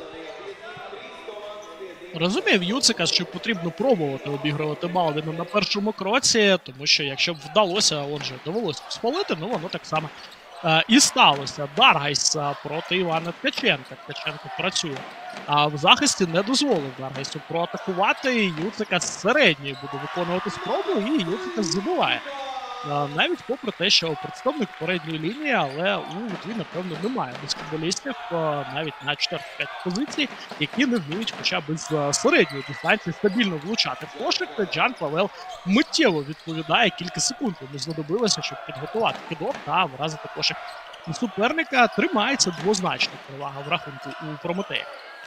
Розумів Юцикас, що потрібно пробувати обігрувати Балвіна на першому кроці, тому що якщо б вдалося, Онжи довелося спалити, ну воно так само е, і сталося. Даргайс проти Івана Ткаченка. Ткаченко працює. А в захисті не дозволив Даргайсу проатакувати. Юцикас середньої буде виконувати спробу, і Юцикас забиває. Навіть попри те, що представник передньої лінії, але у Литві, напевно, немає баскетболістів навіть на чотири-п'ять позицій, які не вміють хоча б з середньої дистанції стабільно влучати в кошик. Джан Клавел миттєво відповідає, кілька секунд йому знадобилося, щоб підготувати кидок та вразити кошик суперника. Тримається двозначна перевага в рахунку у Прометея.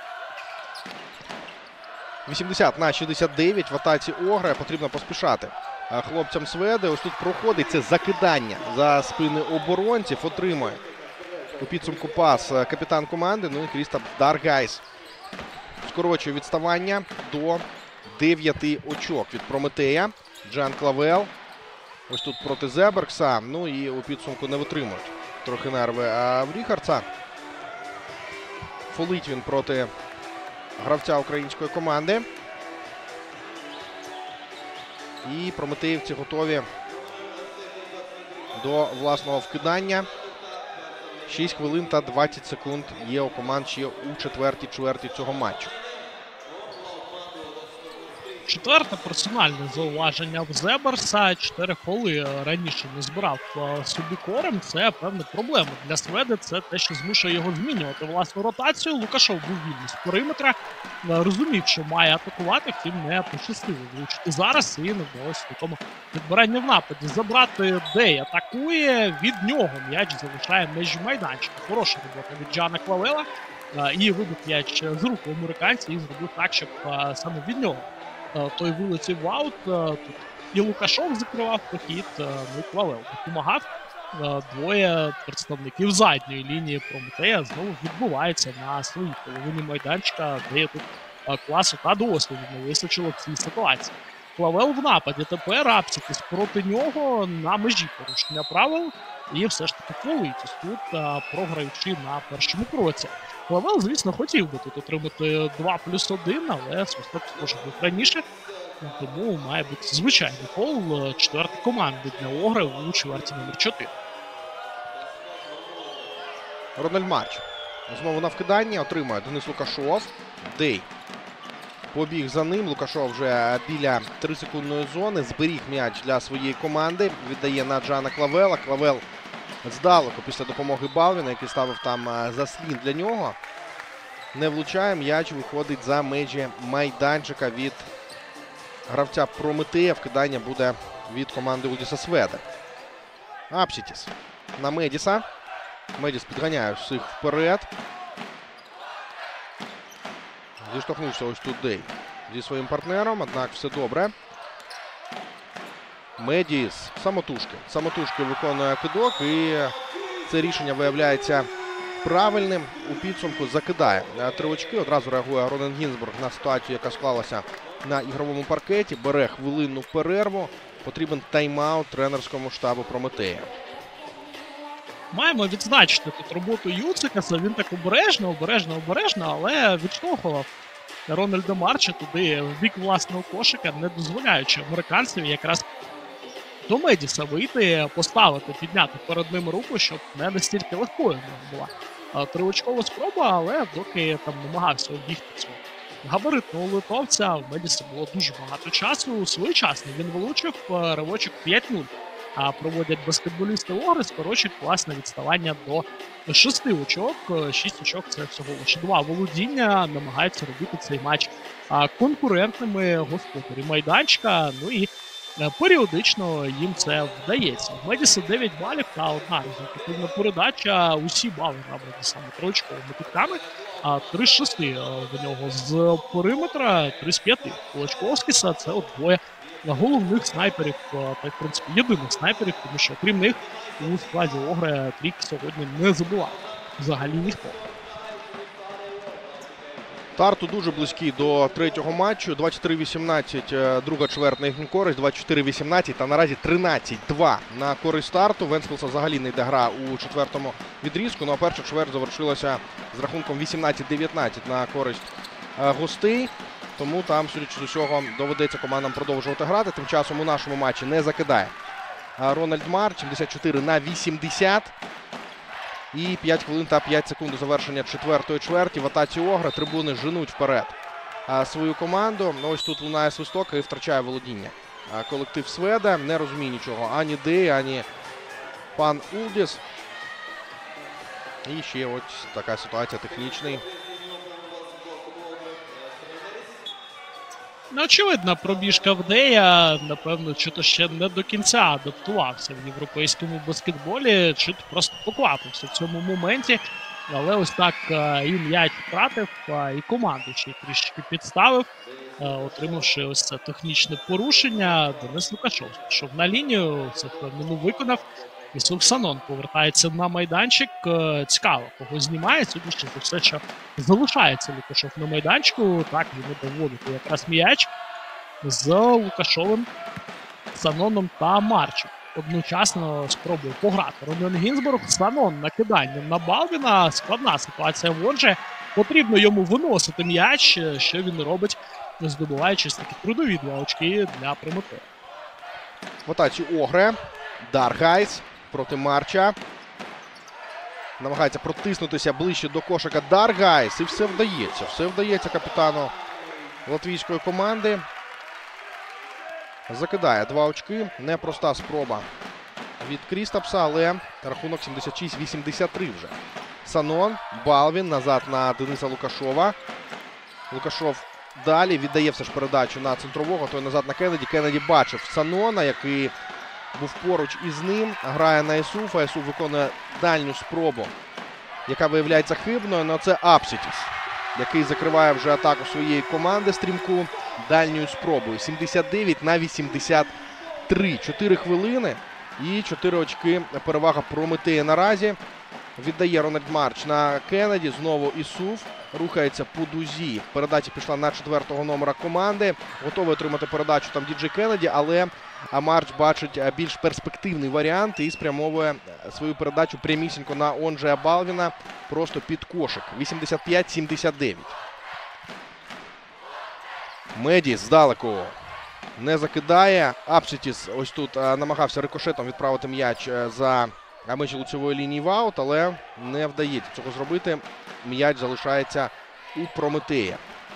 вісімдесят на шістдесят дев'ять в атаці Огра. Потрібно поспішати хлопцям Сведи. Ось тут проходить це закидання за спини оборонців. Отримує у підсумку пас капітан команди. Ну і Крістап Даргайс скорочує відставання до дев'яти очок від Прометея. Джан Клавел. Ось тут проти Зеберкса. Ну і у підсумку не витримують трохи нерви а в Ріхардса. Фолить він проти гравця української команди. І прометеївці готові до власного вкидання. шість хвилин та двадцять секунд є у команд ще у четвертій чверті цього матчу. Четверте персональне зауваження в Зеберса. Чотири холи раніше не збирав собі корем. Це певна проблема для Сведи. Це те, що змушує його змінювати власну ротацію. Лукашов був вільний з периметра. Розумів, що має атакувати, втім не пощастило влучити зараз. І не вдалося такому відбирання в нападі. Забрати Дей атакує. Від нього м'яч залишає межі майданчика. Хороша робота від Джана Клавела. І вибив м'яч з рук у американця і зробив так, щоб саме від нього той вилетів в аут. Тут і Лукашов закривав прохід, ну і Клавел допомагав. Двоє представників задньої лінії Прометея знову відбуваються на своїй половині майданчика, де є тут класу та досвіду не вистачило в цій ситуації. Клавел в нападі, тепер Апсікіс проти нього на межі порушення правил. І все ж таки Кволитіс тут, програючи на першому кроці. Клавел, звісно, хотів би тут отримати два плюс один, але свисток теж був раніше. Тому має бути звичайний фол четвертої команди для Огри у чверті номер чотири. Рональд Марч. Знову на вкиданні отримує Денис Лукашов. Дей побіг за ним. Лукашов вже біля трисекундної зони. Зберіг м'яч для своєї команди. Віддає на Джана Клавела. Клавел здалеку після допомоги Балвіна, який ставив там заслін для нього. Не влучає. М'яч виходить за межі майданчика від гравця Прометея. Вкидання буде від команди Удіса Сведа. Апсітіс на Медіса. Медіс підганяє всіх вперед. Зіштовхнувся ось тут Дей зі своїм партнером, однак все добре. Медіс самотужки. Самотужки виконує кидок і це рішення виявляється правильним. У підсумку закидає три очки. Одразу реагує Ронен Гінзбург на ситуацію, яка склалася на ігровому паркеті. Бере хвилинну перерву. Потрібен тайм-аут тренерському штабу Прометея. Маємо відзначити тут роботу Юцикаса. Він так обережно, обережно, обережно, але відштовхував Рональда Марча туди в бік власного кошика, не дозволяючи американців якраз до Медіса вийти, поставити, підняти перед ним руку, щоб не настільки легкою була триочкова спроба, але доки там намагався обігти цього габаритного литовця, в Медіса було дуже багато часу. Своєчасно він вилучив ривочок п'ять нуль. А проводять баскетболісти Огри, скорочують класне відставання до шести очок. Шість очок – це всього лише два володіння. Намагаються робити цей матч конкурентними господарі майданчика. Ну і періодично їм це вдається. В Медіса дев'ять балів та одна результативна передача. Усі бали набрані саме триочковими китками. А три з шести в нього з периметра, три з п'яти у Очковськіса. Це от двоє головних снайперів, та, в принципі, єдиних снайперів, тому що, крім них, у складі Огри трійки сьогодні не забував взагалі ніхто. Тарту дуже близький до третього матчу. двадцять три вісімнадцять, друга чверть на їхню користь, двадцять чотири вісімнадцять та наразі тринадцять два на користь Тарту. Вентспілса взагалі не йде гра у четвертому відрізку. Ну а перша чверть завершилася з рахунком вісімнадцять дев'ятнадцять на користь гостей. Тому там, судячи з усього, доведеться командам продовжувати грати. Тим часом у нашому матчі не закидає Рональд Марч. сімдесят чотири на вісімдесят. І п'ять хвилин та п'ять секунд до завершення четвертої чверті. В атаці Огра трибуни женуть вперед свою команду. Ось тут лунає свисток і втрачає володіння колектив Сведа. Не розуміє нічого ані Дей, ані пан Улдіс. І ще ось така ситуація технічний. Ну, очевидна пробіжка в Дея, напевно, чи то ще не до кінця адаптувався в європейському баскетболі, чи то просто поквапився в цьому моменті. Але ось так і м'яч втратив, і команду ще трішки підставив, отримавши ось це технічне порушення. Денис Лукашов пішов на лінію, це впевнено виконав. Ісуф Санон повертається на майданчик. Цікаво, кого знімає. Судячи за все, що залишається Лукашов на майданчику. Так, йому доводити якраз м'яч з Лукашовим, Саноном та Марчем. Одночасно спробує пограти Роман Гінзбург. Санон накиданням на Балвіна. Складна ситуація в Орже. Потрібно йому виносити м'яч, що він робить, здобуваючись такі трудові два очки для Прометея. В атаці Огре. Даргайс проти Марча. Намагається протиснутися ближче до кошика Даргайс. І все вдається. Все вдається капітану латвійської команди. Закидає два очки. Непроста спроба від Крістапса, але рахунок сімдесят шість вісімдесят три вже. Санон, Балвін, назад на Дениса Лукашова. Лукашов далі віддає все ж передачу на центрового, той назад на Кеннеді. Кеннеді бачив Санона, який був поруч із ним. Грає на Ісуфа. Ісуф виконує дальню спробу, яка виявляється хибною. Но це Апсітіс, який закриває вже атаку своєї команди стрімку дальньою спробою. сімдесят дев'ять на вісімдесят три. чотири хвилини і чотири очки перевага Прометея наразі. Віддає Рональд Марч на Кеннеді. Знову Ісуф. Рухається по дузі. Передача пішла на четвертого номера команди. Готовий отримати передачу там Діджей Кеннеді, але Марч бачить більш перспективний варіант і спрямовує свою передачу прямісінько на Онджея Балвіна. Просто під кошик. вісімдесят п'ять сімдесят дев'ять. Медіс здалеку не закидає. Апсітіс ось тут намагався рикошетом відправити м'яч за межі лицевої лінії в аут, але не вдається цього зробити. М'яч залишається у Прометея.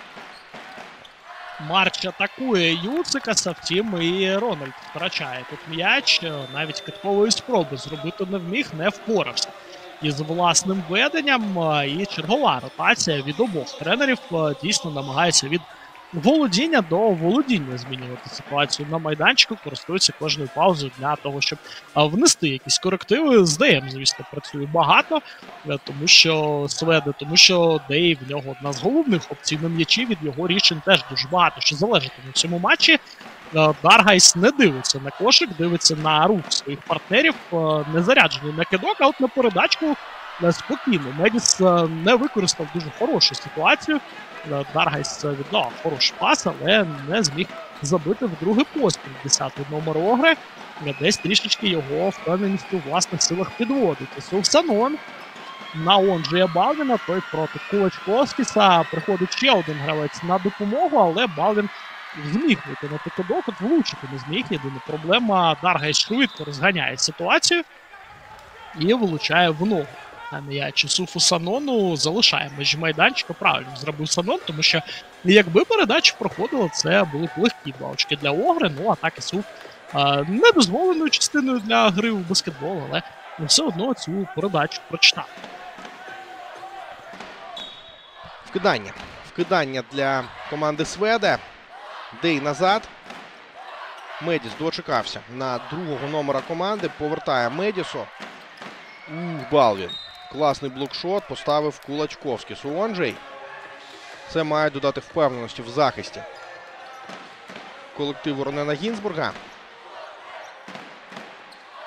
Марч атакує Юцикаса, втім і Рональд втрачає тут м'яч. Навіть киткової спроби зробити не вміг, не впорався із власним веденням. І чергова ротація від обох тренерів дійсно намагається від володіння до володіння змінювати ситуацію на майданчику, користуються кожною паузою для того, щоб внести якісь корективи. З Деєм, звісно, працює багато, тому що Сведе, тому що Дей в нього одна з головних опцій на м'ячі, від його рішень теж дуже багато що залежатиме в цьому матчі. Даргайс не дивиться на кошик, дивиться на рух своїх партнерів, не заряджений на кидок, а от на передачку спокійно. Медіс не використав дуже хорошу ситуацію. Даргайс віддав хороший пас, але не зміг забити в другий поспіль. Десятий номер Огри. Десь трішечки його впевненість у власних силах підводить. Ісуф Санон на Онджея Балвіна, той проти Кулачковськіса. Приходить ще один гравець на допомогу, але Балвін зміг виконати кидок, от влучити не зміг. Єдина проблема, Даргайс швидко розганяє ситуацію і вилучає в ногу. А м'яч Ісуфу Санону залишає межі майданчика. Правильно зробив Санон, тому що якби передача проходила, це були б легкі два очки для Огри. Ну, а так Ісуф а, недозволеною частиною для гри в баскетбол, але все одно цю передачу прочитав. Вкидання. Вкидання для команди Сведе. Дей назад. Медіс дочекався на другого номера команди. Повертає Медісу. Ух, Балвін. Класний блокшот поставив Кулачковський. Суонджей. Це має додати впевненості в захисті колективу Ронена Гінзбурга.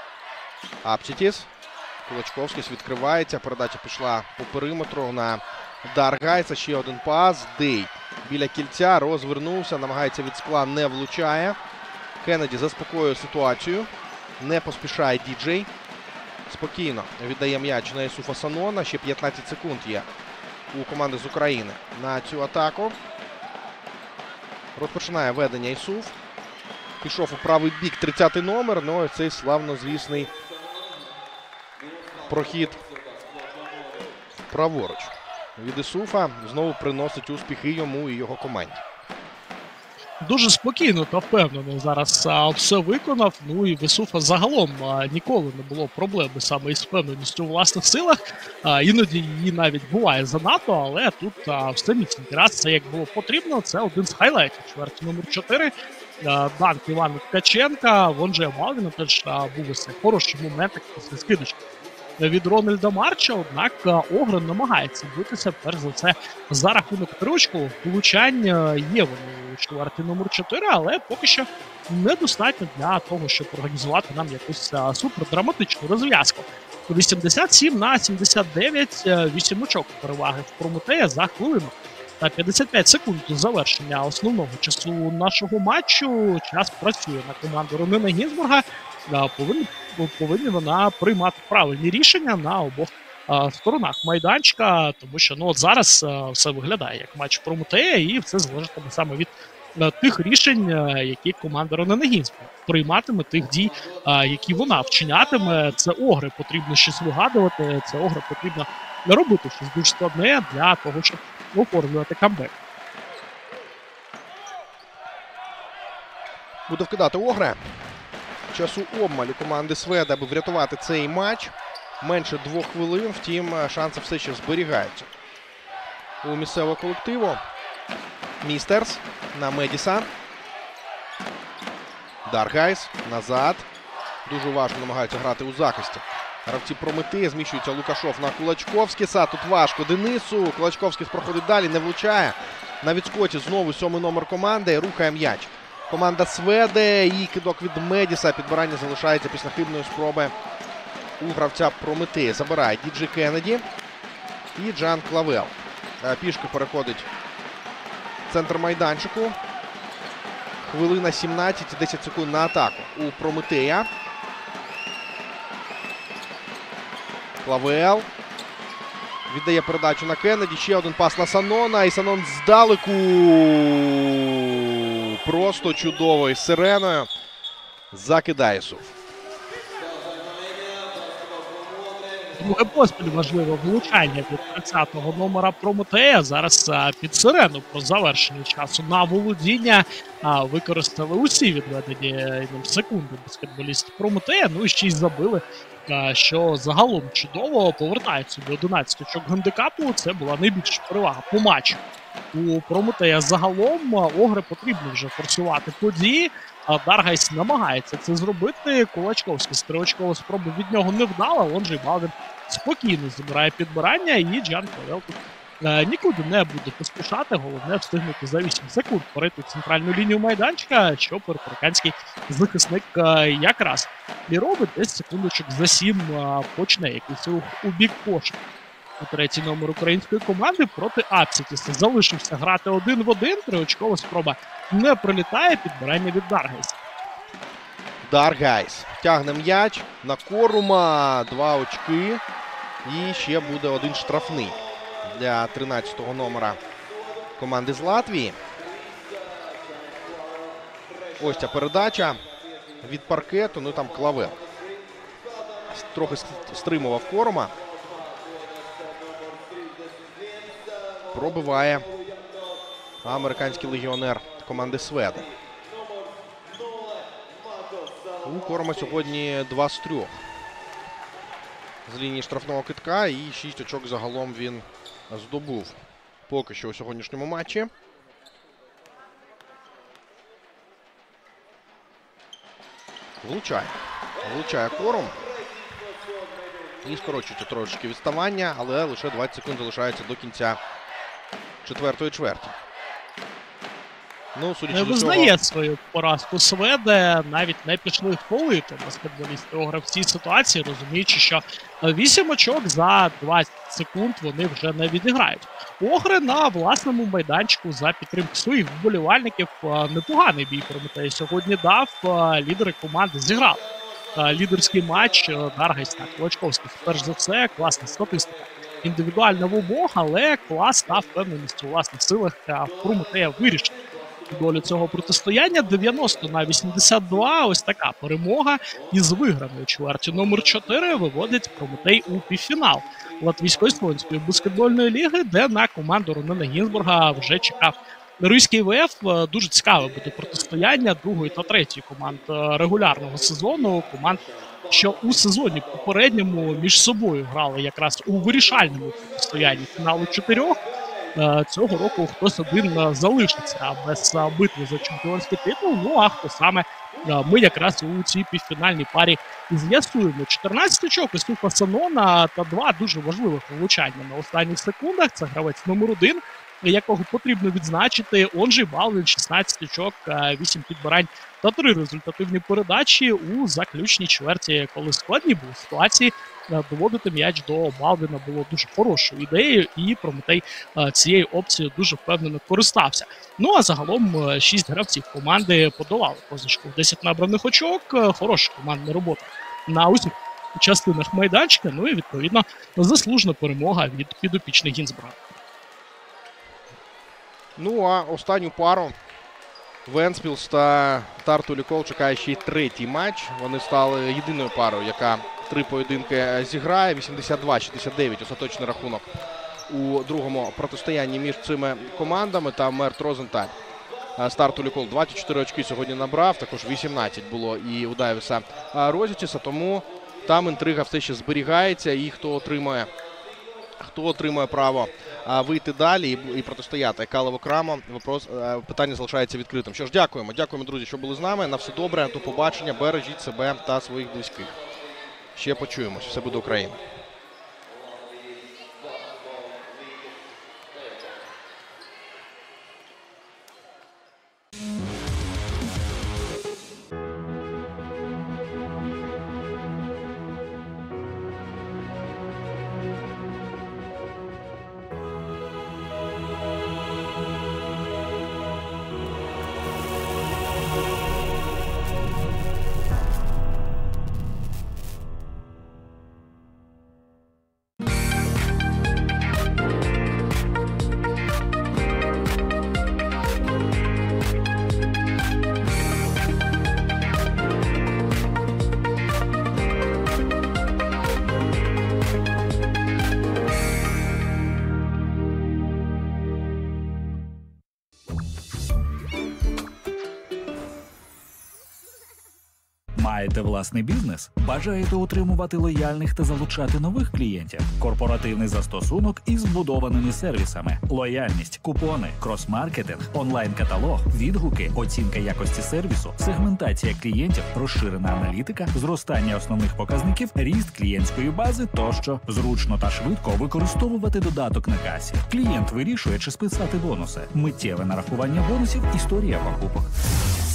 Апсітіс. Кулачковський відкривається. Передача пішла по периметру на Даргайса. Ще один пас. Дей біля кільця. Розвернувся. Намагається від скла. Не влучає. Кеннеді заспокоює ситуацію. Не поспішає Діджей. Спокійно віддає м'яч на Ісуфа Санона. Ще п'ятнадцять секунд є у команди з України на цю атаку. Розпочинає ведення Ісуф. Пішов у правий бік тридцятий номер. Ну і цей славнозвісний прохід праворуч від Ісуфа знову приносить успіхи йому і його команді. Дуже спокійно та впевнено зараз а, все виконав. Ну і в Ісуфа загалом а, ніколи не було проблеми саме із впевненістю у власних силах. А, іноді її навіть буває занадто, але тут а, все міцненький. Раз це як було потрібно, це один з хайлайтів. Чверть номер чотири. А, данк Івана Ткаченка, вон же Малвіна теж а, був ось хороший момент після скидочки від Рональда Марча, однак Огрен намагається битися, перш за все, за рахунок тривочкових влучань. Є вони у чверті номер чотири, але поки що недостатньо для того, щоб організувати нам якусь супердраматичну розв'язку. вісімдесят сім на сімдесят дев'ять, вісім очок переваги в Прометея за хвилину. Та п'ятдесят п'ять секунд до завершення основного часу нашого матчу. Час працює на команду Ронина Гінзбурга. Повинні, повинні вона приймати правильні рішення на обох а, сторонах майданчика, тому що ну от зараз а, все виглядає як матч Прометея, і все залежатиме саме від а, тих рішень, а, які команда Ронина Гінзбурга прийматиме, тих дій, а, які вона вчинятиме. Це Огри потрібно щось вигадувати, це Огри потрібно робити щось дуже складне для того, щоб оформлювати камбек. Буде вкидати Огре. Часу обмаль у команди Сведа, аби врятувати цей матч. Менше двох хвилин, втім, шанси все ще зберігаються у місцевого колективу. Містерс на Медіса. Даргайс назад. Дуже важко намагаються грати у захисті. Гравці Прометея, зміщується Лукашов на Кулачковськіса. Тут важко Денису. Кулачковськіс проходить далі, не влучає. На відскоці знову сьомий номер команди. Рухає м'яч команда Сведе, і кидок від Медіса. Підбирання залишається після хибної спроби у гравця Прометея. Забирає Діджей Кеннеді і Джан Клавел. Пішки переходить в центр майданчику. Хвилина сімнадцять, десять секунд на атаку у Прометея. Клавел віддає передачу на Кеннеді. Ще один пас на Санона. І Санон здалеку. Просто чудово із сиреною. Закидає Ісуф. Друге поспіль важливе влучання від тридцятого номера Прометея. Зараз а, під сирену про завершення часу на володіння а, використали усі відведені ним секунди баскетболістів Прометея. Ну і ще й забили, а, що загалом чудово повертається до одинадцяти очок гандикапу. Це була найбільша перевага по матчу. У Прометея загалом Огри потрібно вже форсувати події. Даргайс намагається це зробити. Кулачковський стрілочкова спроба від нього не вдала. Онжей Балвін спокійно забирає підбирання. І Джан Клавел тут е, нікуди не буде поспішати. Головне встигнути за вісім секунд перейти центральну лінію майданчика, що перекориканський захисник е, якраз і робить. Десь секундочок за сім е, почне якийсь рух у бік кошика. Третій номер української команди проти Апсітіса. Залишився грати один в один. Триочкова спроба не пролітає. Підбирання від Даргайса. Даргайс тягне м'яч на Корума. Два очки. І ще буде один штрафний для тринадцятого номера команди з Латвії. Ось ця передача від паркету. Ну там Клавел трохи стримував Корума. Пробиває американський легіонер команди Сведа. У Корума сьогодні два з трьох з лінії штрафного китка, і шість очок загалом він здобув поки що у сьогоднішньому матчі. Влучає. Влучає Корум. І скорочується трошечки відставання, але лише двадцять секунд залишається до кінця четвертої чверті. Ну, судячи Не з усього, визнає свою поразку Сведе, навіть не пішли хвалити баскетболісти Огра в цій ситуації, розуміючи, що вісім очок за двадцять секунд вони вже не відіграють. Огри на власному майданчику за підтримки своїх вболівальників непоганий бій Прометей сьогодні дав. Лідери команди зіграли лідерський матч. Даргайс та Клочковський, перш за все, класна статистика. Індивідуальна в обох, але клас та впевненість у власних силах Прометея вирішив долю цього протистояння. дев'яносто на вісімдесят два. Ось така перемога із виграною чвертю номер чотири виводить Прометей у півфінал Латвійсько-Естонської баскетбольної ліги, де на команду Ронена Гінзбурга вже чекав Руський ВФ. Дуже цікаве буде протистояння другої та третьої команд регулярного сезону. Команд, що у сезоні попередньому між собою грали якраз у вирішальному протистоянні фіналу чотирьох. Цього року хтось один залишиться без битви за чемпіонський титул. Ну а хто саме, ми якраз у цій півфінальній парі з'ясуємо. чотирнадцять очок Ісуфа Санона та два дуже важливих влучання на останніх секундах. Це гравець номер один, якого потрібно відзначити. Он же Балвін, шістнадцять очок, вісім підбирань та три результативні передачі у заключній чверті, коли складні були ситуації. Доводити м'яч до Балвіна було дуже хорошою ідеєю, і Прометей цією опцією дуже впевнено користався. Ну а загалом шість гравців команди подолали позначку в десять набраних очок. Хороша командна робота на усіх частинах майданчика. Ну і відповідно заслужена перемога від підопічних Гінзбурга. Ну а останню пару Вентспілс та Тарту Лікол чекає ще й третій матч. Вони стали єдиною парою, яка три поєдинки зіграє. вісімдесят два шістдесят дев'ять остаточний рахунок у другому протистоянні між цими командами. Та Мерт Розенталь з Тарту Лікол двадцять чотири очки сьогодні набрав. Також вісімнадцять було і у Дайвіса Розічеса. Тому там інтрига все ще зберігається. І хто отримує, хто отримує право вийти далі і, і протистояти Калево Крамо, вопрос, питання залишається відкритим. Що ж, дякуємо. Дякуємо, друзі, що були з нами. На все добре, до побачення. Бережіть себе та своїх близьких. Ще почуємось. Все буде Україна. Маєте власний бізнес? Бажаєте утримувати лояльних та залучати нових клієнтів? Корпоративний застосунок із збудованими сервісами. Лояльність, купони, крос-маркетинг, онлайн-каталог, відгуки, оцінка якості сервісу, сегментація клієнтів, розширена аналітика, зростання основних показників, ріст клієнтської бази тощо. Зручно та швидко використовувати додаток на касі. Клієнт вирішує, чи списати бонуси. Миттєве нарахування бонусів, історія покупок.